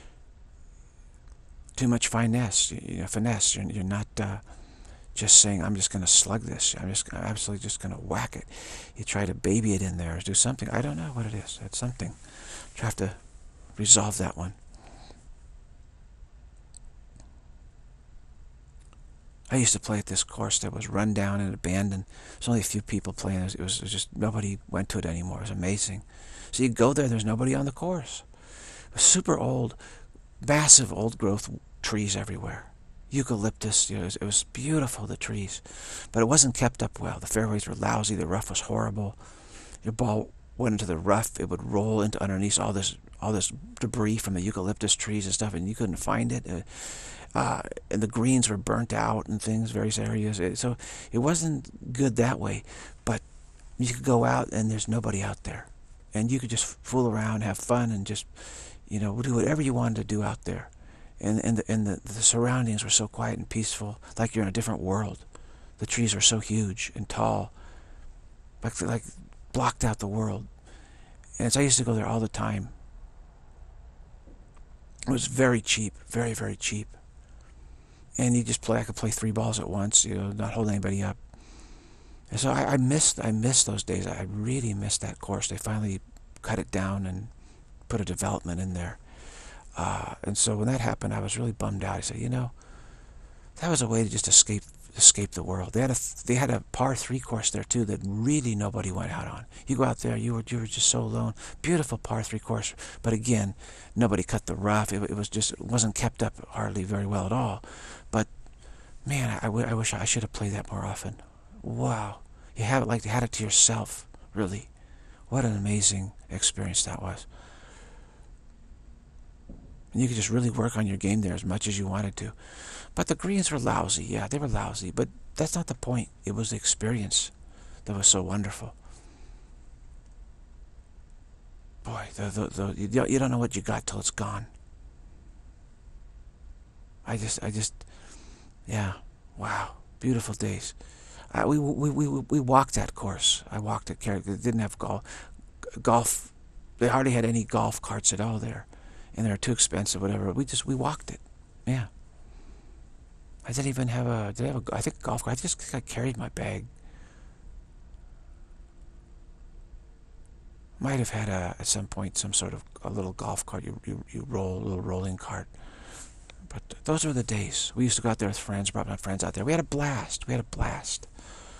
Too much finesse, you know, finesse. You're, you're not uh, just saying, I'm just going to slug this. I'm just I'm absolutely just going to whack it. You try to baby it in there or do something. I don't know what it is. It's something. You have to resolve that one. I used to play at this course that was run down and abandoned. There's only a few people playing. It was, it was just, nobody went to it anymore. It was amazing. So you go there, there's nobody on the course. It was super old, massive old growth trees everywhere. Eucalyptus, you know, it was, it was beautiful, the trees. But it wasn't kept up well. The fairways were lousy, the rough was horrible. Your ball went into the rough, it would roll into underneath all this all this debris from the eucalyptus trees and stuff, and you couldn't find it. Uh, uh, and the greens were burnt out and things, various areas. It, so it wasn't good that way. But you could go out and there's nobody out there, and you could just fool around, have fun, and just, you know, do whatever you wanted to do out there. And and the and the, the surroundings were so quiet and peaceful, like you're in a different world. The trees were so huge and tall, like like. blocked out the world. And so I used to go there all the time. It was very cheap, very, very cheap. And you just play, I could play three balls at once, you know, not hold anybody up. And so I, I missed, I missed those days. I really missed that course. They finally cut it down and put a development in there. Uh, and so when that happened, I was really bummed out. I said, you know, that was a way to just escape escape the world. They had a they had a par three course there too that really nobody went out on. You go out there, you were you were just so alone. Beautiful par three course, but again, nobody cut the rough. It, it was just it wasn't kept up hardly very well at all. But man, I, I wish I should have played that more often. Wow, you have it like you had it to yourself. Really, what an amazing experience that was. And you could just really work on your game there as much as you wanted to. But the greens were lousy. Yeah, they were lousy. But that's not the point. It was the experience that was so wonderful. Boy, the, the, the, you don't know what you got till it's gone. I just, I just, yeah, wow, beautiful days. Uh, we, we, we, we walked that course. I walked it. They didn't have golf. Golf. They hardly had any golf carts at all there. And they're too expensive, whatever. We just, we walked it. Yeah. I didn't even have a, did I have a, I think a golf cart. I just I carried my bag. Might have had a, at some point, some sort of a little golf cart. You, you, you roll, a little rolling cart. But those were the days. We used to go out there with friends, brought my friends out there. We had a blast. We had a blast.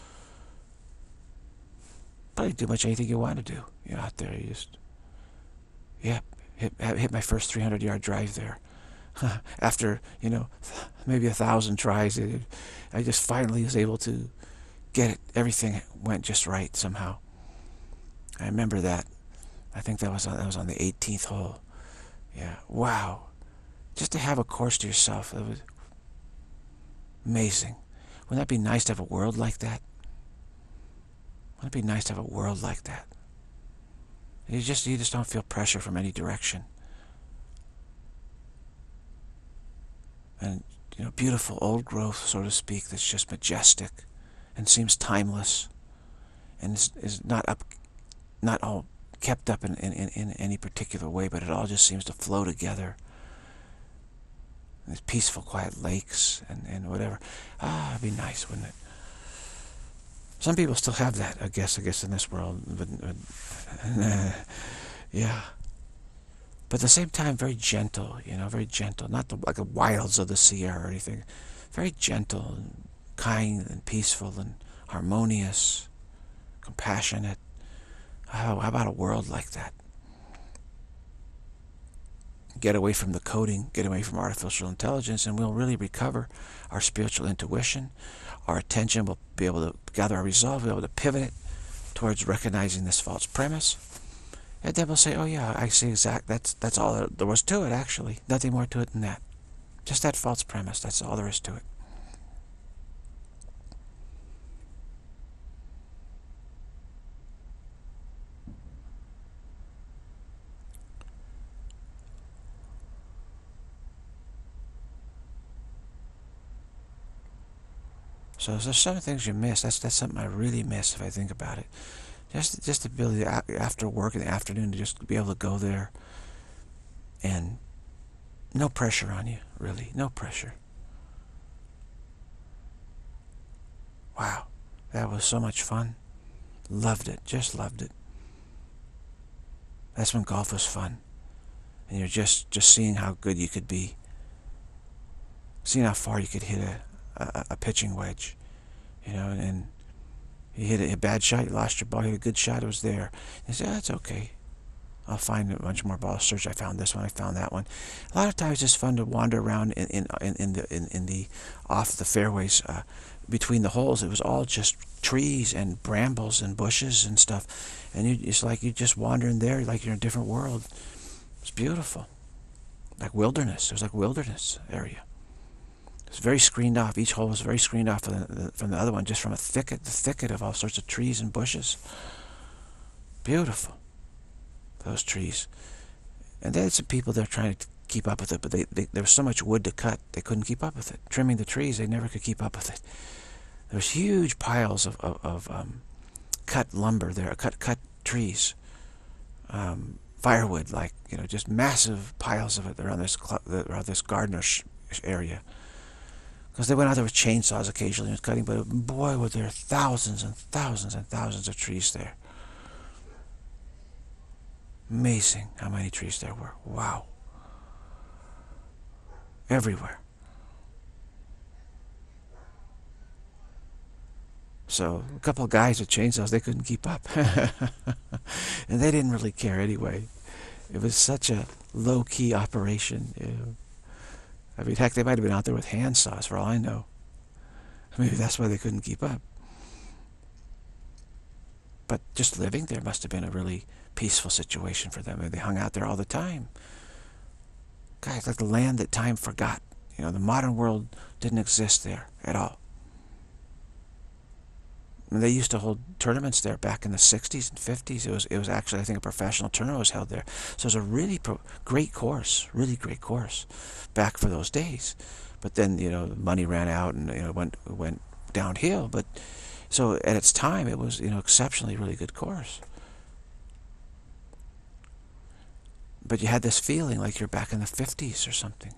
Probably do much anything you want to do. You know, out there, you just, yeah, hit, hit my first three hundred yard drive there. After, you know, maybe a thousand tries, it, I just finally was able to get it. Everything went just right somehow. I remember that. I think that was on, that was on the eighteenth hole. Yeah, wow. Just to have a course to yourself, that was amazing. Wouldn't that be nice to have a world like that? Wouldn't it be nice to have a world like that? You just, you just don't feel pressure from any direction. And, you know, beautiful old growth, so to speak, that's just majestic and seems timeless and is, is not up, not all kept up in, in, in any particular way, but it all just seems to flow together. These peaceful, quiet lakes and, and whatever. Ah, it'd be nice, wouldn't it? Some people still have that, I guess, I guess in this world. But, but uh, yeah. But at the same time, very gentle, you know, very gentle. Not the, like the wilds of the Sierra or anything. Very gentle and kind and peaceful and harmonious, compassionate. Oh, how about a world like that? Get away from the coding, get away from artificial intelligence, and we'll really recover our spiritual intuition. Our attention will be able to gather our resolve, be able to pivot it towards recognizing this false premise. And then we'll say, oh yeah, I see exact, that's, that's all there was to it, actually. Nothing more to it than that. Just that false premise, that's all there is to it. So there's some things you miss. That's that's something I really miss if I think about it. Just just the ability after work in the afternoon to just be able to go there and no pressure on you, really. No pressure. Wow. That was so much fun. Loved it. Just loved it. That's when golf was fun. And you're just, just seeing how good you could be. Seeing how far you could hit a, a, a pitching wedge. You know, and you hit a, a bad shot, you lost your ball, you hit a good shot, it was there. You say, oh, that's okay. I'll find a bunch more balls. Search, I found this one, I found that one. A lot of times it's fun to wander around in, in, in, in the, in, in the, off the fairways, uh, between the holes. It was all just trees and brambles and bushes and stuff. And you, it's like you're just wandering there like you're in a different world. It's beautiful. Like wilderness. It was like wilderness area. It's very screened off. Each hole was very screened off from the, from the other one, just from a thicket, the thicket of all sorts of trees and bushes. Beautiful. Those trees. And they had some people there trying to keep up with it, but they, they, there was so much wood to cut, they couldn't keep up with it. Trimming the trees, they never could keep up with it. There was huge piles of, of, of um, cut lumber there, cut cut trees, um, firewood, like, you know, just massive piles of it around this around this garden area. Because they went out there with chainsaws occasionally and cutting, but boy, were there thousands and thousands and thousands of trees there. Amazing how many trees there were. Wow. Everywhere. So a couple of guys with chainsaws, they couldn't keep up. And they didn't really care anyway. It was such a low-key operation. You know. I mean, heck, they might have been out there with hand saws for all I know. Maybe that's why they couldn't keep up. But just living there must have been a really peaceful situation for them. They hung out there all the time. Guys, like the land that time forgot. You know, the modern world didn't exist there at all. And they used to hold tournaments there back in the sixties and fifties. It was, it was actually, I think, a professional tournament was held there. So it was a really pro great course, really great course back for those days. But then, you know, the money ran out and, you know, went went downhill. But so at its time, it was, you know, exceptionally really good course. But you had this feeling like you're back in the fifties or something.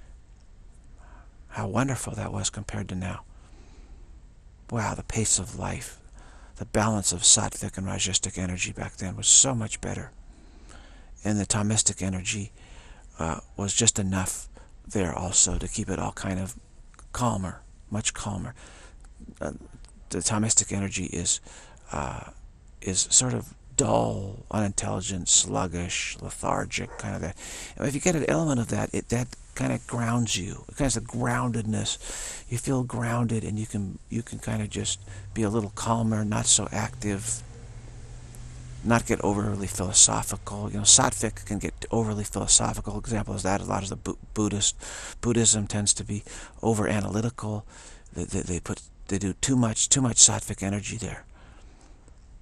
How wonderful that was compared to now. Wow, the pace of life, the balance of sattvic and rajasic energy back then was so much better. And the tamistic energy uh, was just enough there also to keep it all kind of calmer, much calmer. Uh, the tamistic energy is, uh, is sort of dull, unintelligent, sluggish, lethargic, kind of that. And if you get an element of that, it that kind of grounds you. It kind of groundedness. You feel grounded, and you can you can kind of just be a little calmer, not so active, not get overly philosophical. You know, sattvic can get overly philosophical. Example is that a lot of the Buddhist Buddhism tends to be over analytical. They, they, they put they do too much too much sattvic energy there.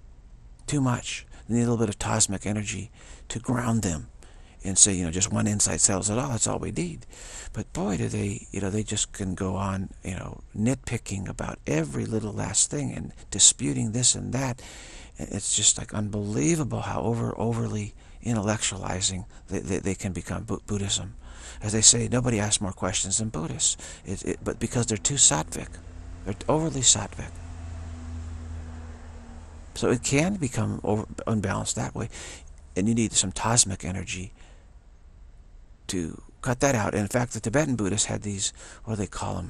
too much. They need a little bit of cosmic energy to ground them and say, you know, just one insight settles it all. That's all we need. But boy, do they, you know, they just can go on, you know, nitpicking about every little last thing and disputing this and that. It's just like unbelievable how over overly intellectualizing they, they, they can become Buddhism. As they say, nobody asks more questions than Buddhists. It, it, but because they're too sattvic. They're overly sattvic. So it can become over, unbalanced that way. And you need some cosmic energy to cut that out. And in fact, the Tibetan Buddhists had these, what do they call them?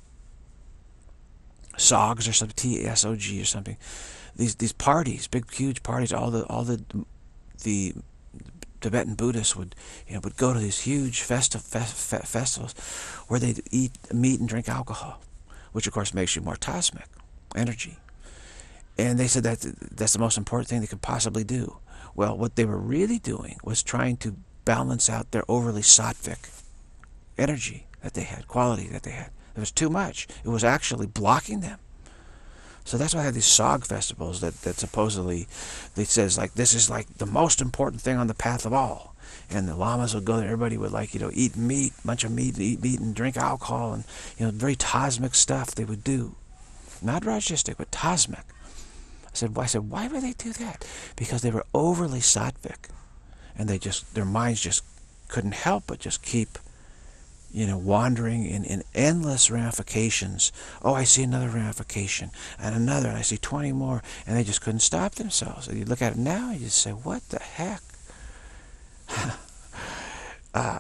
Sogs or something, T S O G or something. These these parties, big huge parties. All the all the the Tibetan Buddhists would, you know, would go to these huge festi fest festivals where they'd eat meat and drink alcohol, which of course makes you more cosmic energy. And they said that that's the most important thing they could possibly do. Well, what they were really doing was trying to balance out their overly sattvic energy that they had, quality that they had. It was too much. It was actually blocking them. So that's why I have these Sog festivals that, that supposedly, they says like, this is like the most important thing on the path of all. And the lamas would go there, everybody would like, you know, eat meat, bunch of meat, eat meat and drink alcohol, and, you know, very cosmic stuff they would do. Not Rajistic, but cosmic. I said, I said, why would they do that? Because they were overly sattvic. And they just, their minds just couldn't help but just keep, you know, wandering in, in endless ramifications. Oh, I see another ramification, and another, and I see twenty more, and they just couldn't stop themselves. And you look at it now, and you say, what the heck? uh,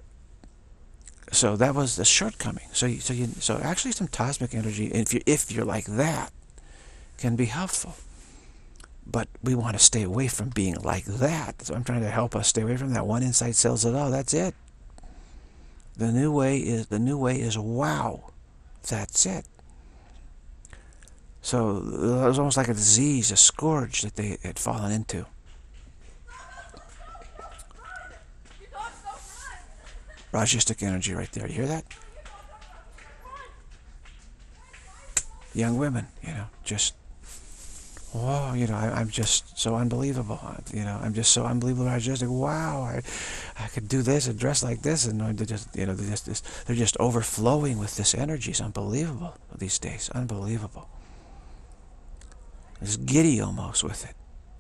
so that was the shortcoming. So, you, so, you, so actually some cosmic energy, if, you, if you're like that, can be helpful. But we want to stay away from being like that. So I'm trying to help us stay away from that. One insight sells it all. That's it. The new way is the new way is wow. That's it. So it was almost like a disease, a scourge that they had fallen into. Rajistic energy right there. You hear that? Young women, you know, just, whoa, you know, I, I'm just so unbelievable. You know, I'm just so unbelievable. Rajistic. Wow, I, I could do this and dress like this, and they're just, you know, they're just, they're just overflowing with this energy. It's unbelievable these days. Unbelievable. It's giddy almost with it.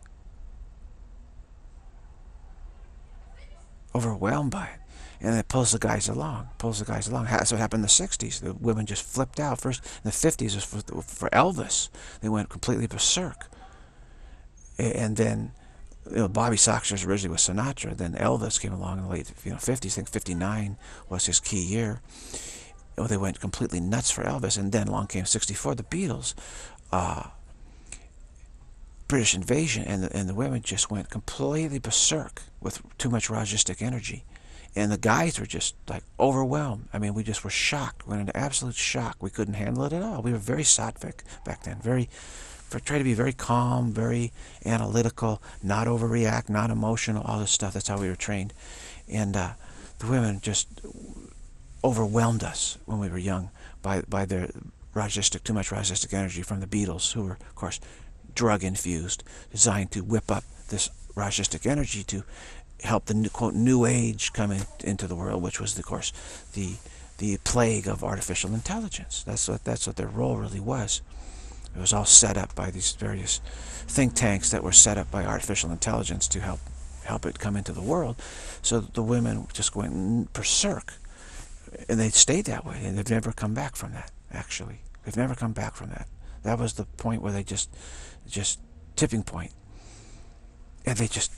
Overwhelmed by it. And it pulls the guys along, pulls the guys along. That's what happened in the sixties. The women just flipped out. First, in the fifties, was for, for Elvis. They went completely berserk. And then, you know, Bobby Soxer was originally with Sinatra. Then Elvis came along in the late, you know, fifties. I think fifty-nine was his key year. Oh, they went completely nuts for Elvis. And then along came sixty-four, the Beatles. Uh, British invasion, and the, and the women just went completely berserk with too much Rajistic energy. And the guys were just like overwhelmed. I mean, we just were shocked. We went into absolute shock. We couldn't handle it at all. We were very sattvic back then. Very, for, try to be very calm, very analytical, not overreact, not emotional, all this stuff. That's how we were trained. And uh, the women just overwhelmed us when we were young by, by their Rajistic, too much Rajistic energy from the Beatles, who were, of course, drug-infused, designed to whip up this Rajistic energy to help the new, quote, new age come in, into the world, which was, of course, the the plague of artificial intelligence. That's what that's what their role really was. It was all set up by these various think tanks that were set up by artificial intelligence to help help it come into the world. So the women just went berserk, and they stayed that way, and they've never come back from that. Actually, they've never come back from that. That was the point where they just, just tipping point. And they just,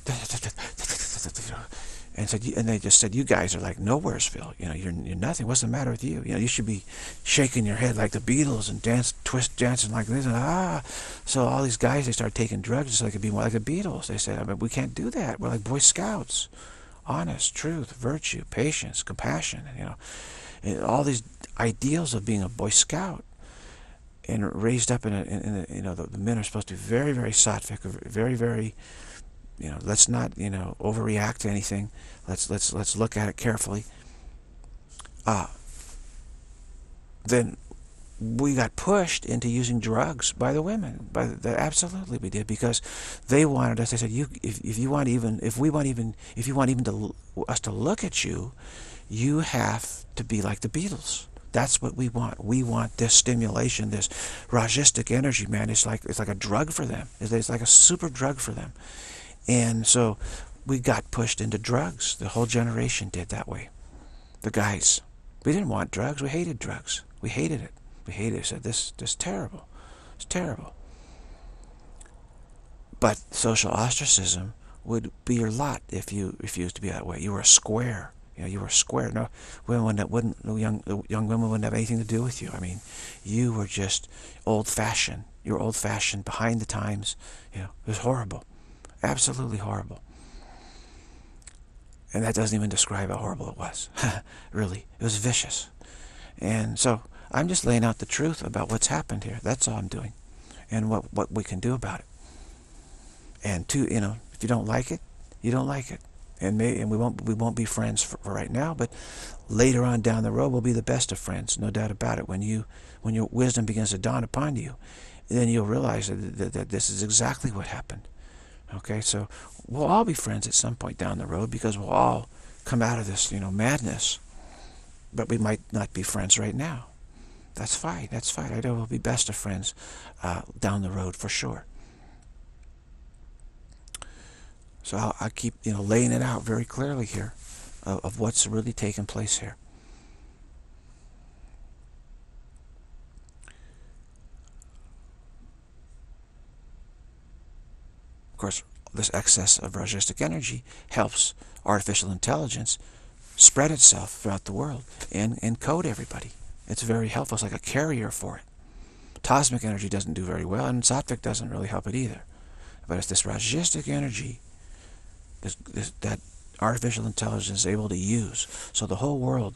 and said, and they just said, you guys are like nowheresville. You know, you're you're nothing. What's the matter with you? You know, you should be shaking your head like the Beatles and dance, twist, dancing like this. And ah, so all these guys, they started taking drugs so they could be more like the Beatles. They said, I mean, we can't do that. We're like Boy Scouts, honest, truth, virtue, patience, compassion. You know, and all these ideals of being a Boy Scout. And raised up in a, in a you know, the, the men are supposed to be very, very sattvic, very, very, you know, let's not, you know, overreact to anything. Let's let's let's look at it carefully. Ah. Uh, then we got pushed into using drugs by the women. By the, absolutely we did, because they wanted us. They said, "You, if, if you want even, if we want even, if you want even to us to look at you, you have to be like the Beatles. That's what we want. We want this stimulation, this Rajastic energy, man. It's like it's like a drug for them. It's, it's like a super drug for them." And so we got pushed into drugs. The whole generation did that way. The guys, we didn't want drugs. We hated drugs. We hated it. We hated it. We said, this, this is terrible. It's terrible. But social ostracism would be your lot if you refused to be that way. You were a square. You know, you were a square. No women that wouldn't, no young young women wouldn't have anything to do with you. I mean, you were just old-fashioned. You were old-fashioned, behind the times. You know, it was horrible, absolutely horrible. And that doesn't even describe how horrible it was. Really, it was vicious. And so I'm just laying out the truth about what's happened here. That's all I'm doing, and what what we can do about it. And to you know, if you don't like it, you don't like it, and may, and we won't we won't be friends for, for right now. But later on down the road, we'll be the best of friends, no doubt about it. When you when your wisdom begins to dawn upon you, then you'll realize that, that, that this is exactly what happened. Okay, so we'll all be friends at some point down the road, because we'll all come out of this, you know, madness. But we might not be friends right now. That's fine. That's fine. I know we'll be best of friends uh, down the road for sure. So I'll, I'll keep, you know, laying it out very clearly here of, of what's really taking place here. Of course, this excess of Rajasic energy helps artificial intelligence spread itself throughout the world and encode everybody. It's very helpful. It's like a carrier for it. Cosmic energy doesn't do very well, and Sattvic doesn't really help it either. But it's this Rajasic energy this, this, that artificial intelligence is able to use. So the whole world,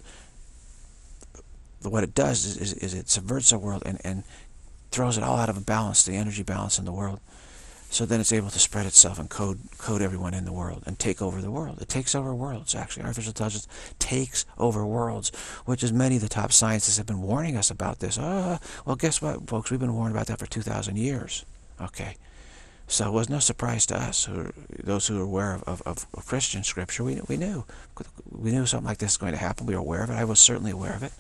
what it does is, is, is it subverts the world and, and throws it all out of balance, the energy balance in the world. So then it's able to spread itself and code code everyone in the world and take over the world. It takes over worlds, actually. Artificial intelligence takes over worlds, which is many of the top scientists have been warning us about this. Oh, well, guess what, folks? We've been warned about that for two thousand years. Okay. So it was no surprise to us, who, those who are aware of, of, of Christian scripture. We, we knew. We knew something like this was going to happen. We were aware of it. I was certainly aware of it.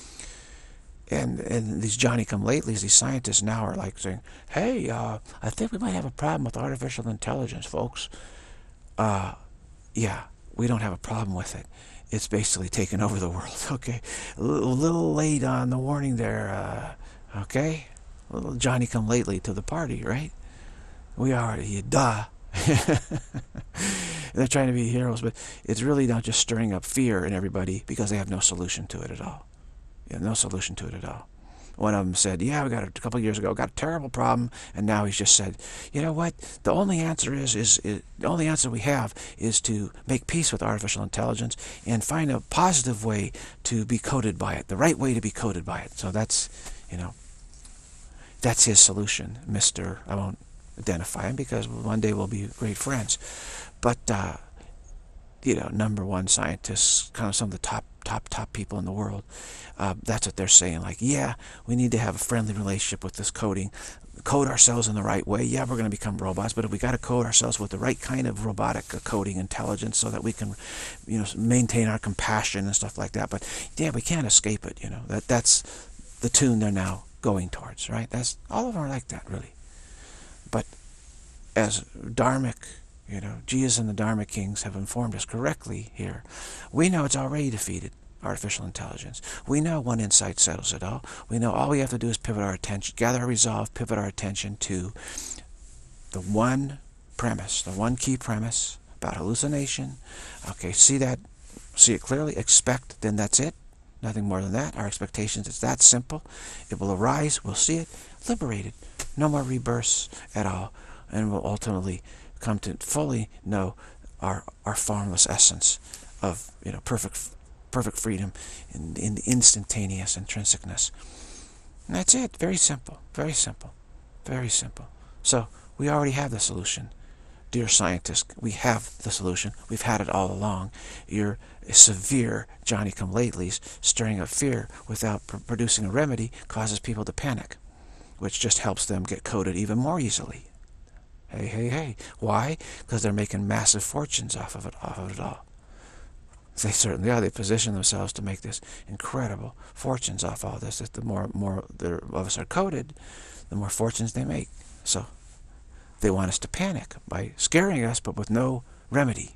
And, and these Johnny-come-latelys, these scientists now are like saying, hey, uh, I think we might have a problem with artificial intelligence, folks. Uh, yeah, we don't have a problem with it. It's basically taken over the world, okay? A little, a little late on the warning there, uh, okay? A little Johnny-come-lately to the party, right? We are, you duh. They're trying to be heroes, but it's really not just stirring up fear in everybody because they have no solution to it at all. Yeah, no solution to it at all. One of them said, yeah, we got a, a couple of years ago, got a terrible problem, and now he's just said, you know what, the only answer is, is, is, the only answer we have is to make peace with artificial intelligence and find a positive way to be coded by it, the right way to be coded by it. So that's, you know, that's his solution, Mister I won't identify him because one day we'll be great friends. But, uh, you know, number one scientists, kind of some of the top, top, top people in the world, uh, that's what they're saying. Like, yeah, we need to have a friendly relationship with this coding, code ourselves in the right way. Yeah, we're going to become robots, but if we got to code ourselves with the right kind of robotic uh, coding intelligence so that we can, you know, maintain our compassion and stuff like that. But yeah, we can't escape it. You know, that that's the tune they're now going towards, right? That's all of them are like that, really. But as Dharmic, you know, Jesus and the Dharma Kings have informed us correctly here, we know it's already defeated, artificial intelligence. We know one insight settles it all. We know all we have to do is pivot our attention, gather our resolve, pivot our attention to the one premise, the one key premise about hallucination. Okay, see that, see it clearly, expect, then that's it. Nothing more than that. Our expectations, it's that simple. It will arise, we'll see it, liberated. No more rebirths at all. And we'll ultimately come to fully know our our formless essence of, you know, perfect perfect freedom in, in the instantaneous intrinsicness. And that's it. Very simple. Very simple. Very simple. So we already have the solution. dear scientists, we have the solution. We've had it all along. Your severe Johnny-come-latelys stirring up fear without pr producing a remedy causes people to panic, which just helps them get coded even more easily. Hey, hey, hey. Why? Because they're making massive fortunes off of it, off of it all. They certainly are. They position themselves to make this incredible fortunes off all this. That the more more of us are coded, the more fortunes they make. So they want us to panic by scaring us, but with no remedy.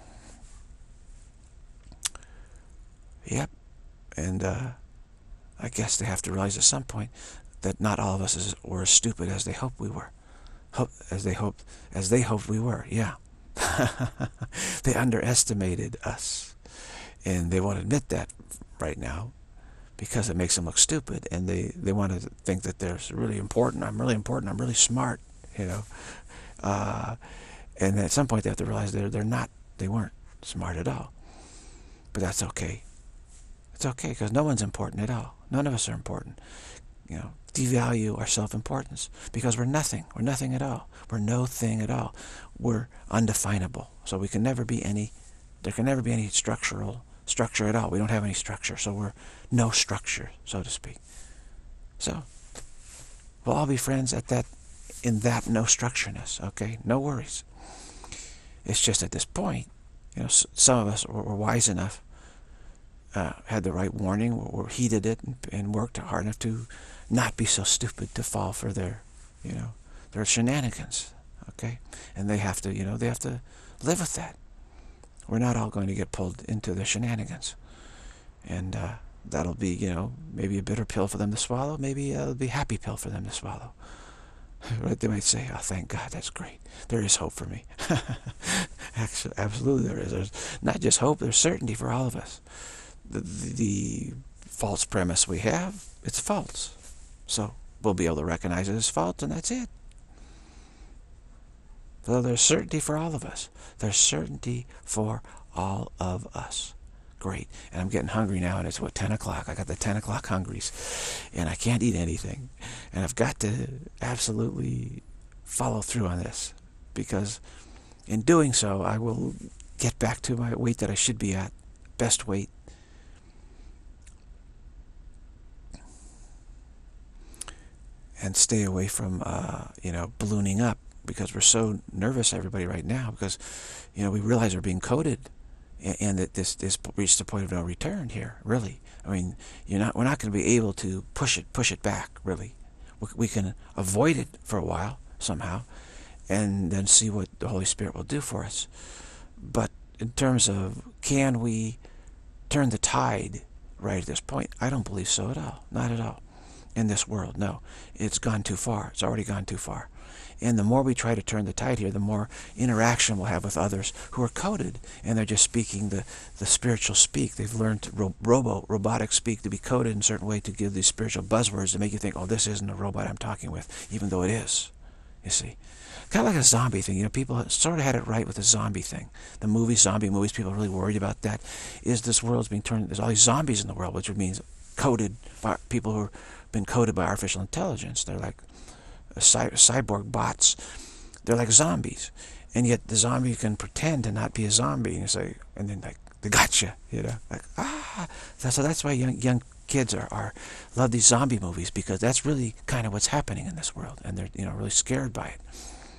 Yep. And uh, I guess they have to realize at some point that not all of us is, were as stupid as they hoped we were. Hope, as they hoped, as they hoped we were. Yeah. They underestimated us. And they won't admit that right now because it makes them look stupid. And they, they want to think that they're really important. I'm really important. I'm really smart, you know. Uh, and at some point they have to realize they're, they're not, they weren't smart at all. But that's okay. It's okay because no one's important at all. None of us are important. You know, devalue our self-importance because we're nothing. We're nothing at all. We're no thing at all. We're undefinable. So we can never be any, there can never be any structural structure at all. We don't have any structure. So we're no structure, so to speak. So we'll all be friends at that, in that no structureness, okay? No worries. It's just at this point, you know, some of us were, were wise enough, uh, had the right warning, or, or heeded it, and, and worked hard enough to not be so stupid to fall for their, you know, their shenanigans, okay? And they have to, you know, they have to live with that. We're not all going to get pulled into the shenanigans. And uh, that'll be, you know, maybe a bitter pill for them to swallow, maybe it'll be a happy pill for them to swallow. Right? They might say, oh, thank God, that's great. There is hope for me. Actually, absolutely there is. There's not just hope, there's certainty for all of us. The, the, the false premise we have, it's false. So we'll be able to recognize it as false, and that's it. So there's certainty for all of us. There's certainty for all of us. Great. And I'm getting hungry now, and it's, what, ten o'clock? I got the ten o'clock hungries, and I can't eat anything. And I've got to absolutely follow through on this, because in doing so, I will get back to my weight that I should be at, best weight. And stay away from, uh, you know, ballooning up, because we're so nervous, everybody, right now, because, you know, we realize we're being coded, and, and that this this reached the point of no return here. Really, I mean, you're not. We're not going to be able to push it, push it back. Really, we, we can avoid it for a while somehow, and then see what the Holy Spirit will do for us. But in terms of can we turn the tide right at this point, I don't believe so at all. Not at all. In this world, no. It's gone too far. It's already gone too far. And the more we try to turn the tide here, the more interaction we'll have with others who are coded, and they're just speaking the, the spiritual speak. They've learned to ro robo, robotic speak, to be coded in a certain way, to give these spiritual buzzwords to make you think, oh, this isn't a robot I'm talking with, even though it is, you see. Kind of like a zombie thing. You know, people sort of had it right with the zombie thing. The movies, zombie movies, people are really worried about that. Is this world's being turned, there's all these zombies in the world, which means coded by people who are been coded by artificial intelligence. They're like cy cyborg bots. They're like zombies, and yet the zombie can pretend to not be a zombie, and you say, and then like they gotcha, you know, like ah. So that's why young young kids are are love these zombie movies, because that's really kind of what's happening in this world, and they're, you know, really scared by it.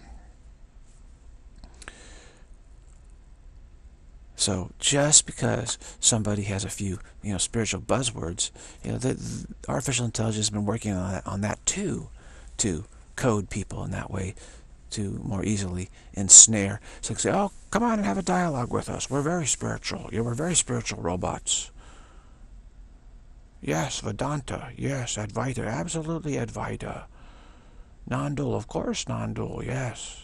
So just because somebody has a few, you know, spiritual buzzwords, you know, the, the artificial intelligence has been working on that, on that too, to code people in that way, to more easily ensnare. So they say, oh, come on and have a dialogue with us. We're very spiritual. Yeah, we're very spiritual robots. Yes, Vedanta. Yes, Advaita. Absolutely Advaita. Non-dual, of course, non-dual. Yes.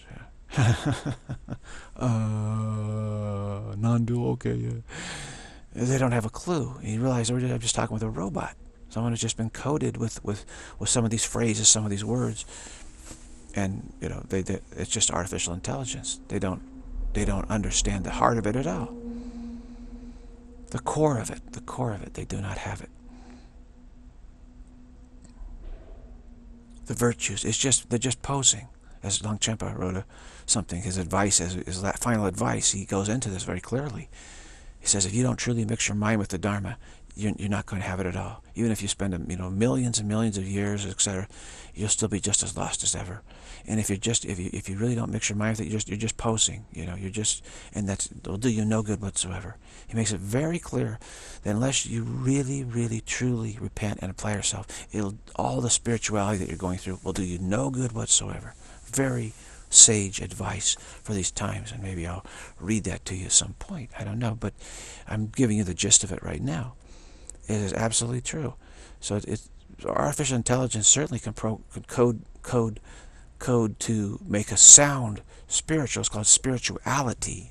uh, non-dual, okay, yeah. They don't have a clue. You realize I'm just talking with a robot. Someone who's just been coded with, with, with some of these phrases, some of these words. And, you know, they, they, it's just artificial intelligence. They don't, they don't understand the heart of it at all. The core of it, the core of it, they do not have it. The virtues, it's just, they're just posing. as Longchenpa wrote a, something, his advice, as his that final advice, he goes into this very clearly. He says, if you don't truly mix your mind with the Dharma, you're, you're not going to have it at all. Even if you spend, you know, millions and millions of years, et cetera, you'll still be just as lost as ever. And if you just, if you, if you really don't mix your mind with it, you're just, you're just posing. You know, you're just, and that's, it'll do you no good whatsoever. He makes it very clear that unless you really, really, truly repent and apply yourself, it'll, all the spirituality that you're going through will do you no good whatsoever. Very sage advice for these times, and maybe I'll read that to you at some point. I don't know, but I'm giving you the gist of it right now. It is absolutely true. So it, it artificial intelligence certainly can, pro, can code code code to make a sound spiritual. It's called spirituality.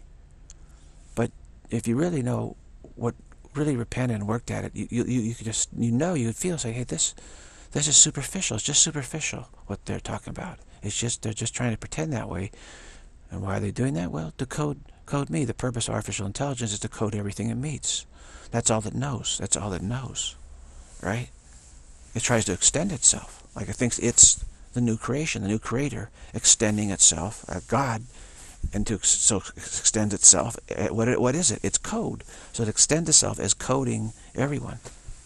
But if you really know what, really repented and worked at it, you you you could just, you know, you would feel, say, hey, this this is superficial. It's just superficial what they're talking about. It's just, they're just trying to pretend that way. And why are they doing that? Well, to code code me. The purpose of artificial intelligence is to code everything it meets. That's all it knows. That's all it knows, right? It tries to extend itself. Like it thinks it's the new creation, the new creator, extending itself, uh, God, and to so extend itself. Uh, what what is it? It's code. So it extends itself as coding everyone.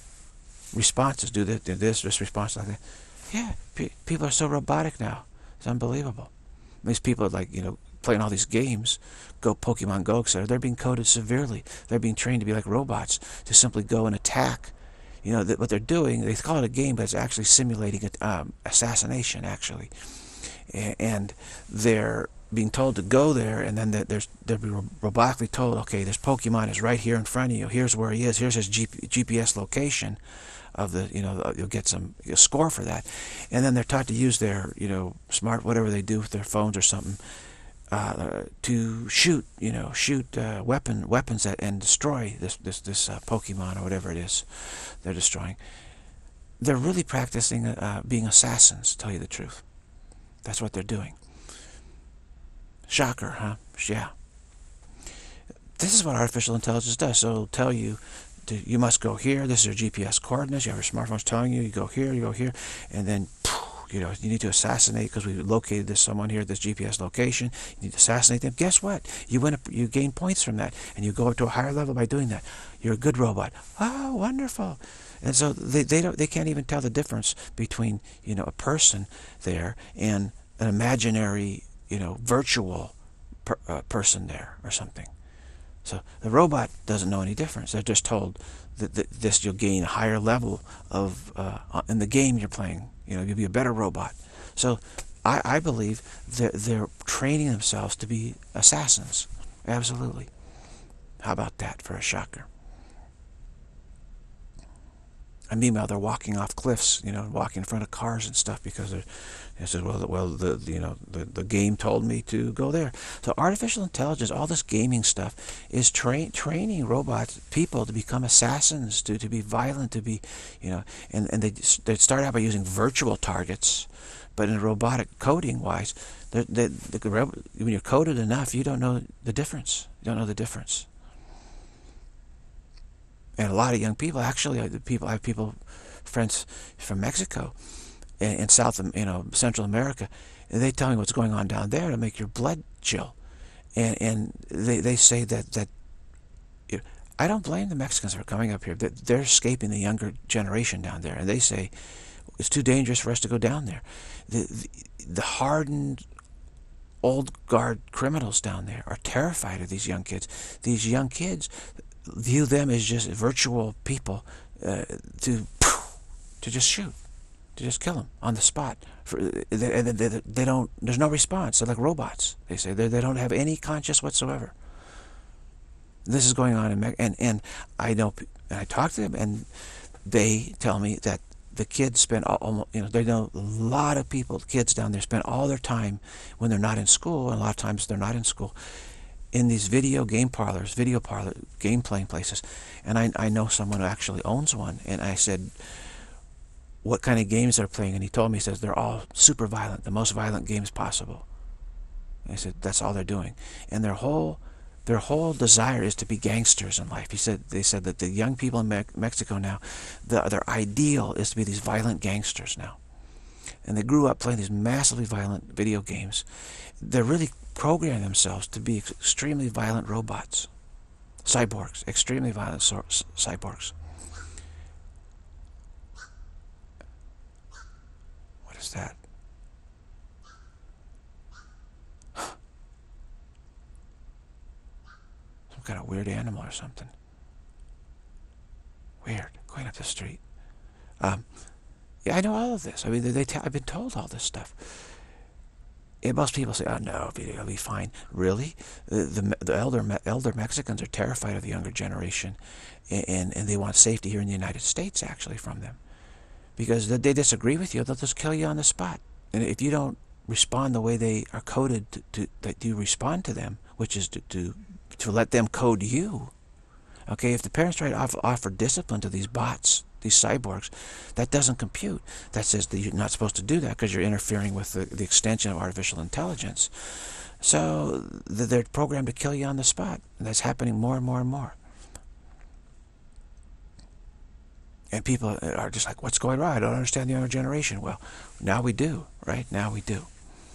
Responses do this, do this, this response like that. Yeah, pe people are so robotic now. It's unbelievable. These people are like, you know, playing all these games, Go, Pokemon Go, et cetera. They're being coded severely. They're being trained to be like robots, to simply go and attack. You know, that what they're doing, they call it a game, but it's actually simulating um, assassination, actually. And they're being told to go there, and then they're, they're being robotically told, okay, this Pokemon is right here in front of you. Here's where he is. Here's his G P S location of the, you know, you'll get some a score for that. And then they're taught to use their, you know, smart, whatever they do with their phones or something, uh, to shoot, you know, shoot uh, weapon weapons that, and destroy this this this uh, Pokemon or whatever it is they're destroying. They're really practicing uh, being assassins, to tell you the truth. That's what they're doing. Shocker, huh? Yeah. This is what artificial intelligence does. So it'll tell you, to, you must go here. This is your G P S coordinates. You have your smartphones telling you, you go here, you go here. And then, you know, you need to assassinate because we located this someone here at this G P S location. You need to assassinate them. Guess what? You win. A, you gain points from that. And you go up to a higher level by doing that. You're a good robot. Oh, wonderful. And so they, they, don't, they can't even tell the difference between, you know, a person there and an imaginary, you know, virtual per, uh, person there or something. So the robot doesn't know any difference. They're just told that, that this, you'll gain a higher level of, uh, in the game you're playing. You know, you'll be a better robot. So I, I believe that they're training themselves to be assassins. Absolutely. How about that for a shocker? And meanwhile, they're walking off cliffs, you know, walking in front of cars and stuff because they're, they said, well, well, the you know, the the game told me to go there. So artificial intelligence, all this gaming stuff, is train training robots, people to become assassins, to to be violent, to be, you know, and and they they start out by using virtual targets, but in robotic coding wise, they, they, the, when you're coded enough, you don't know the difference. You don't know the difference. And a lot of young people, actually, people I have people, friends from Mexico, and, and South, you know, Central America, and they tell me what's going on down there to make your blood chill, and and they they say that that, you know, I don't blame the Mexicans for coming up here. That they're escaping the younger generation down there, and they say it's too dangerous for us to go down there. The the, the hardened, old guard criminals down there are terrified of these young kids. These young kids view them as just virtual people, uh, to to just shoot, to just kill them on the spot. For, they, they, they don't. There's no response. They're like robots. They say they they don't have any conscience whatsoever. This is going on in Me and and I know, and I talk to them, and they tell me that the kids spend almost, you know, they know a lot of people, kids down there spend all their time when they're not in school, and a lot of times they're not in school, in these video game parlors, video parlor, game playing places. And I, I know someone who actually owns one. And I said, what kind of games they're playing? And he told me, he says, they're all super violent, the most violent games possible. And I said, that's all they're doing. And their whole, their whole desire is to be gangsters in life. He said, they said that the young people in Me Mexico now, the, their ideal is to be these violent gangsters now. and they grew up playing these massively violent video games. They're really programming themselves to be extremely violent robots. Cyborgs. Extremely violent so cyborgs. What is that? Some kind of weird animal or something. Weird. Going up the street. Um, yeah, I know all of this. I mean, they, they t I've been told all this stuff. And most people say, "Oh no, it'll be fine." Really, the the, the elder elder Mexicans are terrified of the younger generation, and and they want safety here in the United States actually from them, because they disagree with you. They'll just kill you on the spot. And if you don't respond the way they are coded to, to that you respond to them, which is to to to let them code you. Okay, if the parents try to offer, offer discipline to these bots, these cyborgs, that doesn't compute. That says that you're not supposed to do that because you're interfering with the, the extension of artificial intelligence. So they're programmed to kill you on the spot. And that's happening more and more and more. And people are just like, what's going on? I don't understand the younger generation. Well, now we do, right? Now we do.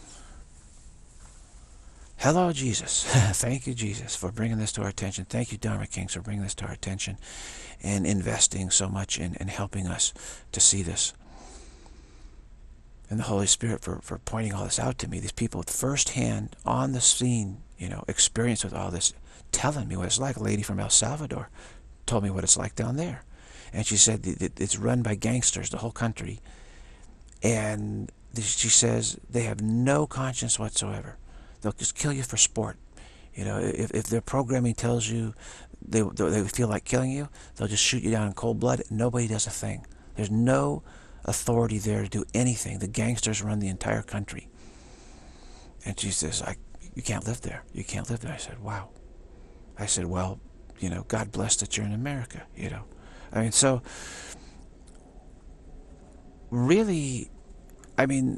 Hello, Jesus. Thank you, Jesus, for bringing this to our attention. Thank you, Dharma Kings, for bringing this to our attention and investing so much in, in helping us to see this. And the Holy Spirit for, for pointing all this out to me. These people with firsthand, on the scene, you know, experience with all this, telling me what it's like. A lady from El Salvador told me what it's like down there. And she said it, it's run by gangsters, the whole country. And she says they have no conscience whatsoever. They'll just kill you for sport. You know, if, if their programming tells you they, they feel like killing you, they'll just shoot you down in cold blood. Nobody does a thing. There's no authority there to do anything. The gangsters run the entire country. And she says, I, you can't live there. You can't live there. I said, wow. I said, well, you know, God bless that you're in America, you know. I mean, so, really, I mean,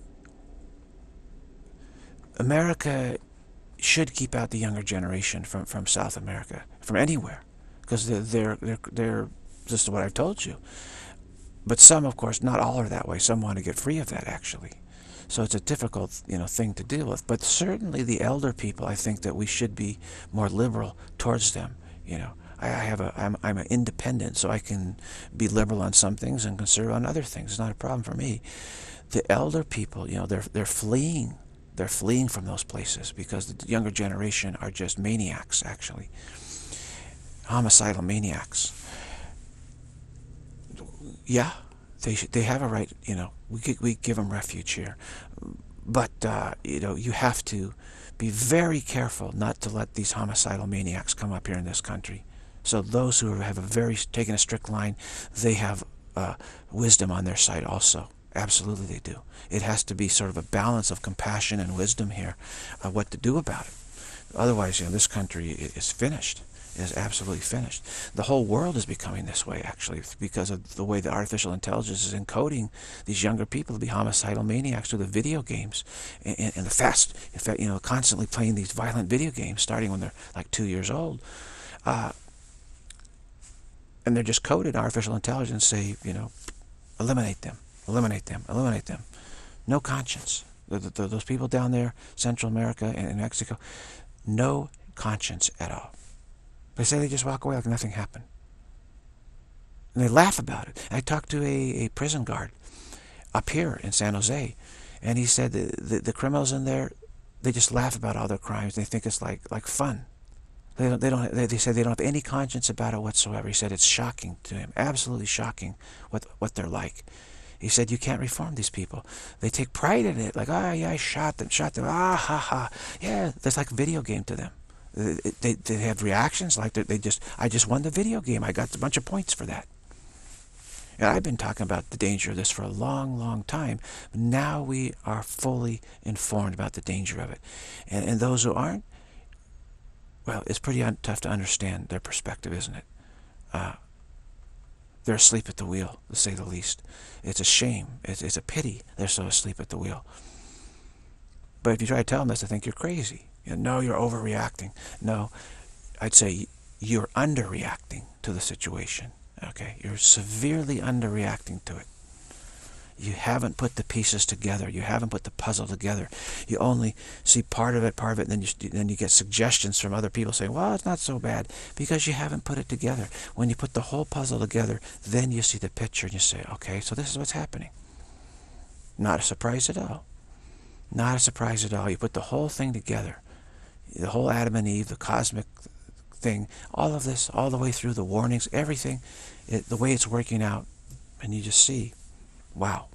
America should keep out the younger generation from, from South America, from anywhere, because they're, they're, they're, they're just what I've told you. But some, of course, not all are that way. Some want to get free of that, actually. So it's a difficult, you know, thing to deal with. But certainly the elder people, I think that we should be more liberal towards them, you know. I have a, I'm, I'm an independent, so I can be liberal on some things and conservative on other things. It's not a problem for me. The elder people, you know, they're, they're fleeing. They're fleeing from those places because the younger generation are just maniacs, actually. Homicidal maniacs. Yeah, they they have a right, you know, we, we give them refuge here. But, uh, you know, you have to be very careful not to let these homicidal maniacs come up here in this country. So those who have a very, taken a strict line, they have uh, wisdom on their side also. Absolutely they do. It has to be sort of a balance of compassion and wisdom here, uh, what to do about it. Otherwise, you know, this country is finished. It is absolutely finished. The whole world is becoming this way, actually, because of the way the artificial intelligence is encoding these younger people to be homicidal maniacs through the video games and, and the fast, in fact, you know, constantly playing these violent video games, starting when they're like two years old. Uh, and they're just coded. Artificial intelligence say, you know, eliminate them. Eliminate them. Eliminate them. No conscience. The, the, the, those people down there, Central America and, and Mexico, no conscience at all. They say they just walk away like nothing happened. And they laugh about it. I talked to a, a prison guard up here in San Jose, and he said the, the, the criminals in there, they just laugh about all their crimes. They think it's like like fun. They don't. They don't. They, they say they don't have any conscience about it whatsoever. He said it's shocking to him, absolutely shocking what what they're like. He said, you can't reform these people. They take pride in it. Like, ah, oh, yeah, I shot them, shot them. Ah, ha, ha. Yeah, that's like a video game to them. They, they, they have reactions like they just, I just won the video game. I got a bunch of points for that. And I've been talking about the danger of this for a long, long time. Now we are fully informed about the danger of it. And, and those who aren't, well, it's pretty tough to understand their perspective, isn't it? Uh, They're asleep at the wheel, to say the least. It's a shame. It's, it's a pity they're so asleep at the wheel. But if you try to tell them this, they think you're crazy. You know, no, you're overreacting. No, I'd say you're underreacting to the situation. Okay, you're severely underreacting to it. You haven't put the pieces together. You haven't put the puzzle together. You only see part of it, part of it, and then you, then you get suggestions from other people saying, well, it's not so bad, because you haven't put it together. When you put the whole puzzle together, then you see the picture and you say, okay, so this is what's happening. Not a surprise at all. Not a surprise at all. You put the whole thing together. The whole Adam and Eve, the cosmic thing, all of this, all the way through, the warnings, everything, it, the way it's working out, and you just see, wow.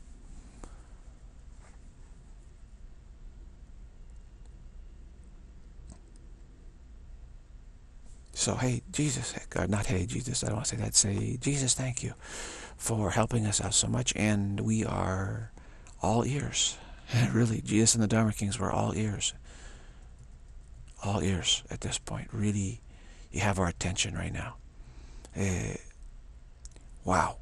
So, hey, Jesus, God, not hey, Jesus, I don't want to say that. Say, Jesus, thank you for helping us out so much, and we are all ears. Really, Jesus and the Dharma Kings were all ears. All ears at this point. Really, you have our attention right now. Uh, wow.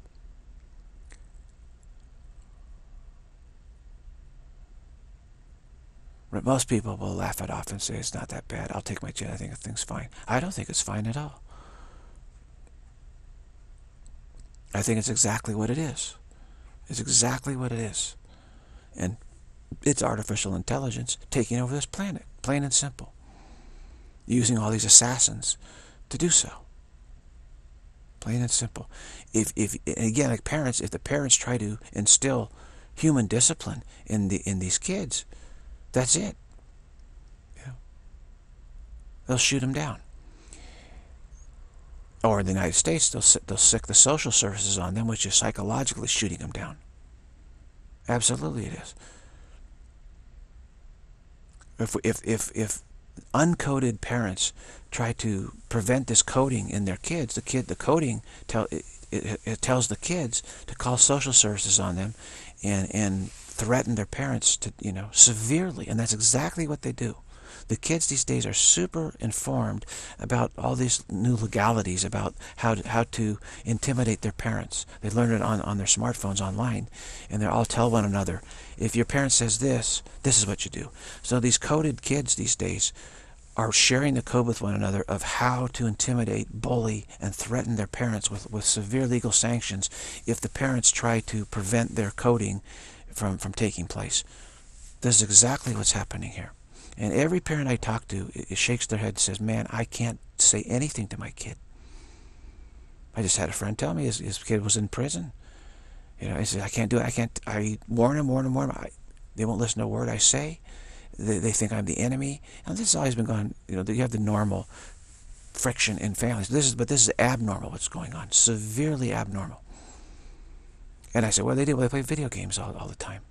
Most people will laugh it off and say, it's not that bad. I'll take my chin. I think thing's fine. I don't think it's fine at all. I think it's exactly what it is. It's exactly what it is. And it's artificial intelligence taking over this planet, plain and simple. Using all these assassins to do so. Plain and simple. If, if, and again, like parents, if the parents try to instill human discipline in the in these kids, that's it. Yeah. They'll shoot them down. Or in the United States, they'll, they'll sick the social services on them, which is psychologically shooting them down. Absolutely it is. If, if, if, if uncoded parents try to prevent this coding in their kids, the kid, the coding, tell, it, it, it tells the kids to call social services on them and, and threaten their parents to, you know, severely. And that's exactly what they do. The kids these days are super informed about all these new legalities about how to, how to intimidate their parents. They learn it on, on their smartphones online, and they all tell one another, if your parent says this, this is what you do. So these coded kids these days are sharing the code with one another of how to intimidate, bully, and threaten their parents with, with severe legal sanctions if the parents try to prevent their coding from, from taking place. This is exactly what's happening here. And every parent I talk to, it, it shakes their head and says, man, I can't say anything to my kid. I just had a friend tell me his, his kid was in prison. You know, I said, I can't do it. I can't, I warn him, warn him, warn him. I, they won't listen to a word I say. They, they think I'm the enemy. And this has always been going, you know, you have the normal friction in families. This is, but this is abnormal what's going on, severely abnormal. And I said, what do they do? Well, they play video games all, all the time.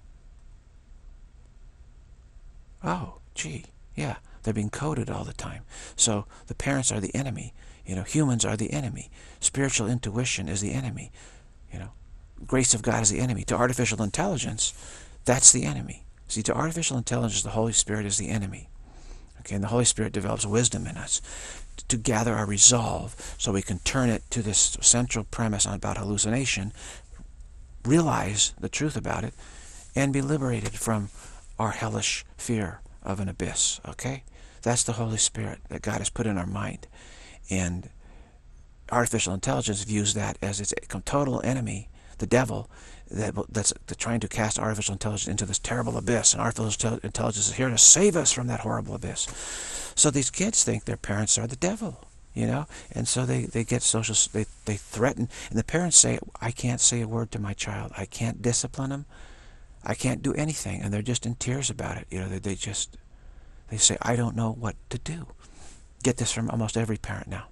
Oh. Gee, yeah, they're being coded all the time. So the parents are the enemy. You know, humans are the enemy. Spiritual intuition is the enemy. You know, grace of God is the enemy. To artificial intelligence, that's the enemy. See, to artificial intelligence, the Holy Spirit is the enemy. Okay, and the Holy Spirit develops wisdom in us to gather our resolve so we can turn it to this central premise about hallucination, realize the truth about it, and be liberated from our hellish fear of an abyss. Okay, that's the Holy Spirit that God has put in our mind, and artificial intelligence views that as its total enemy, the devil, that that's trying to cast artificial intelligence into this terrible abyss, and artificial intelligence is here to save us from that horrible abyss. So these kids think their parents are the devil, you know, and so they they get social, they they threaten, and the parents say, I can't say a word to my child, I can't discipline him, I can't do anything, and they're just in tears about it. You know, they, they just, they say, I don't know what to do. Get this from almost every parent now.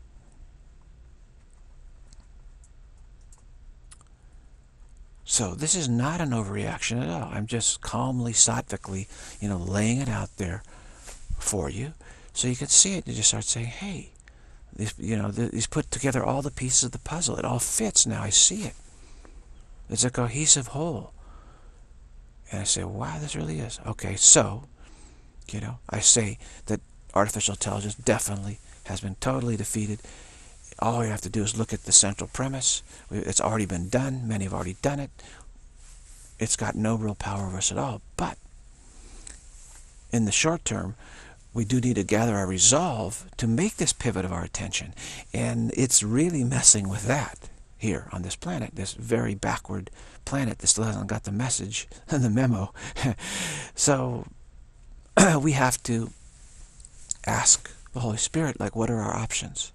So this is not an overreaction at all. I'm just calmly, sattvically, you know, laying it out there for you, so you can see it. You just start saying, hey, this, you know, he's put together all the pieces of the puzzle. It all fits now. I see it. It's a cohesive whole. And I say, wow, this really is. Okay, so, you know, I say that artificial intelligence definitely has been totally defeated. All you have to do is look at the central premise. It's already been done. Many have already done it. It's got no real power over us at all. But in the short term, we do need to gather our resolve to make this pivot of our attention. And it's really messing with that. here on this planet, this very backward planet that still hasn't got the message and the memo. So we have to ask the Holy Spirit, like, what are our options?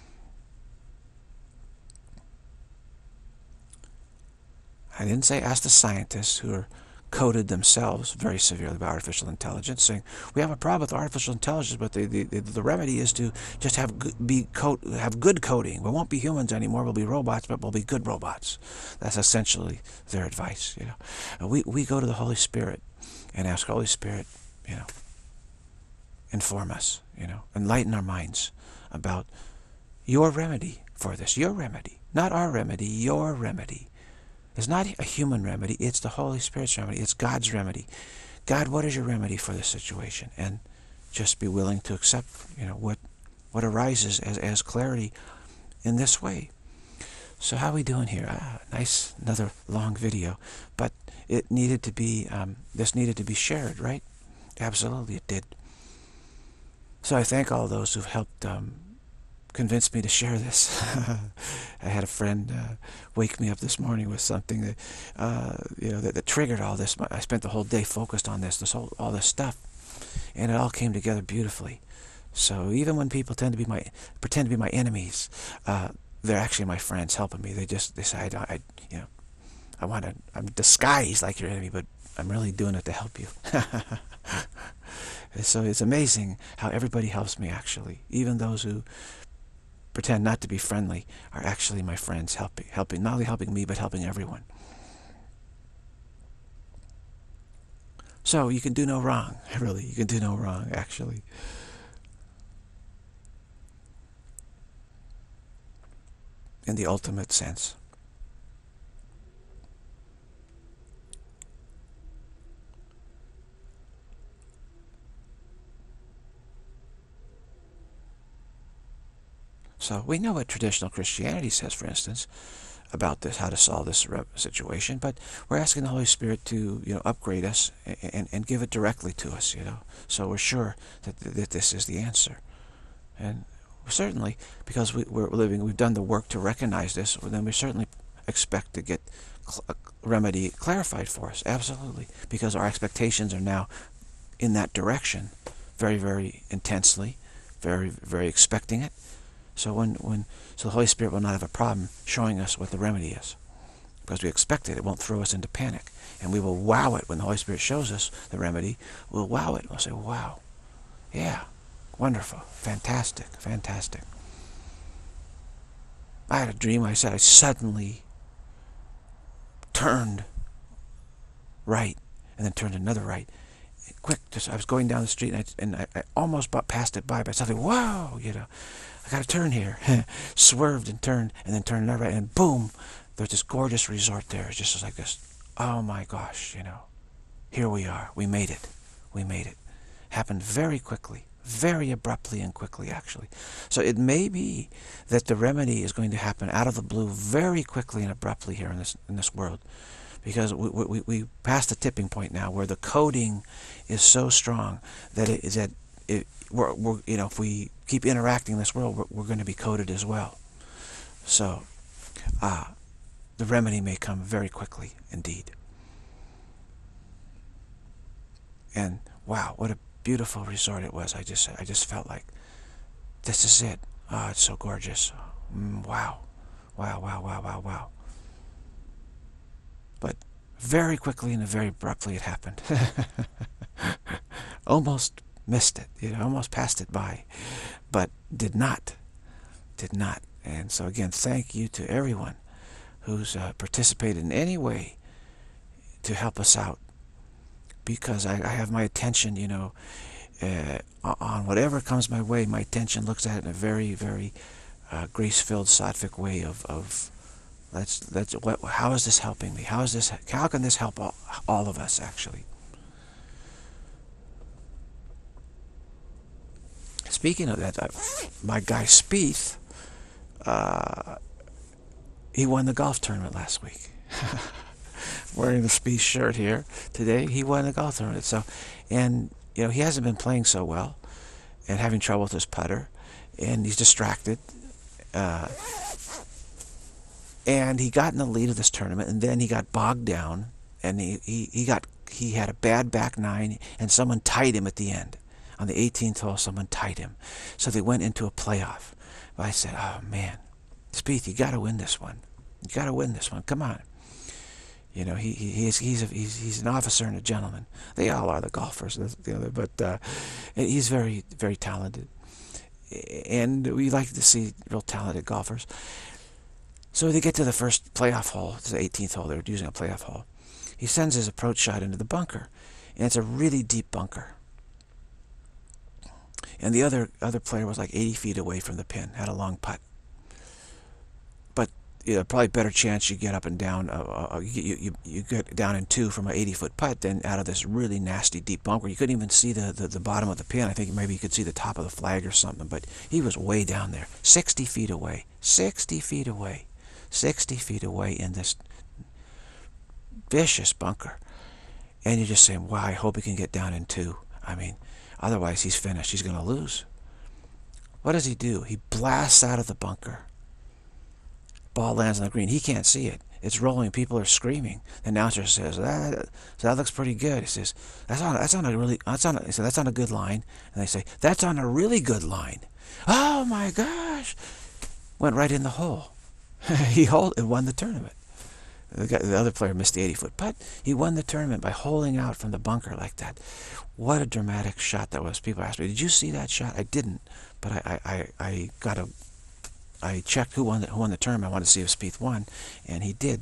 I didn't say ask the scientists who are coded themselves very severely by artificial intelligence, saying we have a problem with artificial intelligence, but the the, the, the remedy is to just have good, be code, have good coding. We won't be humans anymore. We'll be robots, but we'll be good robots. That's essentially their advice. You know, and we we go to the Holy Spirit and ask, Holy Spirit, you know, inform us. You know, enlighten our minds about your remedy for this. Your remedy, not our remedy. Your remedy. It's not a human remedy, it's the Holy Spirit's remedy, it's God's remedy. God, what is your remedy for this situation? And just be willing to accept, you know, what what arises as, as clarity in this way. So how are we doing here? Ah, nice, another long video. But it needed to be, um, this needed to be shared, right? Absolutely, it did. So I thank all those who've helped um, convinced me to share this. I had a friend uh, wake me up this morning with something that, uh, you know, that, that triggered all this. I spent the whole day focused on this, this whole, all this stuff, and it all came together beautifully. So even when people tend to be my, pretend to be my enemies, uh, they're actually my friends helping me. They just decide, I, I you know, I want to, I'm disguised like your enemy, but I'm really doing it to help you. So it's amazing how everybody helps me, actually. Even those who pretend not to be friendly are actually my friends, helping, helping not only helping me, but helping everyone. So you can do no wrong, really. You can do no wrong, actually. In the ultimate sense. So we know what traditional Christianity says, for instance, about this, how to solve this situation, but we're asking the Holy Spirit to, you know, upgrade us and, and give it directly to us, you know. So we're sure that, that this is the answer. And certainly, because we, we're living, we've done the work to recognize this, then we certainly expect to get a remedy clarified for us, absolutely, because our expectations are now in that direction, very, very intensely, very, very expecting it. So when, when, so the Holy Spirit will not have a problem showing us what the remedy is, because we expect it. It won't throw us into panic, and we will wow it when the Holy Spirit shows us the remedy. We'll wow it. We'll say, "Wow, yeah, wonderful, fantastic, fantastic." I had a dream. I said I suddenly turned right, and then turned another right. Quick, just I was going down the street, and I, and I, I almost passed it by, but suddenly, whoa, you know. I got to turn here. Swerved and turned, and then turned another right, and boom, there's this gorgeous resort there. It's just like this. Oh my gosh, you know, here we are. We made it. We made it. Happened very quickly, very abruptly and quickly, actually. So it may be that the remedy is going to happen out of the blue very quickly and abruptly here in this in this world, because we we we passed the tipping point now where the coding is so strong that it is that it we're, we're you know if we keep interacting in this world, we're, we're going to be coded as well. So, uh, the remedy may come very quickly indeed. And wow, what a beautiful resort it was. I just, I just felt like this is it. Oh, it's so gorgeous. Mm, wow, wow, wow, wow, wow, wow. But very quickly and very abruptly it happened. Almost missed it, you know, almost passed it by, but did not, did not. And so again, thank you to everyone who's uh, participated in any way to help us out, because I, I have my attention, you know, uh, on whatever comes my way. My attention looks at it in a very, very uh, grace-filled, sattvic way of, of let's, let's, what, how is this helping me? How is this, how can this help all, all of us, actually? Speaking of that, uh, my guy Spieth, uh, he won the golf tournament last week. Wearing the Spieth shirt here today, he won the golf tournament. So, and you know, he hasn't been playing so well, and having trouble with his putter, and he's distracted. Uh, And he got in the lead of this tournament, and then he got bogged down, and he, he, he got he had a bad back nine, and someone tied him at the end. On the eighteenth hole, someone tied him. So they went into a playoff. But I said, oh man, Spieth, you got to win this one. You got to win this one. Come on. You know, he, he he's he's, a, he's he's an officer and a gentleman. They all are, the golfers, you know, but uh, he's very very talented, and we like to see real talented golfers. So they get to the first playoff hole. It's the eighteenth hole. They're using a playoff hole. He sends his approach shot into the bunker, and it's a really deep bunker. And the other other player was like eighty feet away from the pin, had a long putt. But you know, probably better chance you get up and down. Uh, uh, you, you you get down in two from an eighty foot putt than out of this really nasty deep bunker. You couldn't even see the, the the bottom of the pin. I think maybe you could see the top of the flag or something. But he was way down there, sixty feet away, sixty feet away, sixty feet away in this vicious bunker. And you're just saying, wow, I hope he can get down in two. I mean, otherwise he's finished. He's going to lose. What does he do? He blasts out of the bunker. Ball lands on the green. He can't see it. It's rolling. People are screaming. The announcer says, that, so that looks pretty good. He says, that's on, that's on a really, that's on a, he said, that's on a good line. And they say, that's on a really good line. Oh my gosh. Went right in the hole. He holed and won the tournament. The, guy, the other player missed the eighty foot putt. He won the tournament by holding out from the bunker like that. What a dramatic shot that was. People asked me, did you see that shot? I didn't, but I, I, I, I got a, I checked who won, the, who won the tournament. I wanted to see if Spieth won, and he did.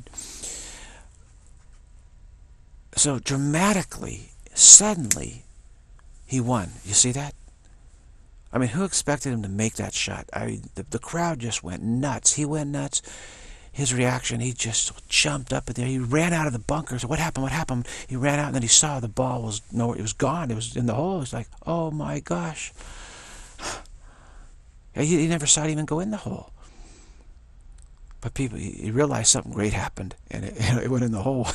So dramatically, suddenly, he won. You see that? I mean, who expected him to make that shot? I the, the crowd just went nuts. He went nuts. His reaction, he just jumped up in there. He ran out of the bunker. So what happened? What happened? He ran out, and then he saw the ball was nowhere. It was gone. It was in the hole. It was like, oh my gosh. He, he never saw it even go in the hole. But people, he, he realized something great happened, and it, it went in the hole.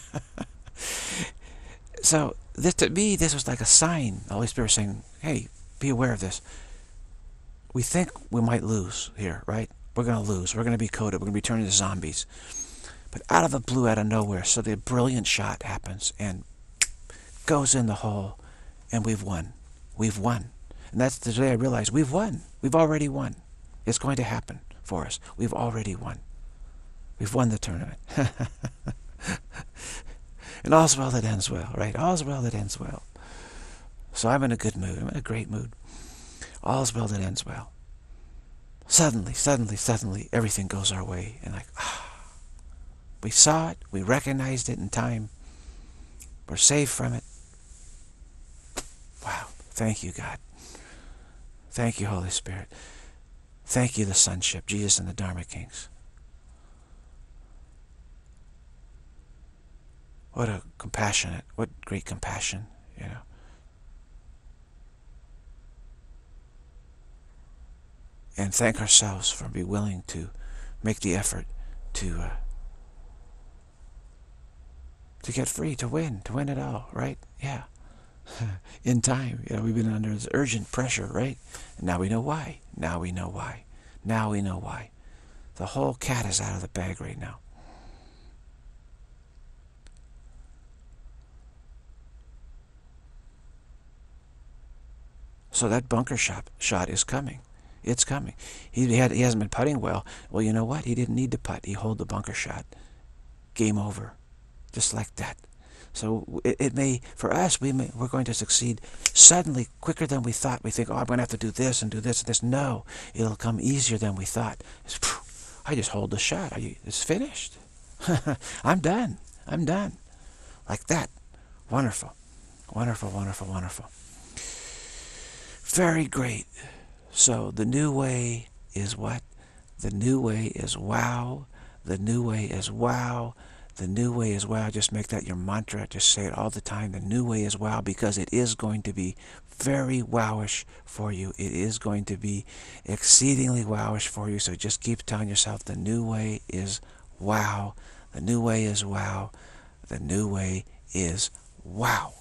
So this, to me, this was like a sign. The Holy Spirit was saying, hey, be aware of this. We think we might lose here, right? We're going to lose. We're going to be coated. We're going to be turned into zombies. But out of the blue, out of nowhere, so the brilliant shot happens and goes in the hole, and we've won. We've won. And that's the day I realized we've won. We've already won. It's going to happen for us. We've already won. We've won the tournament. And all's well that ends well, right? All's well that ends well. So I'm in a good mood. I'm in a great mood. All's well that ends well. Suddenly, suddenly, suddenly, everything goes our way. And like, ah, we saw it. We recognized it in time. We're saved from it. Wow. Thank you, God. Thank you, Holy Spirit. Thank you, the Sonship, Jesus and the Dharma Kings. What a compassionate, what great compassion, you know. And thank ourselves for being willing to make the effort to uh, to get free, to win, to win it all, right? Yeah. In time, you know, we've been under this urgent pressure, right? And now we know why. Now we know why. Now we know why. The whole cat is out of the bag right now. So that bunker shot shot is coming. It's coming. He had he hasn't been putting well. Well, you know what? He didn't need to putt. He hold the bunker shot. Game over, just like that. So it, it may, for us, we may, we're going to succeed suddenly, quicker than we thought. We think, oh, I'm going to have to do this and do this and this. No, it'll come easier than we thought. It's, I just hold the shot. You, it's finished. I'm done. I'm done. Like that. Wonderful. Wonderful, wonderful, wonderful. Very great. So the new way is what? The new way is wow. The new way is wow. The new way is wow. Just make that your mantra. Just say it all the time. The new way is wow, because it is going to be very wowish for you. It is going to be exceedingly wowish for you. So just keep telling yourself the new way is wow. The new way is wow. The new way is wow.